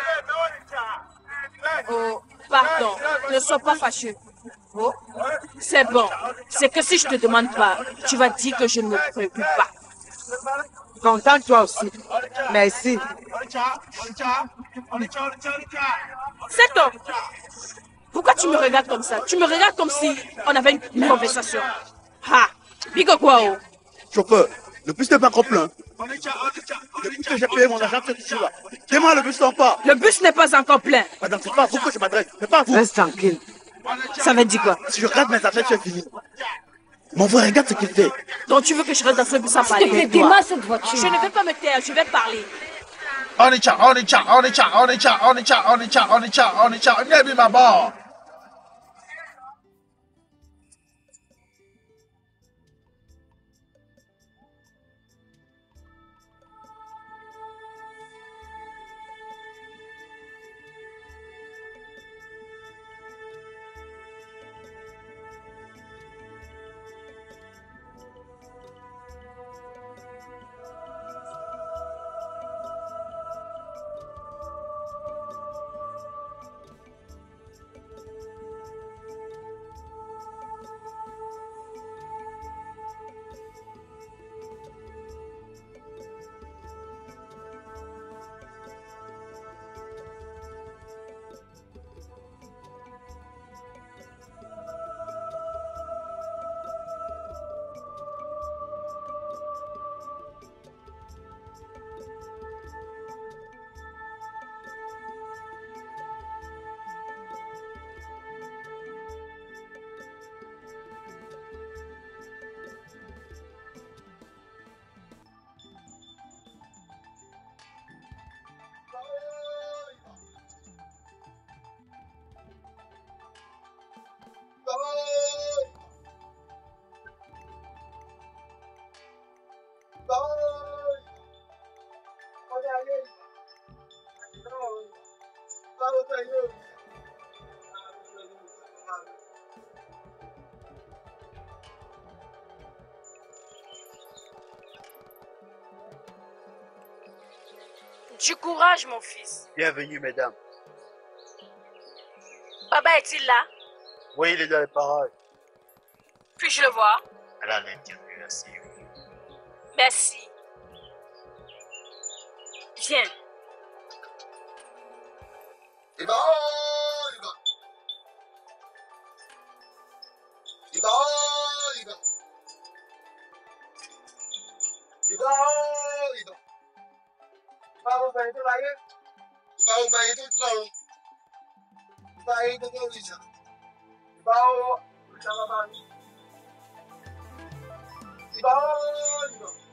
Oh, pardon, ne sois pas fâcheux. Oh, c'est bon. C'est que si je te demande pas, tu vas dire que je ne me préoccupe pas. Contente-toi aussi. Merci. C'est tout. Pourquoi tu me regardes comme ça? Tu me regardes comme si on avait une conversation. Ha! Bigo quoi? Chauffeur, le bus n'est pas encore plein. Depuis que j'ai payé mon argent, c'est toujours là. Demain, le bus sort pas. Le bus n'est pas encore plein. Madame, c'est pas à vous que je m'adresse. C'est pas à vous. Reste tranquille. Ça veut dire quoi? Si je regarde mes affaires, c'est fini. Mon frère, regarde ce qu'il fait. Donc tu veux que je reste dans ce bus à parler? S'il te plaît, démarre cette voiture. Je ne vais pas me taire, je vais parler. On the chat, on the chat, on the chat, on the chat, on the chat, on the chat, on the chat, on the chat. Let me my ball. Du courage, mon fils. Bienvenue, mesdames. Baba est-il là? Oui, il est dans les parages. Puis-je le voir? Elle a l'intérieur, merci. Merci. Viens. Il va, il va. Il va, il va. Il va, il va. Il va vous faire tout là. Il va vous faire tout là. Il va y tout là. Il va vous faire là. Il va, il va. Il va,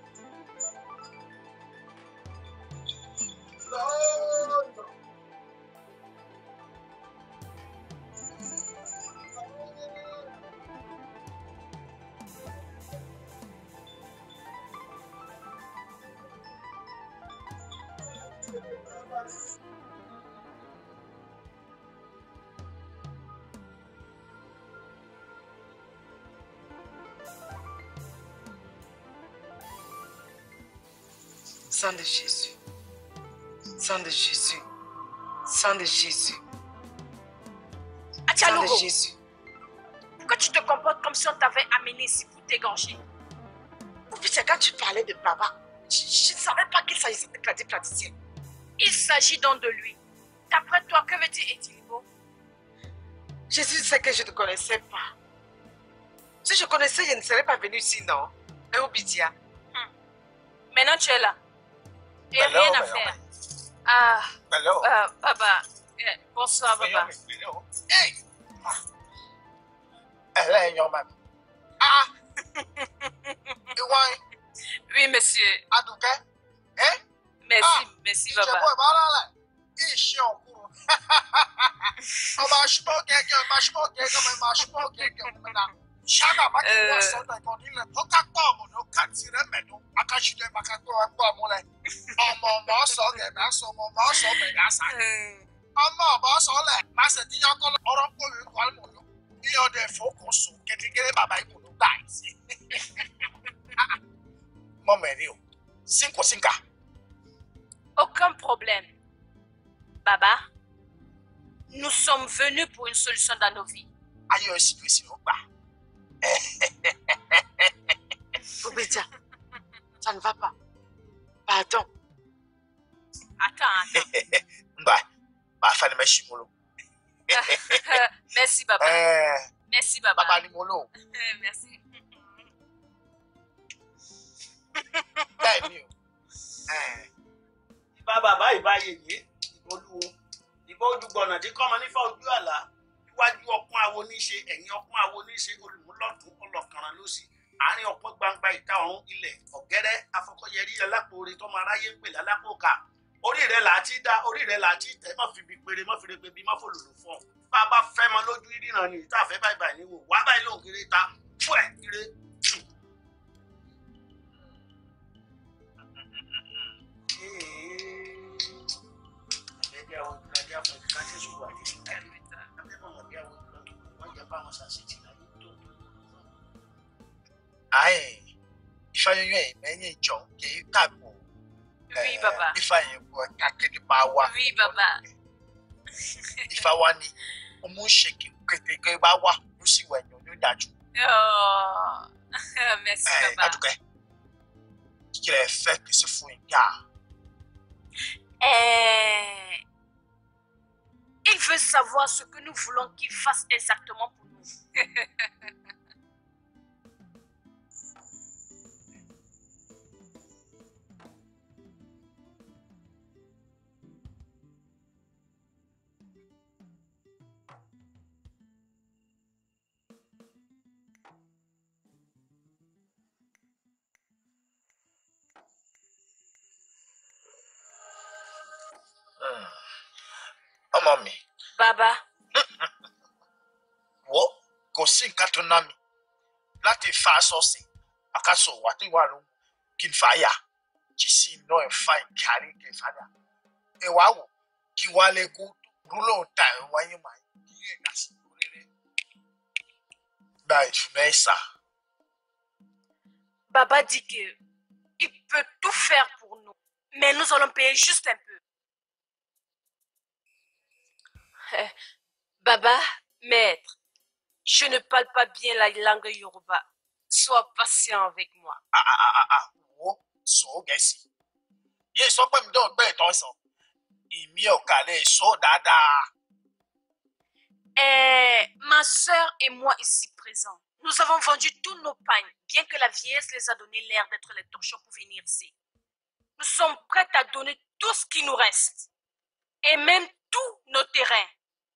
il va. Sang de Jésus. Sang de Jésus. Sang de Jésus. Sang de Jésus. Pourquoi tu te comportes comme si on t'avait amené ici pour t'égorger? Puis c'est quand tu parlais de Baba, je ne savais pas qu'il s'agissait de Claudie Platicienne. Il s'agit donc de lui. D'après toi, que veut dire Edilibo? Jésus sait que je ne te connaissais pas. Si je connaissais, je ne serais pas venu ici, non? Et Obidia. Hmm. Maintenant, tu es là. Et Hello, rien à hello. faire. Ah, Hello. euh, Baba. Eh, bonsoir, Baba. Hey! Elle est young man. Ah! Iwan. Oui, monsieur. Adouke. Hein? Merci, Ah, merci, je Baba. vois, voilà, là. Il chie en cours. On marche pas quelqu'un, on marche pas quelqu'un, on marche pas quelqu'un. Maintenant, chaque fois qu'il voit ça, on dit, le pokato, mon okati, remedo, akashide, bakato, akwa, mon lait. On m'en sort, on m'en sort, on m'en sort, mais là, ça. On m'en sort, là. Mais c'est dit encore, on rencontre le quoi, mon lait. Il y a des faux qu'on sort, qui dit que les babas, ils nous taillent. Mon mari, cinco, cinco. Aucun problème. Baba, nous sommes venus pour une solution dans nos vies. Aïe, aussi, oui, c'est pas. Obidia, ça ne va pas. Pardon. Attends, attends. Bah, bah, fallait me chimolo. Merci, Baba. Eh, Merci, Baba. Baba Limolo. Merci. Thank you. Eh. Ìbá bàbá ìbá yèyé ìbólúwo ìbá ojúgbọ̀nà tí kọ́mọ nífà ojú àlá iwájú ọpọ́n awo níṣe ẹ̀yìn ọpọ́n awo níṣe olùmúlọ́tún ọlọ́kànràn lósì àárín ọpọ́n gbangba ìta ọ̀run ilẹ̀ ọ̀gẹ́rẹ́ afọkọ́yẹrí alápòore tọ́mọ aráyé ń pè lálápòkà orí rẹ̀ là á ti dá orí rẹ̀ là á ti tẹ̀ má fi bí péré má fi rẹ̀ pé bí má fòlòlò fún ọ bá a bá fẹ́ mọ lójú ríran ni ìta àfẹ́ báyìí báyìí níwò wá báyìí lóhùn kiri ta fún ẹ̀ kiri. Aïe, il faut y aller, John, qui est tabou. Oui, Baba. Il faut y aller, qui est bawa. Oui, Baba. Il faut y aller, on m'a shaké, que tu es bawa, nous si ouais, nous d'adju. Oh, merci, Baba. En tout cas, qui est fait que ce fou un gars. Eh, il veut savoir ce que nous voulons qu'il fasse exactement pour nous. Oh, mommy. Baba. Wo, kò sí nǹkan tó ná mi láti fa aṣọ sí àkàsọ̀ wà tí wà ló kí n fà á yà kí sì iná ẹ̀ fa ìkárí kí n fà á yà. Ẹ wá wò kí wá lè kó rúlò ta ẹ̀ wáyé mà kí ẹ̀ dà sí oríire. Gba ìtumọ̀ ẹ̀ sà. Baba dit que il peut tout faire pour nous, Mais nous allons payer juste un peu. Eh, Baba, maître, je ne parle pas bien la langue Yoruba. Sois patient avec moi. Ah, ah, ah, ah, ah, wo, so gẹ̀ẹ́sì. Yé sọ pé mi dán ọgbẹ́ ìtọ́ sọ. Ìmí ọ̀kà lè sọ dáadáa. Eh, ma soeur et moi ici présents, nous avons vendu tous nos pagnes, bien que la vieillesse les a donné l'air d'être les torchons pour venir ici. Nous sommes prêts à donner tout ce qui nous reste, et même tous nos terrains.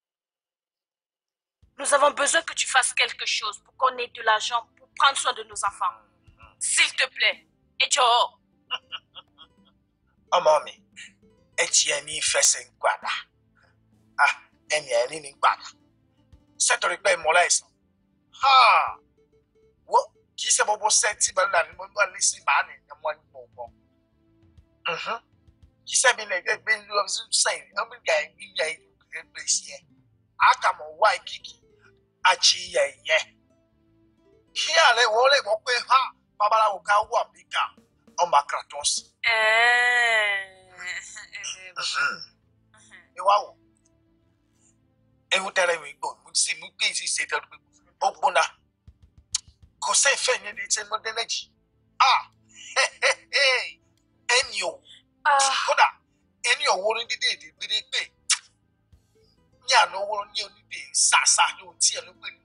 Nous avons besoin que tu fasses quelque chose pour qu'on ait de l'argent pour prendre soin de nos enfants. S'il te plaît. Et Joe. Ọmọ mi, ẹ ti ẹ ní fẹsẹ̀ ń gbàdá. Ah, ẹni ẹ ní ní gbàdá. Sẹ́tọ̀rì pé ìmọ̀lá ẹ̀sán. Wo kì í ṣe gbogbo sẹ́ẹ̀tì pẹ̀lú àní mo gbọ́ lẹ́sìn máa ní ẹ̀mọ́ ní gbọ̀ngbọ̀n. Kì í ṣe mi lè gbé gbé ní ọdún sẹ́yìn ọmọ ìgbà ìgbìyà ìlú gbé sí ẹ. Àkàmọ̀ wá ìkìkì àti ìyẹ̀yẹ. Kí àlẹ́ wọ́n lè mọ̀ pé ha babaláwo ká wà mí kà ọmọ àkàrà tó ń sìn. Ìwà wò. Ewu tẹ́lẹ̀ mi gbọ́, mo sì mú gbé ìsí ṣe tẹ́lẹ̀ pé ó gbóná. Kò sẹ́ ìfẹ́ yẹn ní ṣe mọ́dé méjì. Ah! Ẹni ò. Kódà, ẹni ò wọlé dídé èdè gbére pé ní àná owó ní onídè ṣàṣà ní ohun tí ẹ ló gbé nù.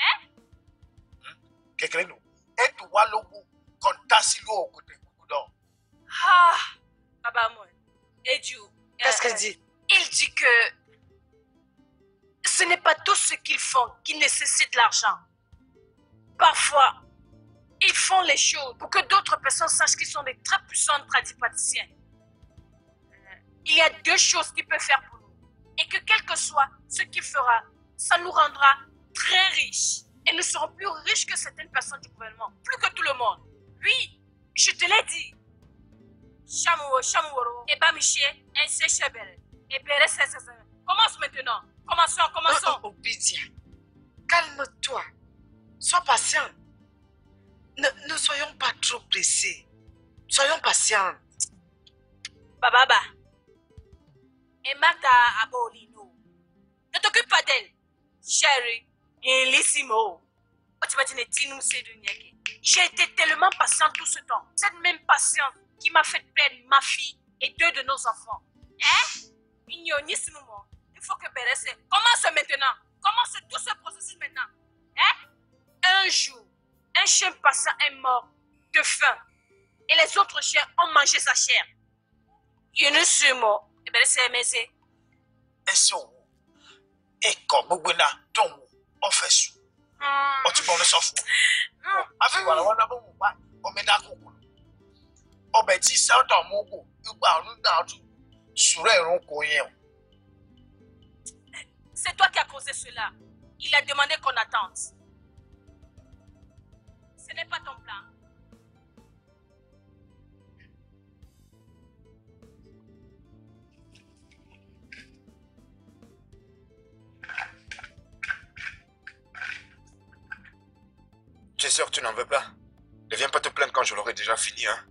Kékeré nù, ẹ tó wá lówó kọ̀ǹtà sílùú òkùnkùn gbogbo náà. Ah, Baba moi, Eju. Qu'est-ce qu'elle dit? Il dit que ce n'est pas tout ce qu'ils font qui nécessite l'argent. Parfois, ils font les choses pour que d'autres personnes sachent qu'ils sont des très puissants tradipraticiens. Il y a deux choses qu'il peut faire pour nous. Et que quel que soit ce qu'il fera, ça nous rendra très riches. Et nous serons plus riches que certaines personnes du gouvernement. Plus que tout le monde. Oui, je te l'ai dit. Chamouo, chamouoro, et bamiché, un séchebel. Et bere sesese. Commence maintenant. Commençons, commençons. Oh, Obidia, calme-toi. Sois patient. Ne, ne soyons pas trop pressés. Soyons patients. Bababa. Et Martha Abolino. Ne t'occupe pas d'elle. Chérie. Et Lissimo. J'ai été tellement patiente tout ce temps. Cette même patience qui m'a fait perdre ma fille et deux de nos enfants. Hein? Il faut que Béresse commence maintenant. Commence tout ce processus maintenant. Hein? Un jour, un chien passant est mort de faim. Et les autres chiens ont mangé sa chair. Il ne suis mort. Et Béresse est aimé. Et so, et comme Bougbena, donc, on fait sous. On tu peux le s'offrir. Avec voilà, on a bon, on met d'accord. On met dix cents dans mon goût. Tu parles dans tout. Sur un rond courrier. C'est toi qui as causé cela. Il a demandé qu'on attende. Ce n'est pas ton plan. T'es sûr que tu n'en veux pas? Ne viens pas te plaindre quand je l'aurai déjà fini, hein.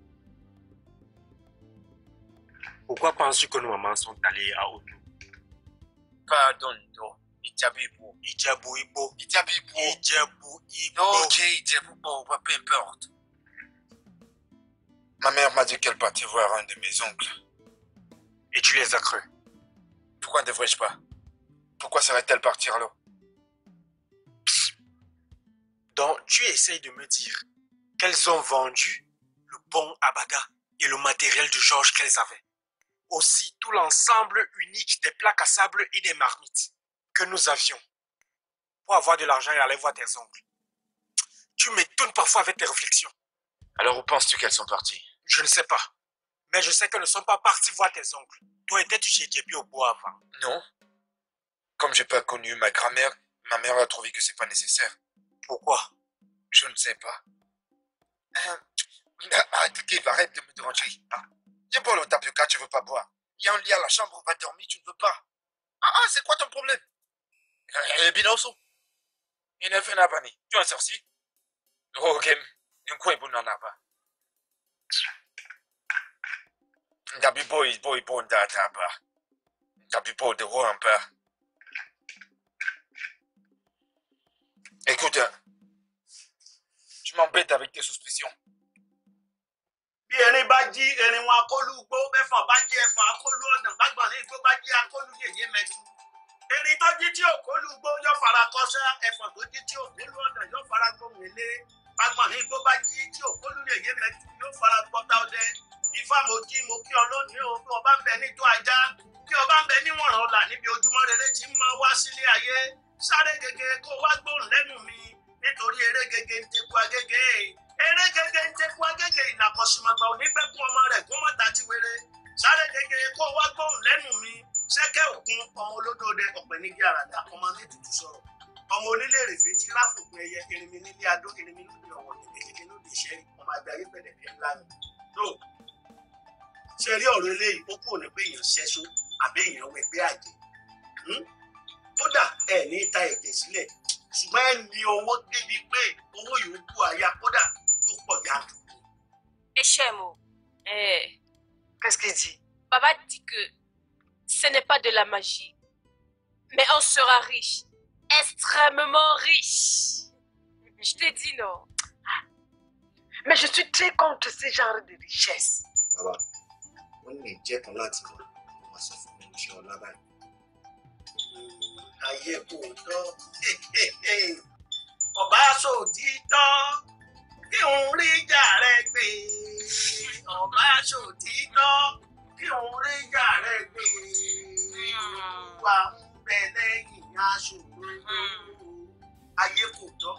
Pourquoi penses-tu que nos mamans sont allées à Otou? Pardon, non. Ijabibo. Ijabu Ibo. Ijabibo. Ijabu Ibo. Ok, Ijabibo, peu importe. Ma mère m'a dit qu'elle partait voir un de mes oncles. Et tu les as crus? Pourquoi ne devrais-je pas? Pourquoi serait-elle partir là? Donc, tu essayes de me dire qu'elles ont vendu le bon Abada et le matériel de Georges qu'elles avaient. Aussi, tout l'ensemble unique des plaques à sable et des marmites que nous avions pour avoir de l'argent et aller voir tes oncles. Tu m'étonnes parfois avec tes réflexions. Alors, où penses-tu qu'elles sont parties? Je ne sais pas. Mais je sais qu'elles ne sont pas parties voir tes oncles. Toi, étais-tu chez Djebi au bois avant? Non. Comme je n'ai pas connu ma grand-mère, ma mère a trouvé que c'est pas nécessaire. Pourquoi? Je ne sais pas. Arrête, Gabe, arrête de me déranger. Viens boire le tapioca, tu veux pas boire. Il y a un lit à la chambre, on va dormir, tu ne veux pas. Ah, ah, c'est quoi ton problème? Eh, Binoso. Il ne fait pas. Tu es un sorcier? Oh, ok. Un coin bon n'en a pas. Gabi boy, boy, boy, d'ataba. Gabi boy, de haut un peu. Écoute, tu m'embêtes avec tes suspicions. Bí erin bá jí erin wọn akólú igbó bẹ́fọ̀n bá jí ẹfọ̀n akólú ọ̀dàn bágbọ̀n ní igbó bá jí akólú yèyé mẹ́tú. Erin tó jí tí òkólú igbó yóò fara kọ́ṣẹ́ ẹfọ̀n tó jí tí òkólú ọ̀dàn yóò fara gbóhùn ilé. Bágbọ̀n ní igbó bá jí tí òkólú yèyé mẹ́tú yóò fara gbọ́ta ọdẹ. Ifá mo jí mo kí ọ lónìí o bí ọba ń bẹ nító ajá bí ọba ń bẹ níwọ̀n ọ̀la níbi ojúmọ́ rere tí ń máa wá sílé ayé sáré gègé kó wá gbóhùn lẹ́nu mi nítorí eré gègé ń teku agége eré gègé ń teku agége ìlàkọ̀sìmọ̀gbà onígbẹ́kún ọmọ rẹ̀ kó mọ̀ta ti wéré sáré gègé kó wá gbóhùn lẹ́nu mi ṣẹ́kẹ́ òkun ọmọ olódòdè ọ̀pẹ nígi àràdà ọmọ ní tutù sọ̀rọ̀ ọmọ onílé rèfé tí láfòpin ẹyẹ erinmi nílé adó erinmi lóde ọ̀wọ̀ kékeré lóde ìṣẹ́rí ọmọ àgbáyé pẹ̀lẹ́pẹ̀ ńlá ni. tó ṣe rí ọ̀rọ̀ eléyìí ó kò ní pé èèyàn ṣẹ́ṣó àbí èèyàn wọ ẹgbẹ́ àjẹ́ kódà ẹ̀ ní ta ẹ̀jẹ̀ sílẹ̀ ṣùgbọ́n ẹ̀ ní owó débi pé owó yòókù àyà kódà yóò pọ̀ yàtọ̀. Echemo, Eh, qu'est-ce qu'il dit? Baba dit que ce n'est pas de la magie, mais on sera riche, extrêmement riche. Je te dis non. Mais je suis très contre ce genre de richesse. Baba, on lè jẹ́ kan láti mọ̀ wá sọ fún mi ṣe ọ̀la báyìí. Ayé kò tọ́ ọba sòtítọ́ kí òun rí ìjà rẹ̀ gbé ọba sòtítọ́ kí òun rí ìjà rẹ̀ gbé wà ń bẹ lẹ́yìn aṣòro ayé kò tọ́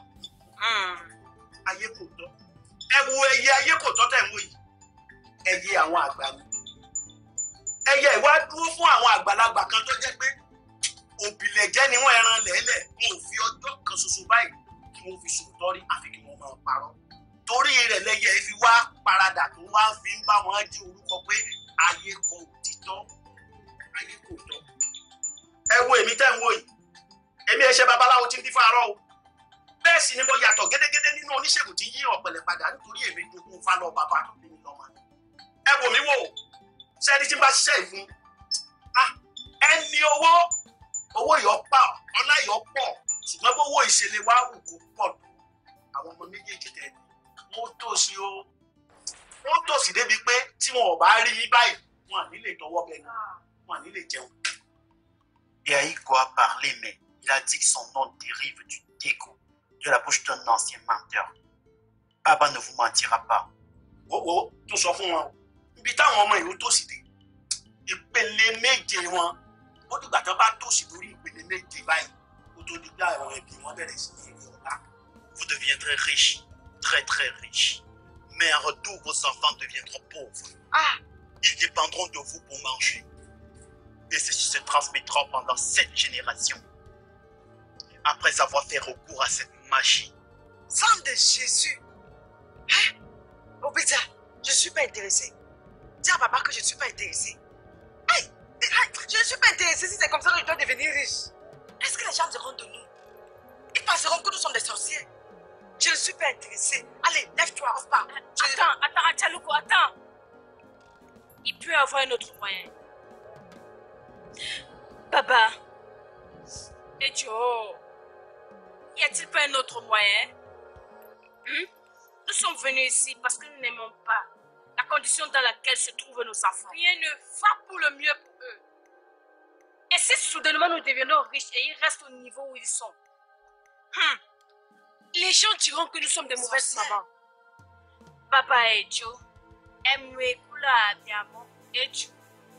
ayé kò tọ́ ẹ wo ẹyẹ ayé kò tọ́ tẹ̀ ń wò yìí ẹyẹ àwọn àgbà ni ẹyẹ ìwà dúró fún àwọn àgbàlagbà kan tó jẹ́ pé òbílẹ̀jẹ́ ni wọ́n ẹran lẹ́lẹ̀ wọn ò fi ọjọ́ kan ṣoṣo báyìí kí wọ́n fi sòótọ́ rí àfi kí wọ́n máa parọ́ torí rẹ̀ lẹ́yẹ fi wá paradà tó wá fi ń bá wọn jí orúkọ pé ayé kò títọ́ ayé kò tọ́ ẹ wo èmi tẹ́ ń wò yìí èmi ẹ ṣe babaláwo tí ń dín fáárọ̀ o bẹ́ẹ̀ sì ni mo yàtọ̀ gédégédé nínú oníṣègùn tí ń yí ọ̀pẹ̀lẹ̀ padà nítorí èmi dogun fálọ́ bàbá tó bí mi lọ́mọ ẹ wò mí wò sẹ́ni tí ń bá ṣiṣẹ́ ìfún ẹni owó owó yọ pa ọlá yọ pọ̀ ṣùgbọ́n bówó ìṣẹ̀lẹ̀ wa wù kó pọ̀ tó àwọn ọmọ méjèèjì tẹ wọ́n tòṣì o wọ́n tòṣì débi pé tí wọn ò bá rí yín báyìí wọn à ní lè tọwọ́ bẹnu wọn à ní lè jẹun. Yaïko a parlé, mais il a dit que son nom dérive du dégoût de la bouche d'un ancien menteur. Baba ne vous mentira pas. wo wo tó sọ fún wọn ibi táwọn ọmọ ìlú tòṣì dé ìpele méje wọn ó dìgbà tó bá tòṣì lórí ìpele méje báyìí kó tó dìgbà àwọn ẹbí wọn bẹ̀rẹ̀ sí ní ìlú ọ̀la. Vous deviendrez riche, très très riche. Mais en retour, vos enfants deviendront pauvres. Ah! Ils dépendront de vous pour manger. Et ceci se transmettra pendant sept générations. Après avoir fait recours à cette magie. Sang de Jésus! Hein? Obédia, je ne suis pas intéressée. Dis à papa que je ne suis pas intéressée. Hey, je ne suis pas intéressée si c'est comme ça que je dois devenir riche. Qu'est-ce que les gens diront de nous? Ils penseront que nous sommes des sorciers. Je ne suis pas intéressée. Allez, lève-toi, on se part. Je... Attends, attends, Achaluko, attends. Il peut y avoir un autre moyen. Baba, et Joe, y a-t-il pas un autre moyen? Hmm? Nous sommes venus ici parce que nous n'aimons pas la condition dans laquelle se trouvent nos enfants. Rien ne va pour le mieux pour eux. Et si soudainement nous devenons riches et ils restent au niveau où ils sont, hmm, les gens diront que nous sommes des mauvaises mamans. Papa et Joe, aime-nous kula biamo et Joe.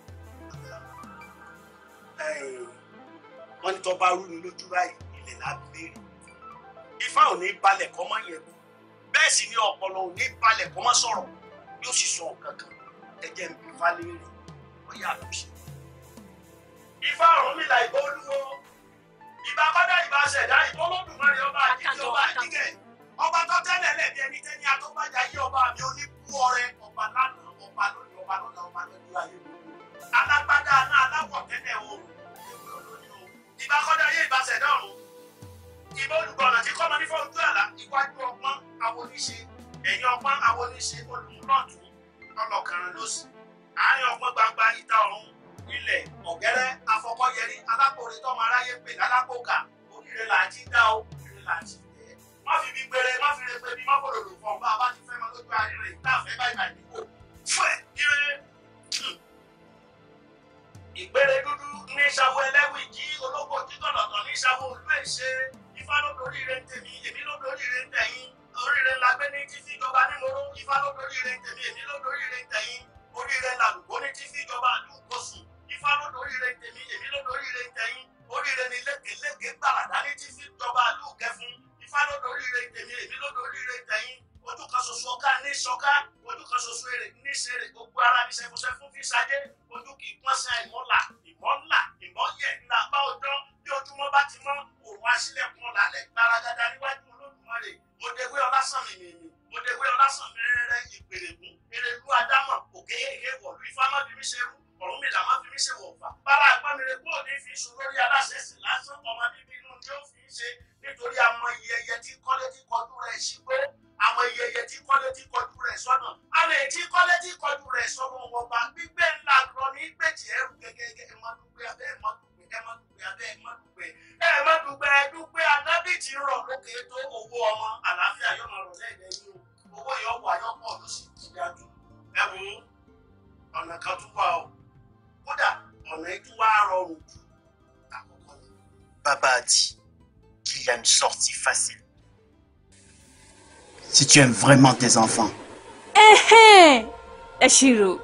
Wọ́n ní tó bá rú ni lójú báyìí ilẹ̀ lábẹ́rẹ́ ifá ò ní balẹ̀ kọ́ mọ́ yẹn bẹ́ẹ̀ sì ni ọpọlọ ò ní balẹ̀ kọ́ mọ́ sọ̀rọ̀ yóò sì sọ kankan ẹ̀jẹ̀ ń bí ifá léèrè ó yàtọ̀ sí. Ifá Ọ̀rúnmìlà ìbà Olúwo ìbà bàdá ìbà ṣẹ̀dá ìbà Olódùmarè ọba àjíkẹ́ ọba àjíkẹ́ ọba tó tẹ́lẹ̀ lẹ́bi ẹni tẹ́ni àtọ́bàjá yí ọba mi oníkú ọrẹ ọba lánàá ọba lónìí ọba lọ́la ọba lọ́dún ayé alágbádá náà aláwọ̀ tẹ́lẹ̀ o ìbá kọ́dá yé ìbá ṣẹ̀dá ọ̀run ìbá olùgbọ̀nà tí kọ́mọ ní fọ́ọ̀dù àlá iwájú ọpọ́n awolíṣe ẹ̀yìn ọpọ́n awolíṣe olùmúlọ́dún ọlọ́kànrin lọ́sì àárín ọgbọ́n gbangba ìta ọ̀run ilẹ̀ ọ̀gẹ́rẹ́ afọkọ́yẹrí alákòrè tọ́mọ aráyé pè lálákòókà oríire là á ti dá o oríire là á ti tẹ̀. má fi bí gbére má fi lè pe bí má bọ̀dọ̀ lò fún ọba bá ti fẹ́ mọ lójú ayé rẹ̀ ìta àfẹ́ báyìí báyìí nípò fún ẹ̀ kíre. ìgbére dúdú ní ìṣàwọ̀ ẹlẹ́wì jí olóko títọ̀lọ̀tọ̀ ní ìṣàwọ̀ olú èṣe ifá ló dorí ire ń tèmi èmi ló dorí ire ń tẹ̀yìn oríire ńlá gbé ní títí ìjọba nímọ̀ró ifá ló dorí ire ń tèmi èmi ló dorí ire ń tẹ̀yìn oríire ńlá lùgbó ní títí ìjọba àdúgbòsùn ifá ló dorí ire ń tèmi èmi ló dorí ire ń tẹ̀yìn oríire ní lékeléke gbàràdá ní títí ìjọba àdúgbẹ̀fún ifá ló dorí ire ń tèmi èmi ló dorí ire ń tẹ̀yìn ojú kan ṣoṣo ọká ní ṣọká ojú kan ṣoṣo èrè ní ṣeré gbogbo ara ní ṣẹfúnṣẹfún fi ṣadé ojú kì í pọ́n sí ìmọ̀là ìmọ̀là ìmọ̀yẹ̀ ńlá bá ọjọ́ bí ojúmọ́ bá ti mọ́ òun aṣílẹ̀kùn lálẹ́ gbaragada níwájú Olódùmarè mo dewé ọlásàn mìmìmì mo dewé ọlásàn mẹ́rẹ́rẹ́ ìpèrèkún erelu adámọ̀ òkè èké wọ̀lú ifá má fi mí ṣe rú ọ̀run mi là má fi mí ṣe wọ̀fà bára àpamire kúrò ní fi sùn lórí aláṣẹ̀ṣẹ̀ lásán ọmọ bíbí inú ni ó fi ń ṣe nítorí àmọ́ iyẹyẹ tí kọ́lé tí kọjú rẹ̀ ṣígbó àwọn iyẹyẹ tí kọ́lé tí kọjú rẹ̀ sọ́nà àwọn èyí tí kọ́lé tí kọjú rẹ̀ sọ́nà wọn bá gbígbé ńlá lọ ní gbèjì ẹrù gẹ́gẹ́ ẹ má dúpẹ́ abẹ́ ẹ má dúpẹ́ ẹ má dúpẹ́ abẹ́ ẹ má dúpẹ́ ẹ má dúpẹ́ ẹ dúpẹ́ anábì tí rọ̀ lókè tó owó ọmọ àlàáfíà yóò máa rọ̀ lẹ́ẹ̀dẹ́ yìí o owó yóò wà yóò pọ̀ ló sì ti dájú ẹ wò ó ọ̀nà kan tún wà o kódà ọ̀nà yìí tún wá rọrùn jù àkọ́kọ́ ni. Baba a dit qu'il y a une sortie facile. Si tu aimes vraiment tes enfants. Eh eh, Eshiro.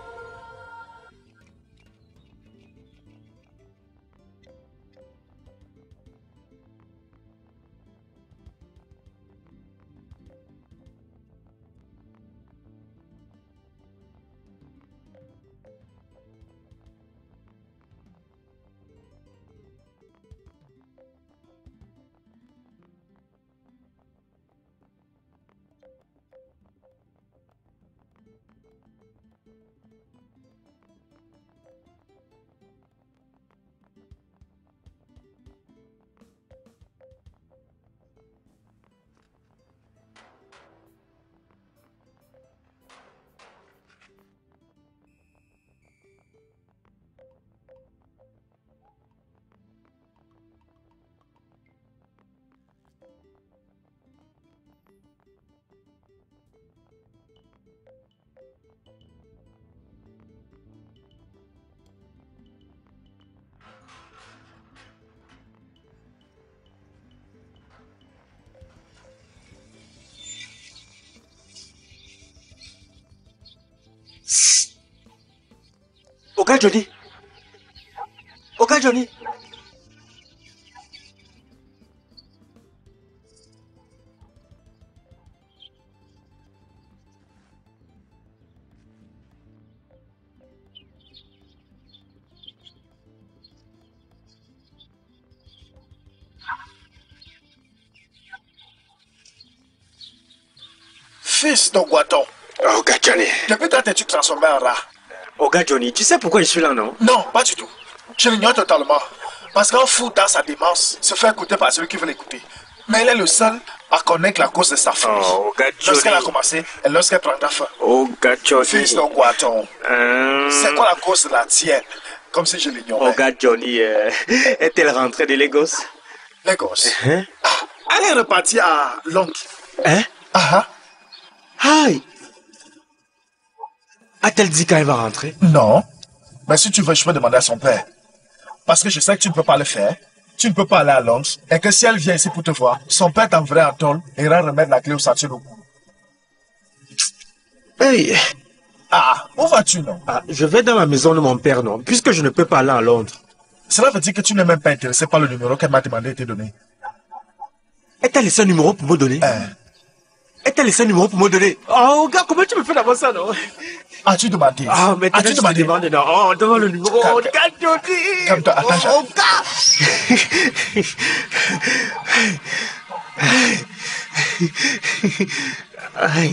Oga Johnny. Oga Johnny. Fils de Guaton. Oga Johnny. Depuis quand t'es-tu transformé en rat? Oga Johnny, tu sais pourquoi je suis là, non? Non, pas du tout. Je l'ignore totalement. Parce qu'un fou dans sa démence se fait écouter par celui qui veut l'écouter. Mais il est le seul à connaître la cause de sa folie. Oh, Oga Johnny. Lorsqu'elle a commencé et lorsqu'elle prendra fin. Oga Johnny. Fils de Guaton. Euh... C'est quoi la cause de la tienne? Comme si je l'ignorais. Oga Johnny, euh... est-elle rentrée de Lagos? Lagos? Hein? Ah, elle est repartie à Londres. Hein? Ah ah. Aïe. A-t-elle dit quand elle va rentrer? Non. Mais si tu veux, je peux demander à son père. Parce que je sais que tu ne peux pas le faire. Tu ne peux pas aller à Londres. Et que si elle vient ici pour te voir, son père t'enverrait en tôle et ira remettre la clé au ceinture au cou. Hey. Ah, où vas-tu, non? Ah, je vais dans la maison de mon père, non? Puisque je ne peux pas aller à Londres. Cela veut dire que tu n'es même pas intéressé par le numéro qu'elle m'a demandé de te donner. Est-elle laissé un numéro pour me donner? Hein? Est-elle laissé un numéro pour me donner? Oh, gars, comment tu me fais d'abord ça, non? As-tu demandé? Ah, mais as-tu demandé? demandé? Non, oh, donne le numéro. Oh, gars, Johnny! Calme-toi, attends. Oh, gars! Aïe.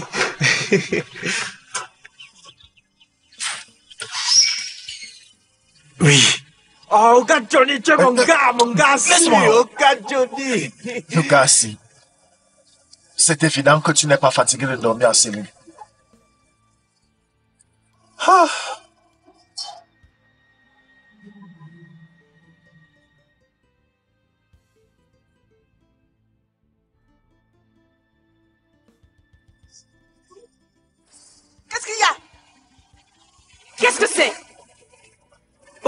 Oui. Oh, gars, Johnny, tu es mon gars, mon gars, laisse-moi. Oh, gars, Johnny. Lucas, c'est évident que tu n'es pas fatigué de dormir en cellule. Ah,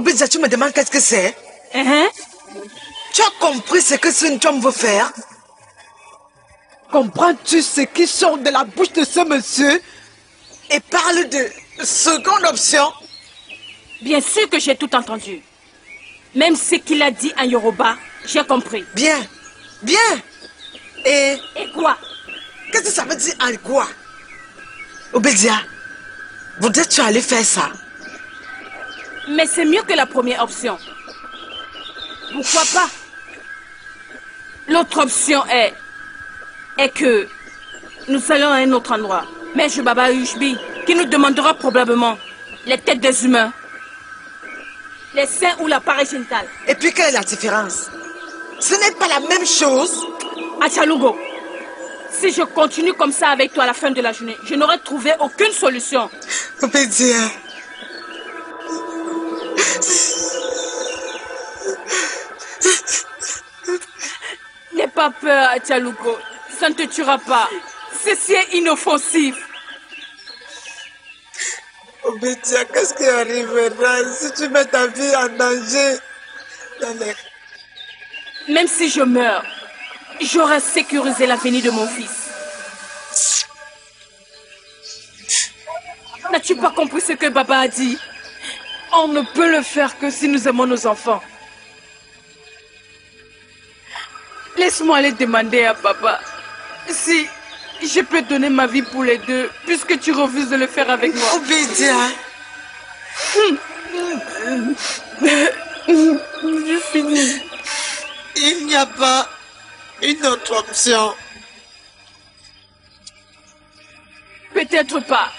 Obédia, tu me demandes qu'est-ce que c'est? Uh-huh. Tu as compris ce que ce homme veut faire? Comprends-tu ce qui sort de la bouche de ce monsieur et parle de seconde option? Bien sûr que j'ai tout entendu. Même ce qu'il a dit en Yoruba, j'ai compris. Bien, bien. Et... Et quoi? Qu'est-ce que ça veut dire en quoi? Obédia, voudrais-tu aller faire ça? Mais c'est mieux que la première option. Pourquoi pas? L'autre option est... est que nous allons à un autre endroit. Mais je Baba Ushbi, qui nous demandera probablement les têtes des humains, les seins ou l'appareil génital. Et puis quelle est la différence? Ce n'est pas la même chose. Achalugo, si je continue comme ça avec toi à la fin de la journée, je n'aurai trouvé aucune solution. Obédia. N'aie pas peur, Achalugo. Ça ne te tuera pas. Ceci est inoffensif. Obédia, qu'est-ce qui arrivera si tu mets ta vie en danger? Même si je meurs, j'aurai sécurisé l'avenir de mon fils. N'as-tu pas compris ce que Baba a dit? On ne peut le faire que si nous aimons nos enfants. Laisse-moi aller demander à Papa si je peux donner ma vie pour les deux, puisque tu refuses de le faire avec moi. Obédia. Je finis. Il n'y a pas une autre option. Peut-être pas.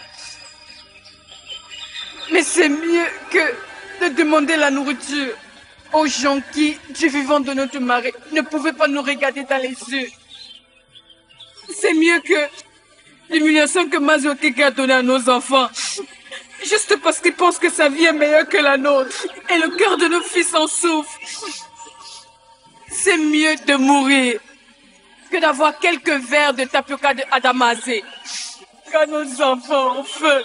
Mais c'est mieux que de demander la nourriture aux gens qui, du vivant de notre mari, ne pouvaient pas nous regarder dans les yeux. C'est mieux que l'humiliation que Mazoteke a donnée à nos enfants. Juste parce qu'ils pensent que sa vie est meilleure que la nôtre. Et le cœur de nos fils en souffre. C'est mieux de mourir que d'avoir quelques verres de tapioca de Adamazé. Quand nos enfants ont feu.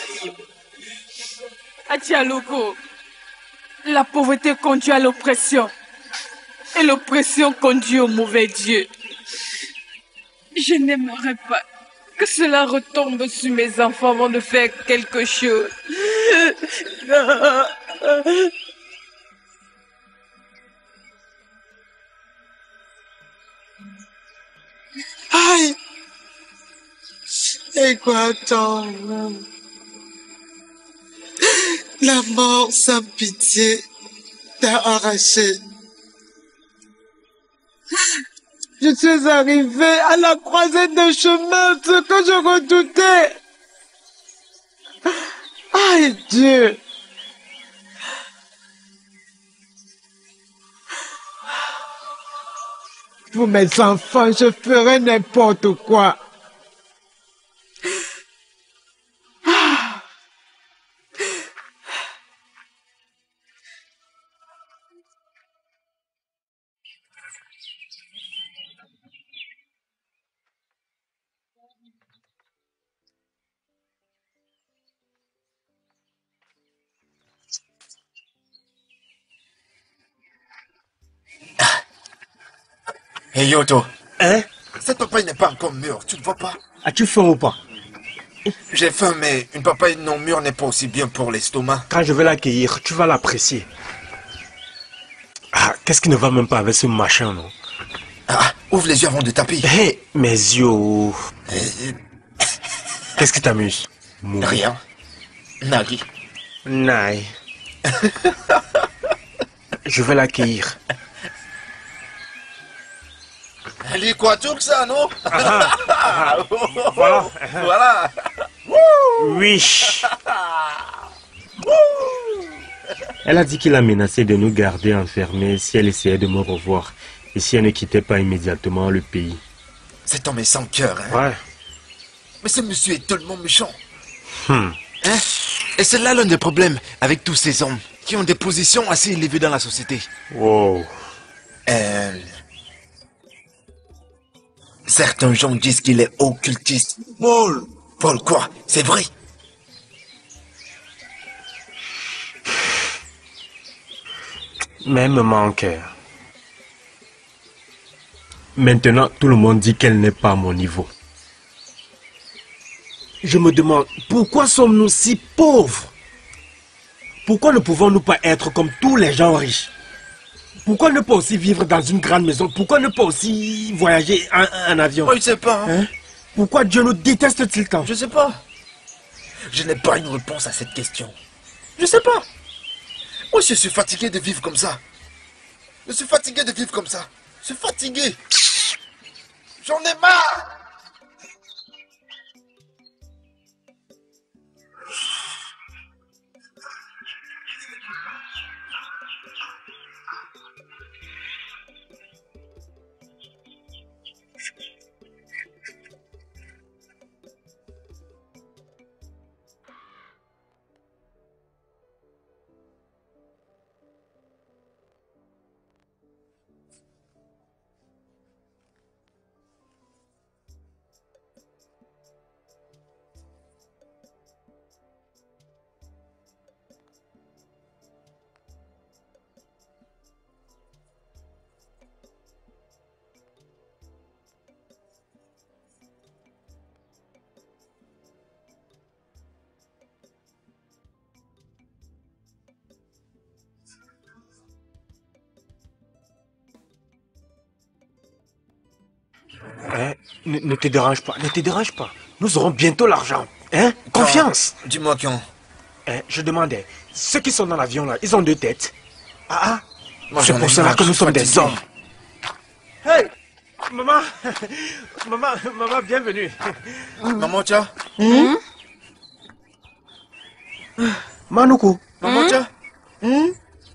Achalugo, la pauvreté conduit à l'oppression. Et l'oppression conduit au mauvais Dieu. Je n'aimerais pas que cela retombe sur mes enfants avant de faire quelque chose. Aïe! Et quoi attendre? La mort sans pitié t'a arraché. Je suis arrivé à la croisée de chemin, ce que je redoutais. Aïe Dieu! Pour mes enfants, je ferai n'importe quoi. Hey Yoto. Hein? Cette papaye n'est pas encore mûre, tu ne vois pas? As-tu faim ou pas? J'ai faim, mais une papaye non mûre n'est pas aussi bien pour l'estomac. Quand je vais l'accueillir, tu vas l'apprécier. Ah, qu'est-ce qui ne va même pas avec ce machin, non? Ah, ouvre les yeux avant de taper. Hé, hey, mes yeux. Qu'est-ce qui t'amuse? Rien. Nagui. Naï. Je vais l'accueillir. Elle est quoi tout ça, non? Ah, ah, voilà. Voilà. Oui. Elle a dit qu'il a menacé de nous garder enfermés si elle essayait de me revoir et si elle ne quittait pas immédiatement le pays. Cet homme est sans cœur, hein? Ouais. Mais ce monsieur est tellement méchant. Hmm. Hein? Et c'est là l'un des problèmes avec tous ces hommes qui ont des positions assez élevées dans la société. Wow. Euh... Certains gens disent qu'il est occultiste. Paul. Paul quoi? C'est vrai? Mais elle me manque. Maintenant, tout le monde dit qu'elle n'est pas à mon niveau. Je me demande, pourquoi sommes-nous si pauvres? Pourquoi ne pouvons-nous pas être comme tous les gens riches? Pourquoi ne pas aussi vivre dans une grande maison? Pourquoi ne pas aussi voyager en, en avion? Oh, je sais pas. Hein? Pourquoi Dieu nous déteste-t-il tant? Je sais pas. Je n'ai pas une réponse à cette question. Je sais pas. Moi, je suis fatigué de vivre comme ça. Je suis fatigué de vivre comme ça. Je suis fatigué. J'en ai marre. Hein? Ne, ne te dérange pas, ne te dérange pas. Nous aurons bientôt l'argent. Hein? Confiance. Dis-moi quand. Hein? Je demandais, ceux qui sont dans l'avion là, ils ont deux têtes. Ah ah. C'est pour cela marre, que nous je sommes suis des fatigué. hommes. Hey! Maman! Maman, maman, bienvenue. Maman, tiens. Hmm? Manoukou. Maman, tiens. Hmm?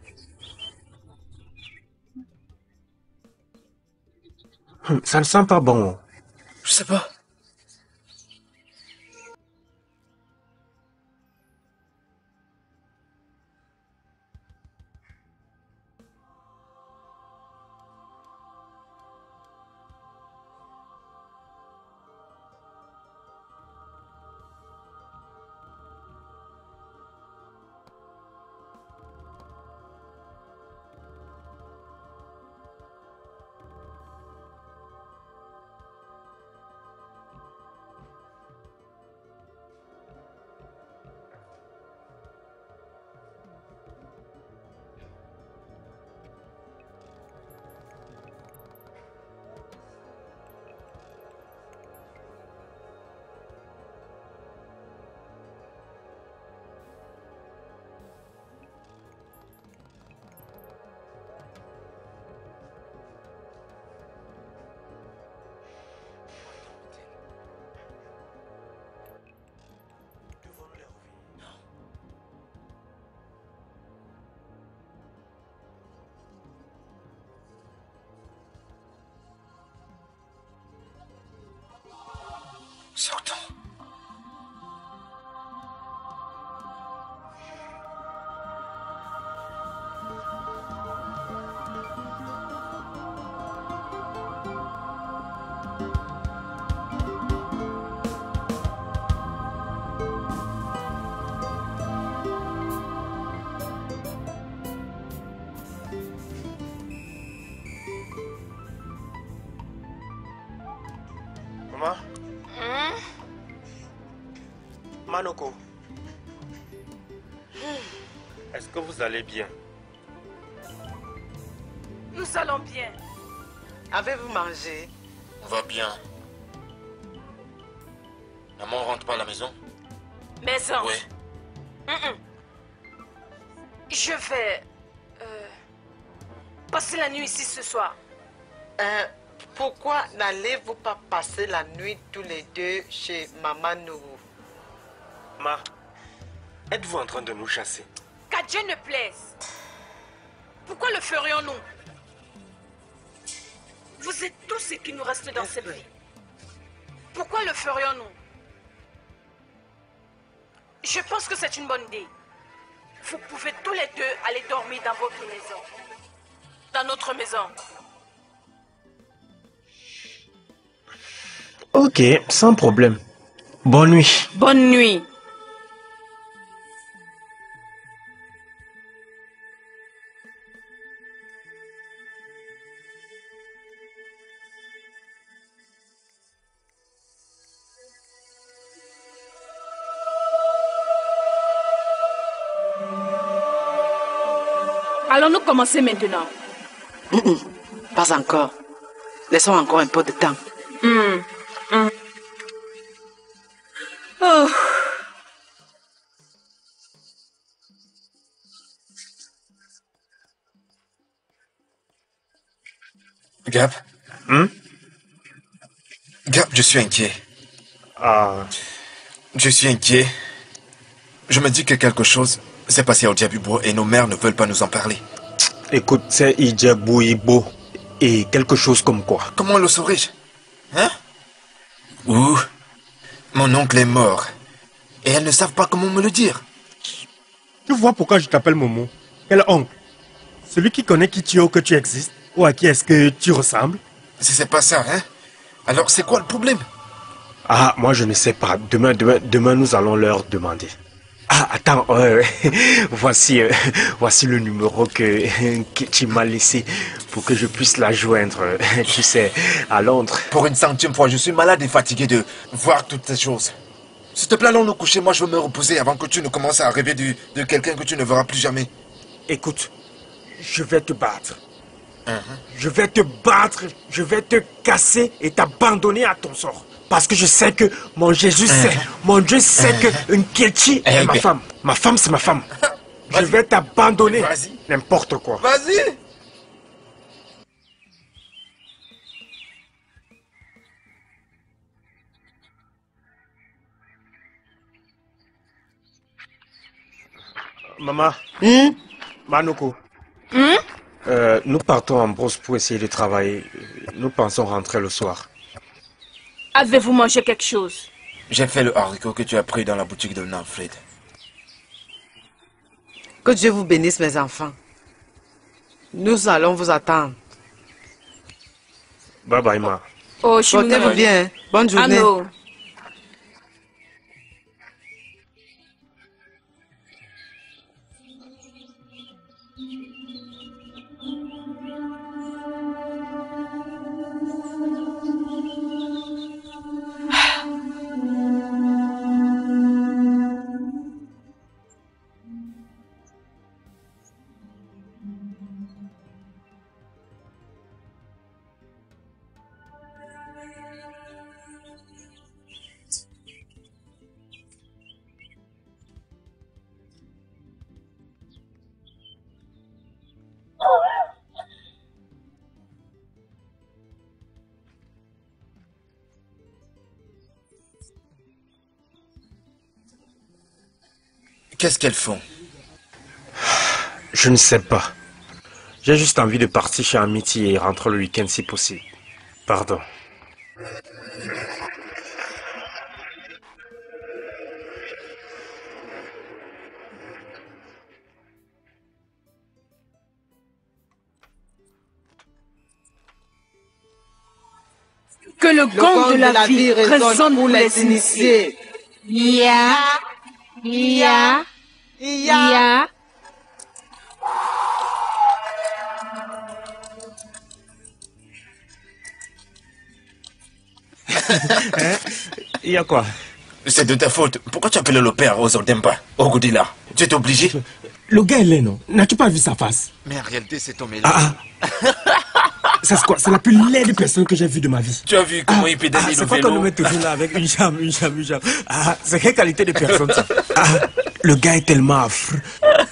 Ça ne sent pas bon. Je sais pas. Sortons. Maman? Manoko. Est-ce que vous allez bien? Nous allons bien. Avez-vous mangé? On va bien. Maman rentre pas à la maison? Maison? Oui. Mm-mm. Je vais euh, passer la nuit ici ce soir. Euh, pourquoi n'allez-vous pas passer la nuit tous les deux chez Maman Nourou? Ma, êtes-vous en train de nous chasser? Qu'à Dieu ne plaise. Pourquoi le ferions-nous? Vous êtes tout ce qui nous reste dans cette vie. Pourquoi le ferions-nous? Je pense que c'est une bonne idée. Vous pouvez tous les deux aller dormir dans votre maison. Dans notre maison. Ok, sans problème. Bonne nuit. Bonne nuit. Allons-nous commencer maintenant? Mm -mm. Pas encore. Laissons encore un peu de temps. Mm. Mm. Oh. Gab. Hmm? Gab, je suis inquiet. Ah. Je suis inquiet. Je me dis que quelque chose s'est passé au Djabubo et nos mères ne veulent pas nous en parler. Écoute, c'est Idjabouibo. Et quelque chose comme quoi? Comment le saurais-je? Hein? Ou mon oncle est mort. Et elles ne savent pas comment me le dire. Tu vois pourquoi je t'appelle Momo? Quel oncle? Celui qui connaît qui tu es ou que tu existes? Ou à qui est-ce que tu ressembles? Si c'est pas ça, hein? Alors c'est quoi le problème? Ah, moi je ne sais pas. Demain, demain, demain nous allons leur demander. Ah, attends, euh, voici, euh, voici le numéro que, que tu m'as laissé pour que je puisse la joindre, tu sais, à Londres. Pour une centième fois, je suis malade et fatigué de voir toutes ces choses. S'il te plaît, allons nous coucher. Moi, je veux me reposer avant que tu ne commences à rêver de, de quelqu'un que tu ne verras plus jamais. Écoute, je vais te battre. Uh-huh. Je vais te battre, je vais te casser et t'abandonner à ton sort. Parce que je sais que mon Jésus sait, mon Dieu sait que Nkechi est ma femme. Ma femme, c'est ma femme. Je vais t'abandonner. N'importe quoi. Vas-y. Maman. Hmm? Manoko. Hmm? Euh, nous partons en brousse pour essayer de travailler. Nous pensons rentrer le soir. Avez-vous mangé quelque chose? J'ai fait le haricot que tu as pris dans la boutique de Manfred. Que Dieu vous bénisse, mes enfants. Nous allons vous attendre. Bye bye, ma. Oh, je Portez-vous bien. Hein? Bonne journée. Ano. Qu'est-ce qu'elles font? Je ne sais pas. J'ai juste envie de partir chez Amity et rentrer le week-end si possible. Pardon. Que le gong de la vie résonne pour les initiés. Ya, ya, ya. Il y a quoi? C'est de ta faute. Pourquoi tu appelles le père aux Odemba, au Goudila? Tu es obligé? Le gars est laid, non? N'as-tu pas vu sa face? Mais en réalité, c'est ton mélange. Ah, ah. C'est quoi? C'est la plus laide personne que j'ai vue de ma vie. Tu as vu comment ah, il pédale ah, le vélo? C'est pas qu'on le met toujours là avec une jambe, une jambe, une jambe. Ah, c'est quelle qualité de personne ça? Ah, le gars est tellement affreux.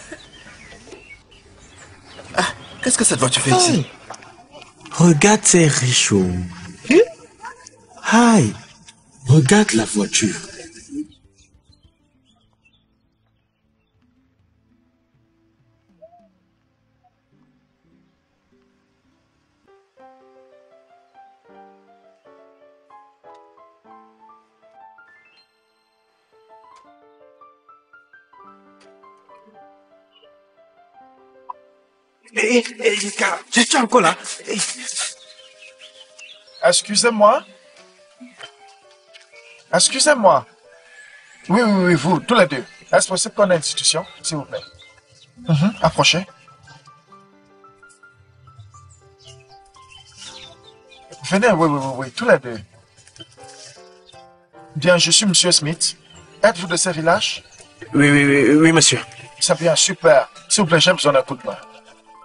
Ah, qu'est-ce que cette voiture fait ici? Regarde ces richots. Hi, regarde la voiture. Hé, hé, Jessica, je suis encore là. Hey. Excusez-moi. Excusez-moi. Oui, oui, oui, vous, tous les deux. Est-ce possible qu'on ait une institution, s'il vous plaît? Mm-hmm. Approchez. Venez, oui, oui, oui, oui, tous les deux. Bien, je suis Monsieur Smith. Êtes-vous de ce village? Oui, oui, oui, oui, monsieur. C'est bien, super. S'il vous plaît, j'ai besoin d'un coup de main.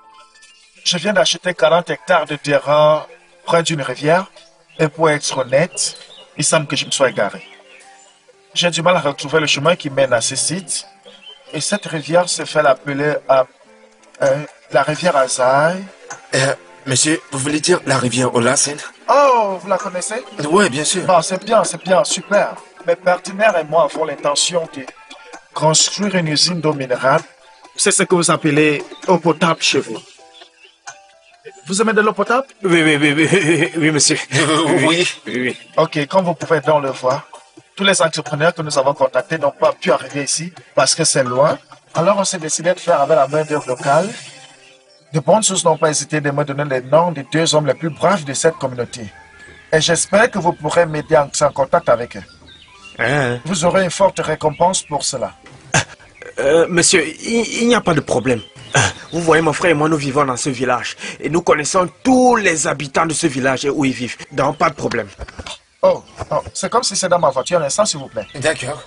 Je viens d'acheter quarante hectares de terrain près d'une rivière. Et pour être honnête, il semble que je me sois égaré. J'ai du mal à retrouver le chemin qui mène à ces sites. Et cette rivière se fait appeler euh, euh, la rivière Azaï. Euh, monsieur, vous voulez dire la rivière Olassen? Oh, vous la connaissez? Oui, bien sûr. Bon, c'est bien, c'est bien, super. Mes partenaires et moi avons l'intention de construire une usine d'eau minérale. C'est ce que vous appelez eau potable chez vous. Vous aimez de l'eau potable? Oui, oui, oui, oui, oui, monsieur. Oui. Oui, oui. Ok, comme vous pouvez donc le voir, tous les entrepreneurs que nous avons contactés n'ont pas pu arriver ici parce que c'est loin. Alors on s'est décidé de faire avec la main-d'œuvre locale. De bonnes sources n'ont pas hésité de me donner les noms des deux hommes les plus braves de cette communauté. Et j'espère que vous pourrez m'aider à entrer en contact avec eux. Hein? Vous aurez une forte récompense pour cela. Euh, monsieur, il, il n'y a pas de problème. Vous voyez, mon frère et moi, nous vivons dans ce village. Et nous connaissons tous les habitants de ce village et où ils vivent. Donc, pas de problème. Oh, oh c'est comme si c'est dans ma voiture. Un instant, s'il vous plaît. D'accord.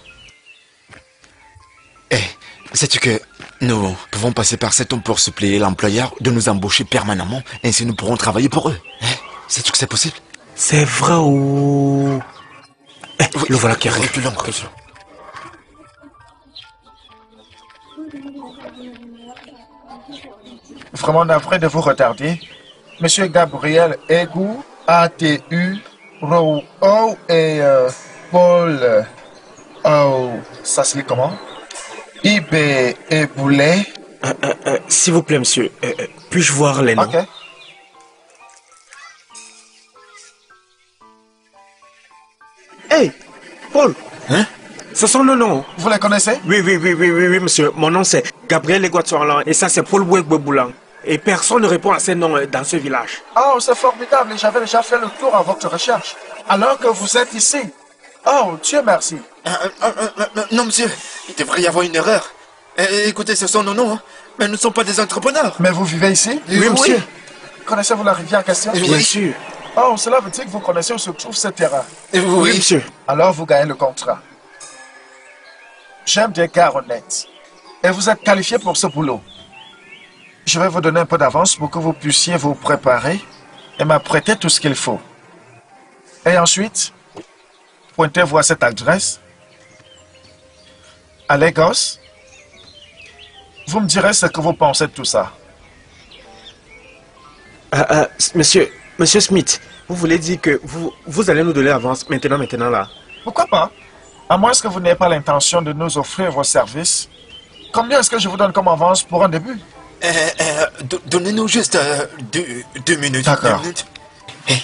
Eh, sais-tu que nous pouvons passer par cet homme pour supplier l'employeur de nous embaucher permanemment, ainsi nous pourrons travailler pour eux. Eh, sais-tu que c'est possible? C'est vrai ou... Eh, oui, le voilà qui arrive. Reculons, reculons. Vraiment navré de vous retarder. Monsieur Gabriel Egou, A T U, Rou O et euh, Paul, euh, oh, ça se lit comment? I B et Boulet. Euh, euh, euh, S'il vous plaît, monsieur, euh, euh, puis-je voir les noms? Ok. Hey, Paul. Hein? Ce sont nos noms. Vous les connaissez? Oui, oui, oui, oui, oui, oui, monsieur. Mon nom c'est Gabriel Eguatuarlan et ça c'est Paul Bouek-Boulan. Et personne ne répond à ces noms dans ce village. Oh, c'est formidable. J'avais déjà fait le tour à votre recherche. Alors que vous êtes ici. Oh, Dieu merci. Euh, euh, euh, euh, non, monsieur, il devrait y avoir une erreur. Eh, écoutez, ce sont nos noms, hein, mais nous ne sommes pas des entrepreneurs. Mais vous vivez ici? Oui, monsieur. Connaissez-vous la rivière en question? Oui, bien sûr. Oh, cela veut dire que vous connaissez où se trouve ce terrain. Oui, oui, monsieur. Alors vous gagnez le contrat. J'aime des gars honnêtes. Et vous êtes qualifié pour ce boulot. Je vais vous donner un peu d'avance pour que vous puissiez vous préparer et m'apprêter tout ce qu'il faut. Et ensuite, pointez-vous à cette adresse. À Lagos. Vous me direz ce que vous pensez de tout ça. Euh, euh, monsieur, monsieur Smith, vous voulez dire que vous, vous allez nous donner l'avance maintenant, maintenant là? Pourquoi pas? À moins que vous n'ayez pas l'intention de nous offrir vos services. Combien est-ce que je vous donne comme avance pour un début? Euh, euh, Donnez-nous juste euh, deux, deux minutes. D'accord. Deux minutes. Eh,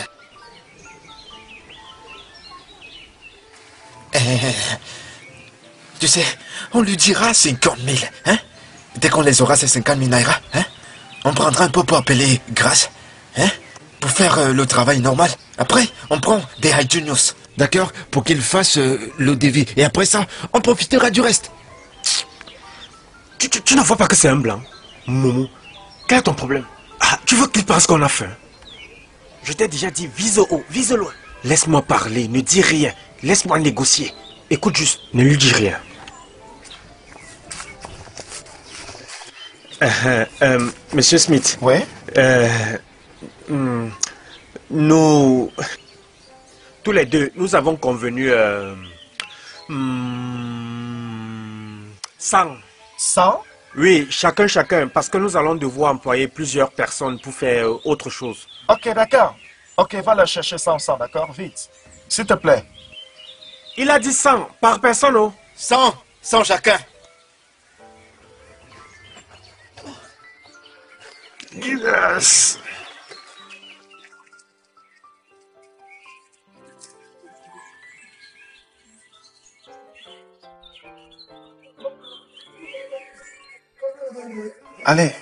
euh, tu sais, on lui dira cinquante mille, hein? Dès qu'on les aura, ces cinquante mille naira, hein? On prendra un peu pour appeler grâce, hein? Pour faire euh, le travail normal. Après, on prend des high juniors, d'accord? Pour qu'ils fassent euh, le devis. Et après ça, on profitera du reste. Tu, tu, tu ne vois pas que c'est un blanc? Momo, quel est ton problème? Ah, tu veux qu'il pense qu'on a faim? Je t'ai déjà dit, vise haut, vise loin. Laisse-moi parler, ne dis rien. Laisse-moi négocier. Écoute juste, ne lui dis rien. Euh, euh, euh, Monsieur Smith. Oui? Euh, hmm, nous... Tous les deux, nous avons convenu... Euh, hmm, cent. cent? Oui, chacun, chacun, parce que nous allons devoir employer plusieurs personnes pour faire euh, autre chose. Ok, d'accord. Ok, va le chercher cent, cent, d'accord? Vite. S'il te plaît. Il a dit cent par personne, oh? cent, cent chacun. Yes. Allez.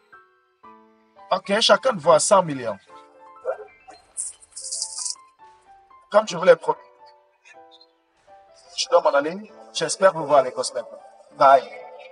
Ok, chacun voit cent millions. comme je vous l'ai promis, je dois m'en aller. J'espère vous voir à l'Écosse maintenant. Bye.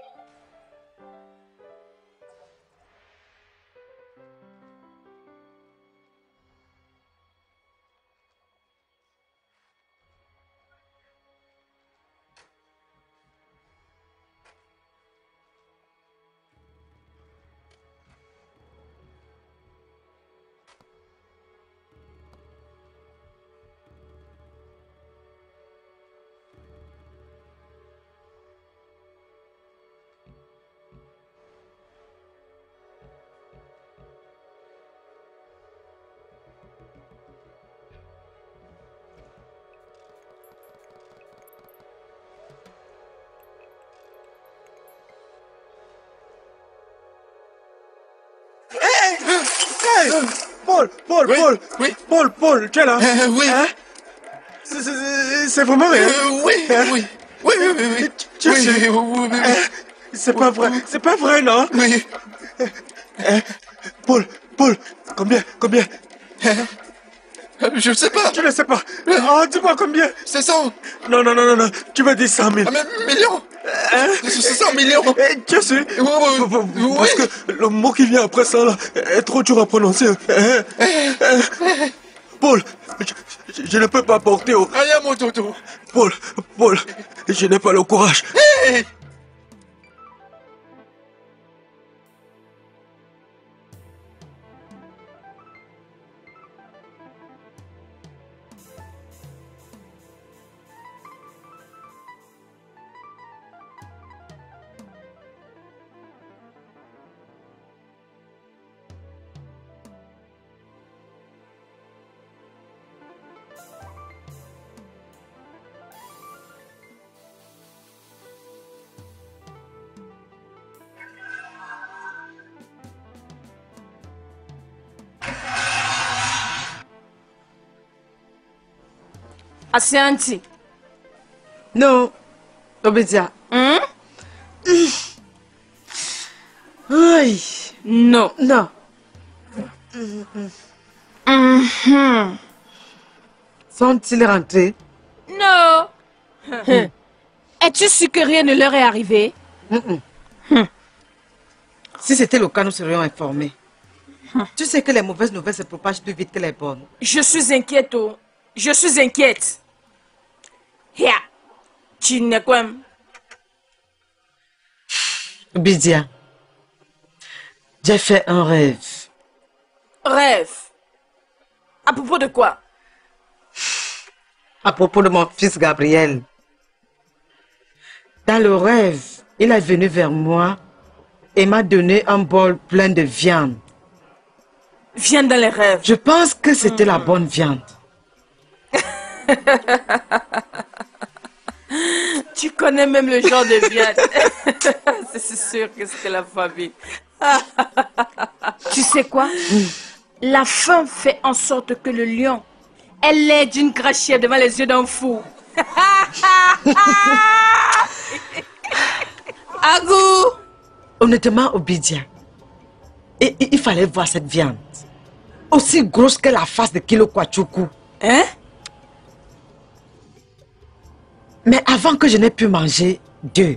Hey, Paul, Paul, oui, Paul, oui. Paul, Paul, tu es là? Euh, oui. Hein? C'est vraiment rien. Euh, oui, hein? oui, oui, oui, oui, oui. Tu oui, sais, oui, oui, oui. Hein? C'est pas vrai, c'est pas vrai, non? Oui. Hein? Paul, Paul, combien, combien? Je ne sais pas. Tu ne sais pas. Oh, dis-moi combien? C'est cent. Non, non, non, non, non. Tu m'as dit cent mille. Ah, mais millions. Hein? C'est cent millions. Eh, tu sais, oui, oui, oui. Parce que le mot qui vient après ça, là, est trop dur à prononcer. Hein? Hein? Paul, je, je ne peux pas porter au... Aïe, mon toto. Paul, Paul, je n'ai pas le courage. Hey. Asianti. Non, Obedia. Hein? Aïe. Non. Non. Mm-hmm. Sont-ils rentrés? Non. Hum. Es-tu sûr que rien ne leur est arrivé? Mm-mm. Hum. Si c'était le cas, nous serions informés. Hum. Tu sais que les mauvaises nouvelles se propagent plus vite que les bonnes. Je suis inquiète, oh. Je suis inquiète. Ya. Tu n'es quoi? Bidia, j'ai fait un rêve. Rêve? À propos de quoi? À propos de mon fils Gabriel. Dans le rêve, il est venu vers moi et m'a donné un bol plein de viande. Viande dans les rêves? Je pense que c'était mmh. la bonne viande. Tu connais même le genre de viande. C'est sûr que c'était la famille. Tu sais quoi? Mmh. La faim fait en sorte que le lion ait l'air d'une crachère devant les yeux d'un fou. Agou! Honnêtement, Obidia, il, il, il fallait voir cette viande. Aussi grosse que la face de Kilo Kwachuku. Hein? Mais avant que je n'ai pu manger deux,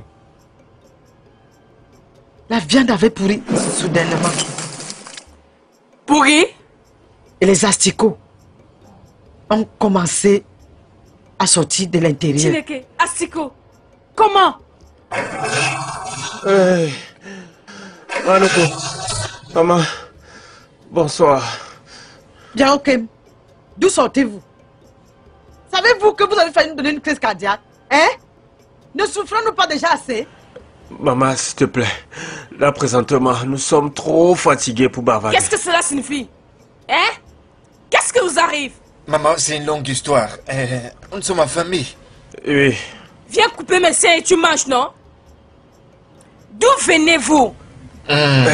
la viande avait pourri soudainement. Pourri? Et les asticots ont commencé à sortir de l'intérieur. Chineke, asticots, comment? Hey. Manoko, maman, bonsoir. Jaokem, d'où sortez-vous? Savez-vous que vous avez failli nous donner une crise cardiaque? Hein? Ne souffrons-nous pas déjà assez? Maman, s'il te plaît. Là, présentement, nous sommes trop fatigués pour bavarder. Qu'est-ce que cela signifie? Hein? Qu'est-ce que vous arrive? Maman, c'est une longue histoire. Euh, nous sommes en famille. Oui. Viens couper mes seins et tu manges, non? D'où venez-vous? Mmh.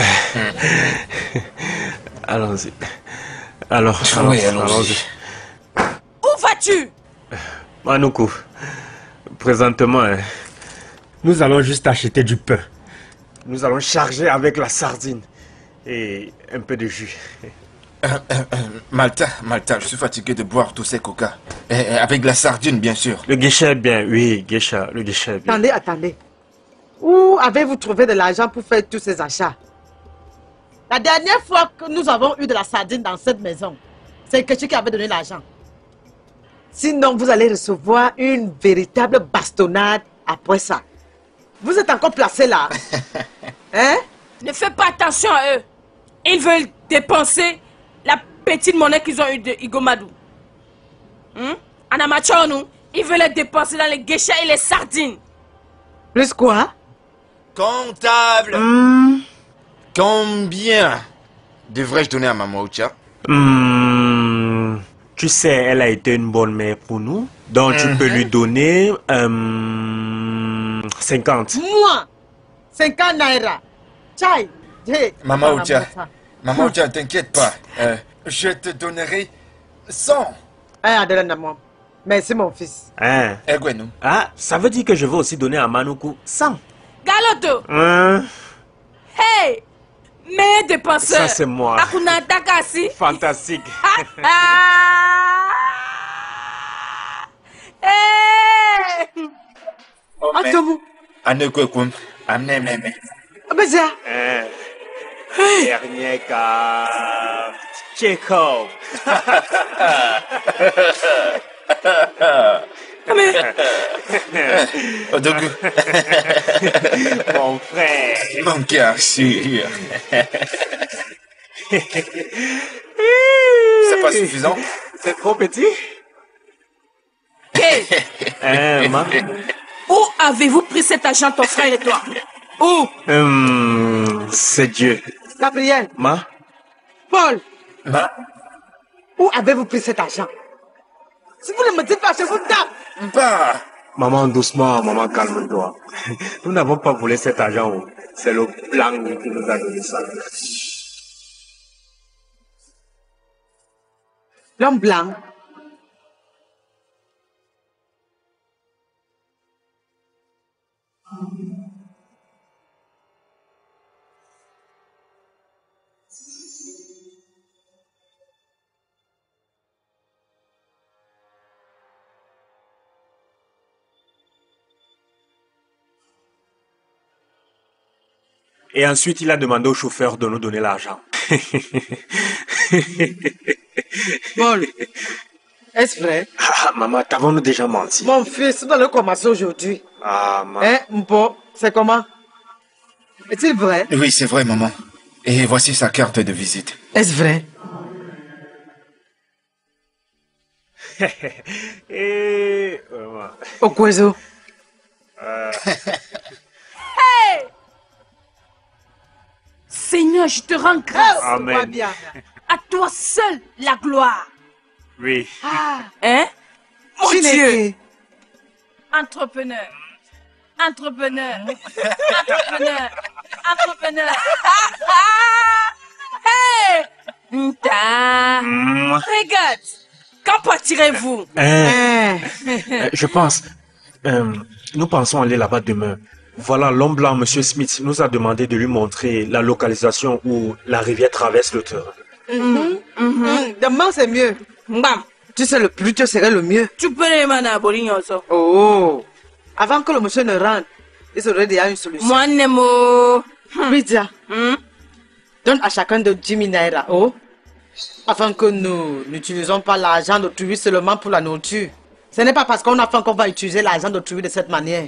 Allons-y. Alors, oui, allons-y. Allons Où vas-tu? Manoko, présentement, hein, nous allons juste acheter du pain. Nous allons charger avec la sardine et un peu de jus. Euh, euh, euh, Malta, Malta, je suis fatigué de boire tous ces coca. Eh, avec la sardine, bien sûr. Le guichet est bien, oui, geisha, le guichet est bien. Attendez, attendez. Où avez-vous trouvé de l'argent pour faire tous ces achats? La dernière fois que nous avons eu de la sardine dans cette maison, c'est Kechi qui avait donné l'argent. Sinon, vous allez recevoir une véritable bastonnade après ça. Vous êtes encore placé là. Hein? Ne fais pas attention à eux. Ils veulent dépenser la petite monnaie qu'ils ont eue de Igomadou. Hum? Anamachonu, ils veulent les dépenser dans les geishas et les sardines. Plus quoi? Comptable. Mmh. Combien devrais-je donner à Maman Ocha? Mmh. Tu sais, elle a été une bonne mère pour nous. Donc, tu Mmh. peux lui donner euh, cinquante. Moi, cinquante naira. Chai. Hey. Maman Ocha, Maman Ocha, t'inquiète pas. Euh, je te donnerai cent. Ah, Adelanamon. Merci, mon fils. Hein? Ah, ça veut dire que je vais aussi donner à Manoukou cent. Galoto! Hein? Hey! Meilleur dépenseur! Ça, c'est moi. Akuna Takasi! Fantastique. Hey! Atomu! Anekwekum, amnememe. Abazia! Hein? Dernier cas. Chekhov. Odogu. Mon frère. Mon cœur sûr. C'est pas suffisant? C'est trop petit? Hey! Hein, ma? Où avez-vous pris cet argent, ton frère et toi? Où? Hum, c'est Dieu. Gabriel! Ma? Paul! Ma? Où avez-vous pris cet argent? Si vous ne me dites pas, je vous tape! Pas! Maman, doucement, maman, calme-toi. Nous n'avons pas volé cet argent. C'est le blanc qui nous a donné ça. L'homme blanc. Et ensuite, il a demandé au chauffeur de nous donner l'argent. Paul, est-ce vrai? Ah, maman, t'avons-nous déjà menti? Mon fils, vous allez commencer aujourd'hui. Ah, maman. Hein, Mpo, c'est comment? Est-il vrai? Oui, c'est vrai, maman. Et voici sa carte de visite. Est-ce vrai? Et... maman. Okwezo. Euh... Hey! Seigneur, je te rends grâce. Amen. Bien. À toi seul la gloire. Oui. Ah, hein? Mon Chineke. Dieu! Entrepreneur. Entrepreneur. Entrepreneur. Entrepreneur. Hey! Nta. Regarde. Quand partirez-vous? Hein, euh, je pense... euh, nous pensons aller là-bas demain. Voilà, l'homme blanc, Monsieur Smith, nous a demandé de lui montrer la localisation où la rivière traverse le terrain. Mhm. Mhm. Demain, c'est mieux. Bam. Tu sais, le plus tôt serait le mieux. Tu peux les demander à Boligno, ça. Oh. Avant que le monsieur ne rentre, il serait déjà une solution. Moi, Nemo. Bidia. Donne à chacun de dix mille naira, oh. Afin que nous n'utilisons pas l'argent d'autrui seulement pour la nourriture. Ce n'est pas parce qu'on a faim qu'on va utiliser l'argent d'autrui de cette manière.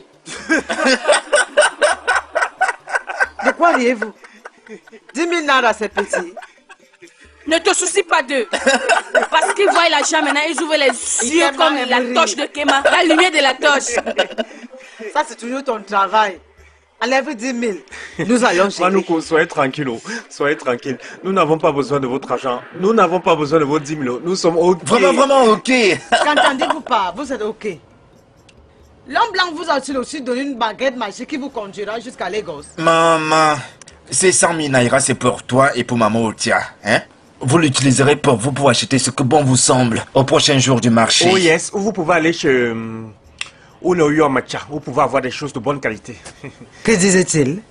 De quoi riez-vous? dix mille naira, c'est petit. Ne te soucie pas d'eux. Parce qu'ils voient l'argent maintenant, ils ouvrent les yeux Ils comme aiment la rire. torche de Kema, la lumière de la torche. Ça, c'est toujours ton travail. Enlève dix mille. Nous allons chez Manoukou, soyez tranquille. oh. Soyez tranquille. Nous n'avons pas besoin de votre argent. Nous n'avons pas besoin de vos dix mille. Nous sommes OK. Vraiment, vraiment OK. Qu'entendez-vous pas? Vous êtes OK. L'homme blanc vous a aussi donné une baguette magique qui vous conduira jusqu'à Lagos. Maman, ces cent mille naira, c'est pour toi et pour Maman Otia. Hein? Vous l'utiliserez pour vous pour acheter ce que bon vous semble au prochain jour du marché. Oh yes, ou vous pouvez aller chez... Où le Yo Matcha. Vous pouvez avoir des choses de bonne qualité. Que disait-il?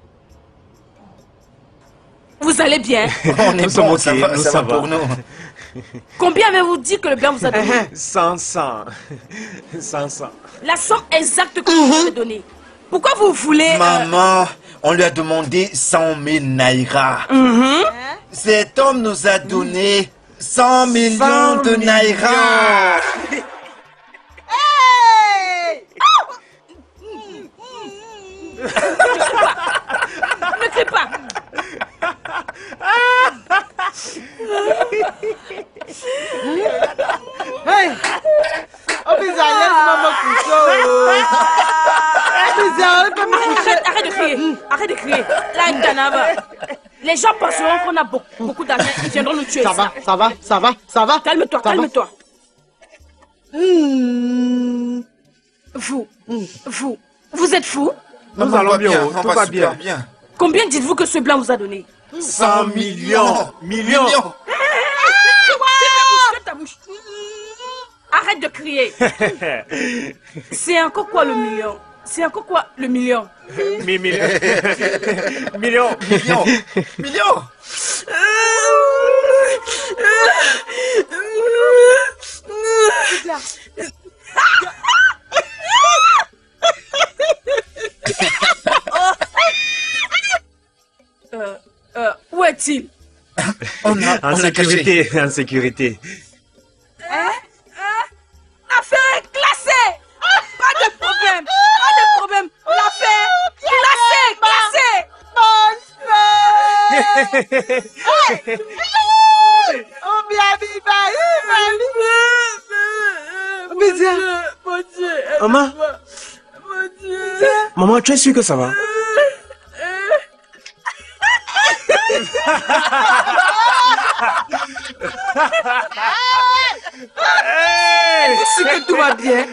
Vous allez bien? On est Nous sommes bon, OK, ça va, nous, ça ça va va. pour nous. Combien avez-vous dit que le blanc vous a donné? Cent, cent. Cent, cent. La somme exacte que vous avez donnée. Pourquoi vous voulez... euh, Maman, on lui a demandé cent mille naira. Mhm. Cet homme nous a donné cent millions de naira. Ne crie pas. Hey! Oh, mais laisse-moi me coucher. Arrête, arrête de crier. Arrête de crier. Là, Danaba. Les gens penseront qu'on a beaucoup, beaucoup d'argent. Ils viendront nous tuer. Ça va, ça va, ça va, ça va. Calme-toi, Ça va. calme-toi. Hmm. Vous, vous, vous êtes fou? Nous Maman, allons va bien, bien, oh, on tout va va super bien. bien. Combien dites-vous que ce blanc vous a donné? cent millions. Millions. Millions. Ta bouche. Arrête de crier. C'est encore quoi le million? C'est encore quoi le million? Mi- Millions. Millions. Millions. Millions. Euh, euh, où est-il? On a, En on a caché. sécurité, en sécurité. Hein? Hein? L'affaire est classée! Pas de problème! Pas de problème! L'affaire classée! Classée! Oh, bien, bien, bien. Mon Dieu! Maman, Mon Dieu! maman, tu es sûre que ça va? Je suis que tout va bien.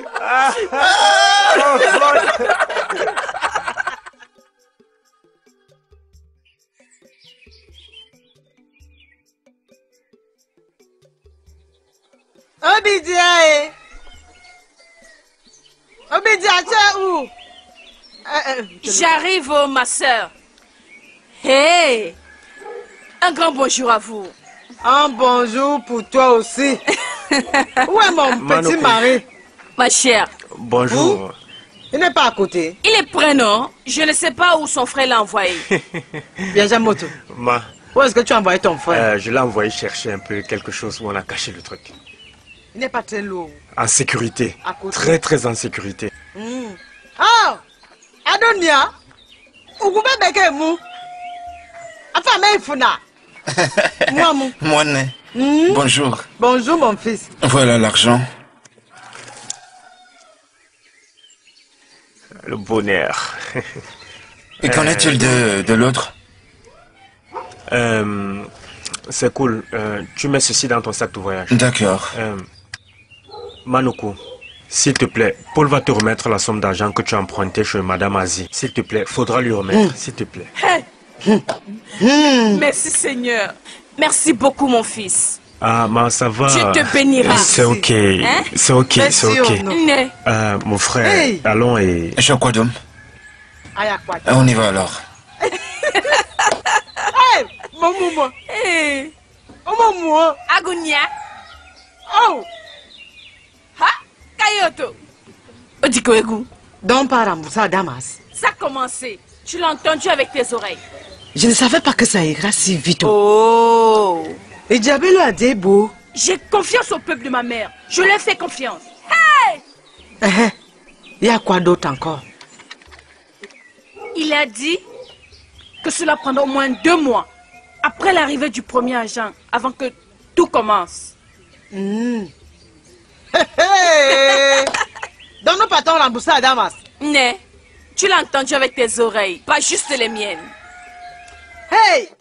Obidia, Obidia, tu es où? J'arrive, oh, ma soeur. Hey! Un grand bonjour à vous. Un bonjour pour toi aussi. Où est mon Manoko. petit mari? Ma chère, Bonjour. Il n'est pas à côté. il est prêt, non? Je ne sais pas où son frère l'a envoyé. Viens, Jamoto. Ma, Où est-ce que tu as envoyé ton frère? euh, je l'ai envoyé chercher un peu quelque chose où on a caché le truc. Il n'est pas très lourd. En sécurité. À côté. Très, très en sécurité. Mm. Oh! Adonia! Ugube beke mu! Afa me ifuna! Moi, mon. Moi, né. Mm. Bonjour. Bonjour, mon fils. Voilà l'argent. Le bonheur. Et qu'en est-il de, de l'autre? Euh, c'est cool. Euh, tu mets ceci dans ton sac de voyage. D'accord. Euh, Manoko, s'il te plaît, Paul va te remettre la somme d'argent que tu as empruntée chez Madame Azie. S'il te plaît, faudra lui remettre, Mm. s'il te plaît. Hey! Merci, Seigneur. Merci beaucoup, mon fils. Ah, mais ça va. Dieu te bénira. C'est ok. Hein? C'est ok, Merci, c'est ok. oh non. Né. Euh, mon frère, Hey. allons et... Je quoi d'homme? Ayakwa. On y va alors. Hey! Mon moumou. Hey! Oh, mon moumou. Agonia. Oh! Ha? Kayoto. Odikoegu. Donc, par Rambusa Damas. Ça a commencé. Tu l'as entendu avec tes oreilles. Je ne savais pas que ça ira si vite. Oh! Et Diabelo a des beaux. J'ai confiance au peuple de ma mère. Je lui ai fait confiance. Hey! Eh, il y a quoi d'autre encore? Il a dit que cela prendra au moins deux mois après l'arrivée du premier agent, avant que tout commence. Mm. Hey, hey. Donc, nous partons rembourser à Damas. Né, tu l'as entendu avec tes oreilles, pas juste les miennes. Hey!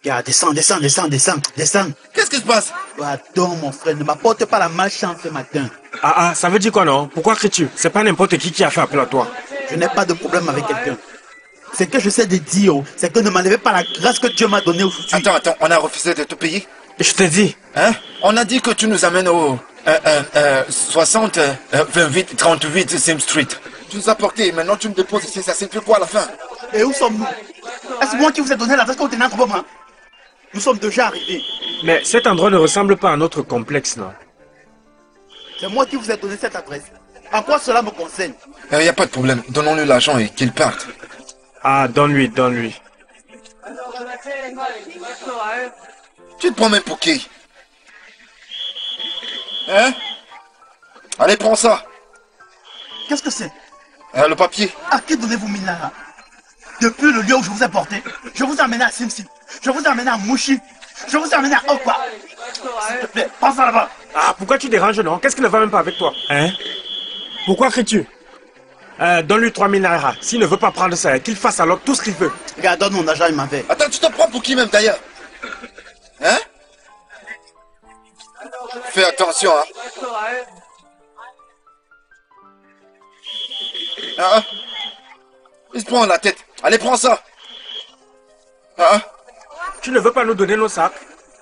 Gars, descends, descends, descends, descends, descends. Qu'est-ce qui se passe? Attends, mon frère, ne m'apporte pas la malchance ce matin. Ah ah, ça veut dire quoi non? Pourquoi cries-tu? C'est pas n'importe qui qui a fait appel à toi. Je n'ai pas de problème avec quelqu'un. Ce que je sais de dire, c'est que ne m'enlevez pas la grâce que Dieu m'a donnée aujourd'hui. Attends, attends, on a refusé de te payer? Je te dis. Hein? On a dit que tu nous amènes au euh, euh, euh, soixante, euh, vingt-huit, trente-huit Sim Street. Tu nous as porté, maintenant tu me déposes ici, ça signifie quoi à la fin? Et où sommes-nous? Est-ce moi qui vous ai donné l'adresse que vous tenez entre vos mains? Nous sommes déjà arrivés. Mais cet endroit ne ressemble pas à notre complexe, non? C'est moi qui vous ai donné cette adresse. En quoi cela me concerne? Il n'y a pas de problème, donnons-lui l'argent et qu'il parte. Ah, donne-lui, donne-lui. Tu te prends même pour qui? Hein? Allez, prends ça. Qu'est-ce que c'est? Euh, le papier. À qui donnez-vous mille naira? Depuis le lieu où je vous ai porté, je vous ai amené à Sim Sim, je vous ai amené à Mouchi, je vous ai amené à Okwa. S'il te plaît, passe ça là-bas. Ah, pourquoi tu déranges, non? Qu'est-ce qui ne va même pas avec toi? Hein? Pourquoi cries-tu? Euh, donne-lui trois mille naira. S'il ne veut pas prendre ça, qu'il fasse alors tout ce qu'il veut. Regarde, donne mon argent, il m'avait. Attends, tu te prends pour qui même d'ailleurs? Hein? Fais attention, hein. Ah, il se prend la tête. Allez, prends ça. Ah. Tu ne veux pas nous donner nos sacs?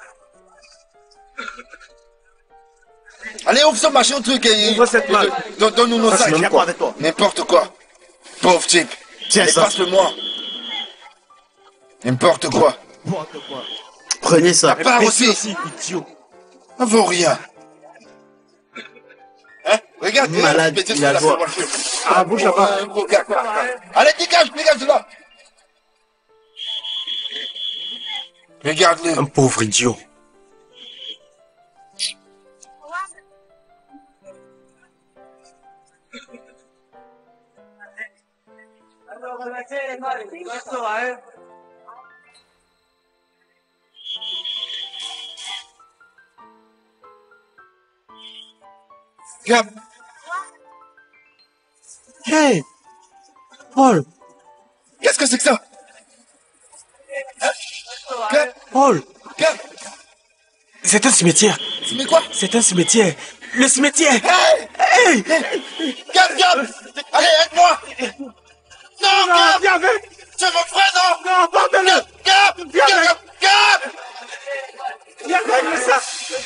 Allez, ouvre ce machin truc et... Ouvre cette malle. Donne-nous nos sacs. N'importe quoi. Pauvre type. Tiens ça. Passe-le-moi. N'importe quoi. N'importe quoi. Prenez ça. Pas aussi. Idiot. Ça vaut rien. Hein? Regarde, malade, regarde, il a droit. Ah, bouge là-bas. Allez, dégage, dégage de là. Regarde-le. Un pauvre idiot. Gab. Hey, Paul. Qu'est-ce que c'est que ça? Gab. Paul. Gab. C'est un cimetière. Mais quoi? C'est un cimetière. Le cimetière. Hey! Hey! Gab, Gab! Allez, aide-moi! Non, Non, Gab! viens avec! C'est mon frère, non! Non, pardonne-le! Gab! Viens Gab! avec! Gab! Viens règle ça!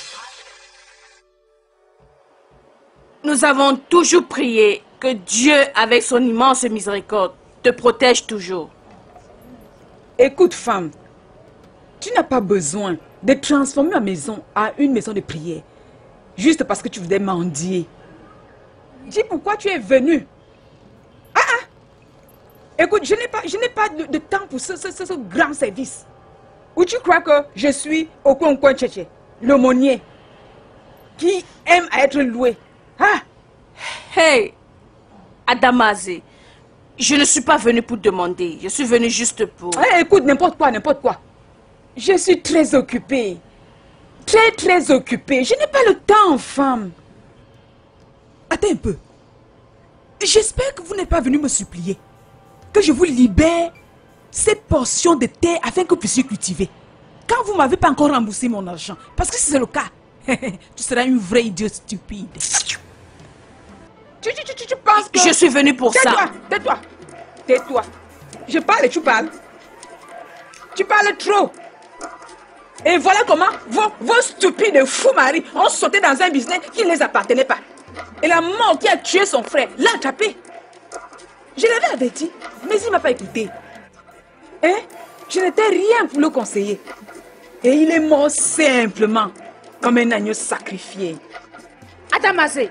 Nous avons toujours prié que Dieu, avec son immense miséricorde, te protège toujours. Écoute, femme, tu n'as pas besoin de transformer ma maison en une maison de prière, juste parce que tu voulais mendier. Dis pourquoi tu es venu. Ah ah! Écoute, je n'ai pas, je n'ai pas de, de temps pour ce, ce, ce, ce grand service. Ou tu crois que je suis au coin-coin tchétché, l'aumônier, qui aime à être loué. Ah! Hey, Adamazé, je ne suis pas venu pour demander, je suis venu juste pour... Hey, écoute, n'importe quoi, n'importe quoi. Je suis très occupée. Très, très occupée. Je n'ai pas le temps, femme. Attends un peu. J'espère que vous n'êtes pas venu me supplier que je vous libère cette portion de terre afin que vous puissiez cultiver. Quand vous ne m'avez pas encore remboursé mon argent. Parce que si c'est le cas, tu seras une vraie idiote stupide. Tu, tu, tu, tu penses que... Je suis venu pour ça. Tais-toi, tais-toi. Tais-toi. Je parle et tu parles. Tu parles trop. Et voilà comment vos, vos stupides fous maris ont sauté dans un business qui ne les appartenait pas. Et la mort qui a tué son frère l'a attrapé. Je l'avais averti, mais il ne m'a pas écouté. Hein? Je n'étais rien pour le conseiller. Et il est mort simplement, comme un agneau sacrifié. Adamazé,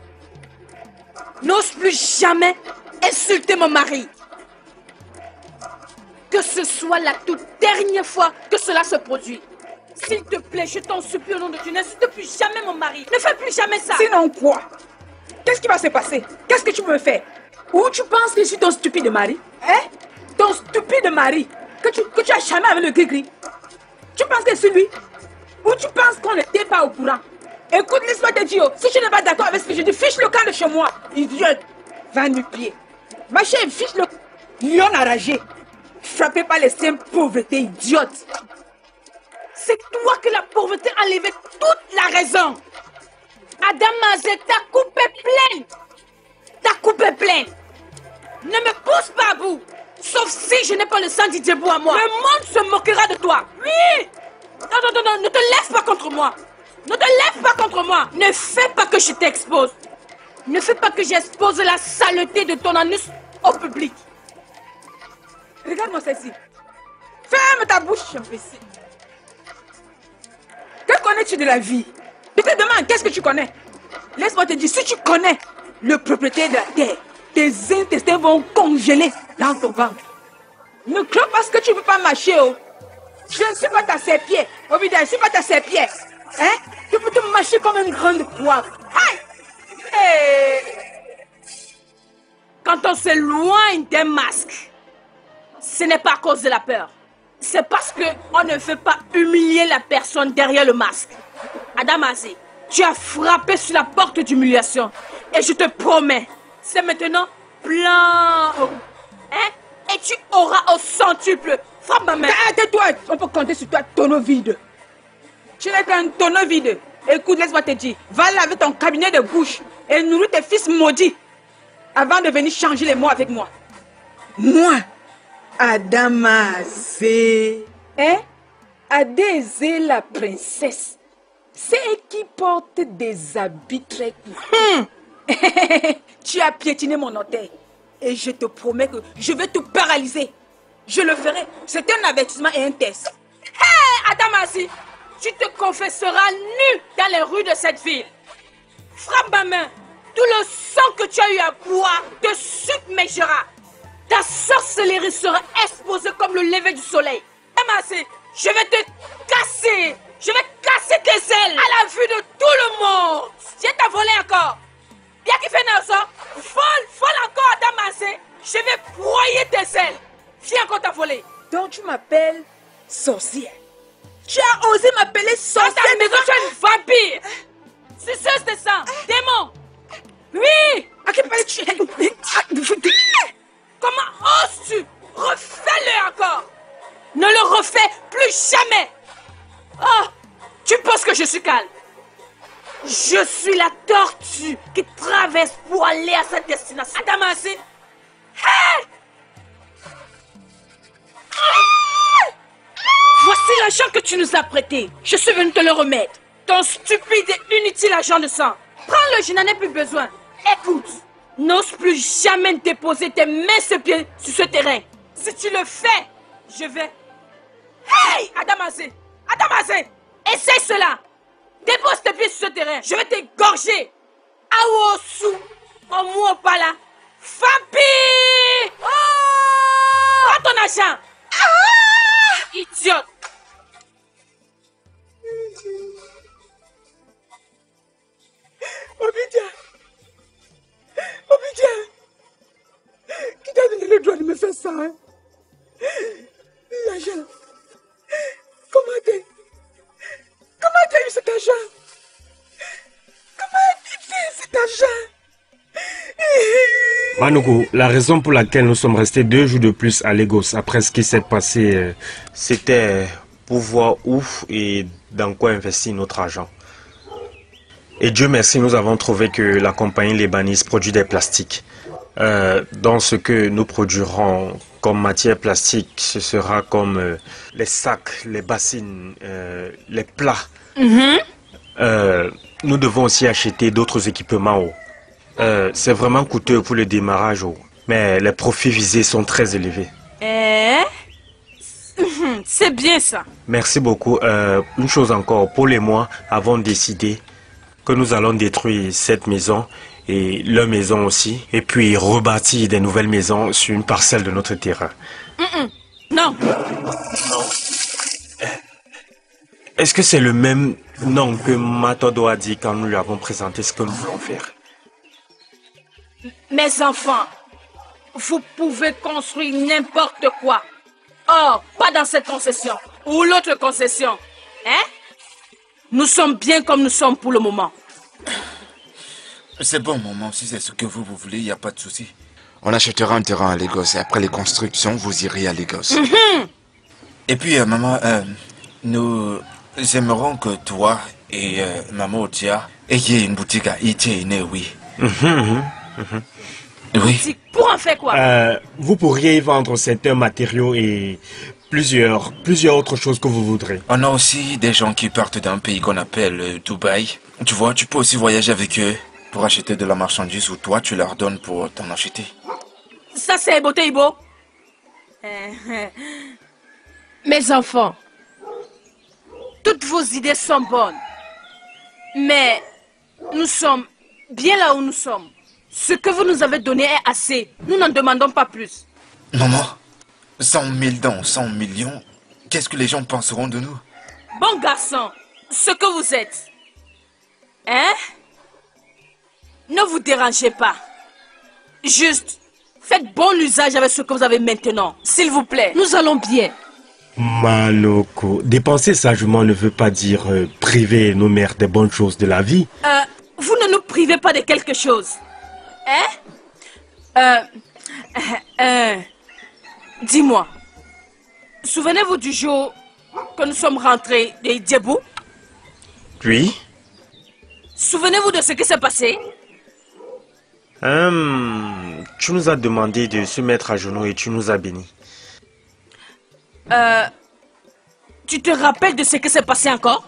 n'ose plus jamais insulter mon mari. Que ce soit la toute dernière fois que cela se produit. S'il te plaît, je t'en supplie au nom de Dieu, n'insulte plus jamais mon mari. Ne fais plus jamais ça. Sinon quoi? Qu'est-ce qui va se passer? Qu'est-ce que tu veux faire? Ou tu penses que je suis ton stupide mari? Hein? Ton stupide mari que tu, que tu as jamais avec le gris-gris? Tu penses que c'est lui? Ou tu penses qu'on n'était pas au courant? Écoute, laisse-moi te dire, si tu n'es pas d'accord avec ce que je dis, fiche le camp de chez moi. Idiote. Va nu pied. Ma chère, fiche le lion enragé. Frappé par les simples pauvretés idiotes. c'est toi que la pauvreté a enlevé toute la raison. Adamazé, ta coupe est pleine. Ta coupe est pleine. Ne me pousse pas à bout. Sauf si je n'ai pas le sang d'Idjebou à moi. Le monde se moquera de toi. Oui. Non, non, non, non, ne te lève pas contre moi. Ne te lève pas contre moi. Ne fais pas que je t'expose. Ne fais pas que j'expose la saleté de ton anus au public. Regarde-moi celle-ci. Ferme ta bouche, imbécile. Que connais-tu de la vie? Je te demande, qu'est-ce que tu connais? Laisse-moi te dire, si tu connais le propriétaire de la terre, tes intestins vont congeler dans ton ventre. Ne crois pas ce que tu ne peux pas marcher, oh. Je ne suis pas ta serpière. Au je ne suis pas ta serpière. Hein? Tu peux te mâcher comme une grande poire. Aïe! Hey! Quand on s'éloigne des masques, ce n'est pas à cause de la peur. C'est parce qu'on ne veut pas humilier la personne derrière le masque. Adamazé, tu as frappé sur la porte d'humiliation. Et je te promets, c'est maintenant plein. Hein? Et tu auras au centuple. Frappe ma main. Tais-toi, on peut compter sur toi, tonneau vide. Tu n'es qu'un tonneau vide. Écoute, laisse-moi te dire. Va laver ton cabinet de bouche et nourrir tes fils maudits avant de venir changer les mots avec moi. Moi, Adamazé. Hein? Adézé, la princesse. C'est elle qui porte des habits très courts. Hum. Tu as piétiné mon orteil. Et je te promets que je vais te paralyser. Je le ferai. C'est un avertissement et un test. Hé, Adamazé, tu te confesseras nu dans les rues de cette ville. Frappe ma main. Tout le sang que tu as eu à boire te submergera. Ta sorcellerie sera exposée comme le lever du soleil. Adamazé, je vais te casser. Je vais casser tes ailes à la vue de tout le monde. Viens t'as volé encore. Bien qu'il fait ça. Vole, vole encore, Adamazé. Je vais broyer tes ailes. Viens encore t'as volé. Donc tu m'appelles sorcière. Tu as osé m'appeler sorcière. Dans ta maison, tu es une vampire. Suceuse de sang. Démon. Oui. À qui parles-tu? Comment oses-tu? Refais-le encore. Ne le refais plus jamais. Oh, tu penses que je suis calme? Je suis la tortue qui traverse pour aller à sa destination. Adamazé. Hey! Voici l'argent que tu nous as prêté. Je suis venu te le remettre. Ton stupide et inutile argent de sang. Prends-le, je n'en ai plus besoin. Écoute, n'ose plus jamais déposer tes mains sur pied sur ce terrain. Si tu le fais, je vais... Hey, Adamazé! Adamazé! Essaye cela! Dépose tes pieds sur ce terrain. Je vais t'égorger. Awosu. Omu Opala. Vampire! Oh! Prends ton argent. Ah! Idiote. Obidia. Obidia. Qui t'a donné le droit de me faire ça, hein? L'argent. Comment t'es... Comment tu as eu cet argent? Comment as-tu fait cet argent? Manougou, la raison pour laquelle nous sommes restés deux jours de plus à Lagos après ce qui s'est passé, euh, c'était pour voir où et dans quoi investir notre argent. Et Dieu merci, nous avons trouvé que la compagnie libanise produit des plastiques. Euh, dans ce que nous produirons comme matière plastique, ce sera comme euh, les sacs, les bassines, euh, les plats. Mm-hmm. euh, nous devons aussi acheter d'autres équipements. Oh. Euh, C'est vraiment coûteux pour le démarrage, oh. Mais les profits visés sont très élevés. Eh? C'est bien ça. Merci beaucoup. Euh, une chose encore, Paul et moi avons décidé que nous allons détruire cette maison et leur maison aussi, et puis rebâtir des nouvelles maisons sur une parcelle de notre terrain. Mm-mm. Non. Est-ce que c'est le même nom que Matodo a dit quand nous lui avons présenté ce que nous voulons faire? Mes enfants, vous pouvez construire n'importe quoi. Or, pas dans cette concession ou l'autre concession. Hein? Nous sommes bien comme nous sommes pour le moment. C'est bon, maman, si c'est ce que vous, vous voulez, il n'y a pas de souci. On achètera un terrain à Lagos et après les constructions, vous irez à Lagos. Mm-hmm. Et puis, euh, maman, euh, nous, j'aimerais que toi et euh, Maman Odia ayez une boutique à Itiene, oui. Mhm, mhm, mhm. Oui. Pour en faire quoi? Euh, vous pourriez y vendre certains matériaux et plusieurs, plusieurs autres choses que vous voudrez. On a aussi des gens qui partent d'un pays qu'on appelle euh, Dubaï. Tu vois, tu peux aussi voyager avec eux pour acheter de la marchandise ou toi, tu leur donnes pour t'en acheter. Ça, c'est beauté, Ibo. Mes enfants, toutes vos idées sont bonnes. Mais nous sommes bien là où nous sommes. Ce que vous nous avez donné est assez. Nous n'en demandons pas plus. Maman, cent mille dents, cent millions, qu'est-ce que les gens penseront de nous? Bon garçon, ce que vous êtes. Hein? Ne vous dérangez pas. Juste, faites bon usage avec ce que vous avez maintenant, s'il vous plaît. Nous allons bien. Manoko, dépenser sagement ne veut pas dire euh, priver nos mères des bonnes choses de la vie. Euh, vous ne nous privez pas de quelque chose. Hein? Euh, euh, euh, Dis-moi, souvenez-vous du jour que nous sommes rentrés de Djebou? Oui. Souvenez-vous de ce qui s'est passé? Hum, tu nous as demandé de se mettre à genoux et tu nous as bénis. Euh, tu te rappelles de ce qui s'est passé encore?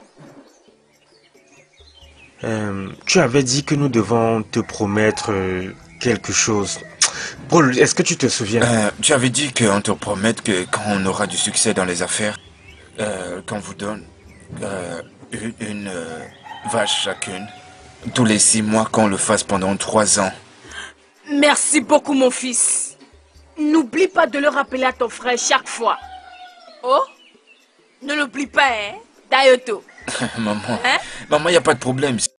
Euh, tu avais dit que nous devons te promettre euh, quelque chose. Paul, est-ce que tu te souviens? euh, Tu avais dit qu'on te promette que quand on aura du succès dans les affaires, euh, qu'on vous donne euh, une, une euh, vache chacune, tous les six mois, qu'on le fasse pendant trois ans. Merci beaucoup, mon fils. N'oublie pas de le rappeler à ton frère chaque fois. Oh, ne l'oublie pas, hein, Dayoto. Maman, Hein? maman, il n'y a pas de problème.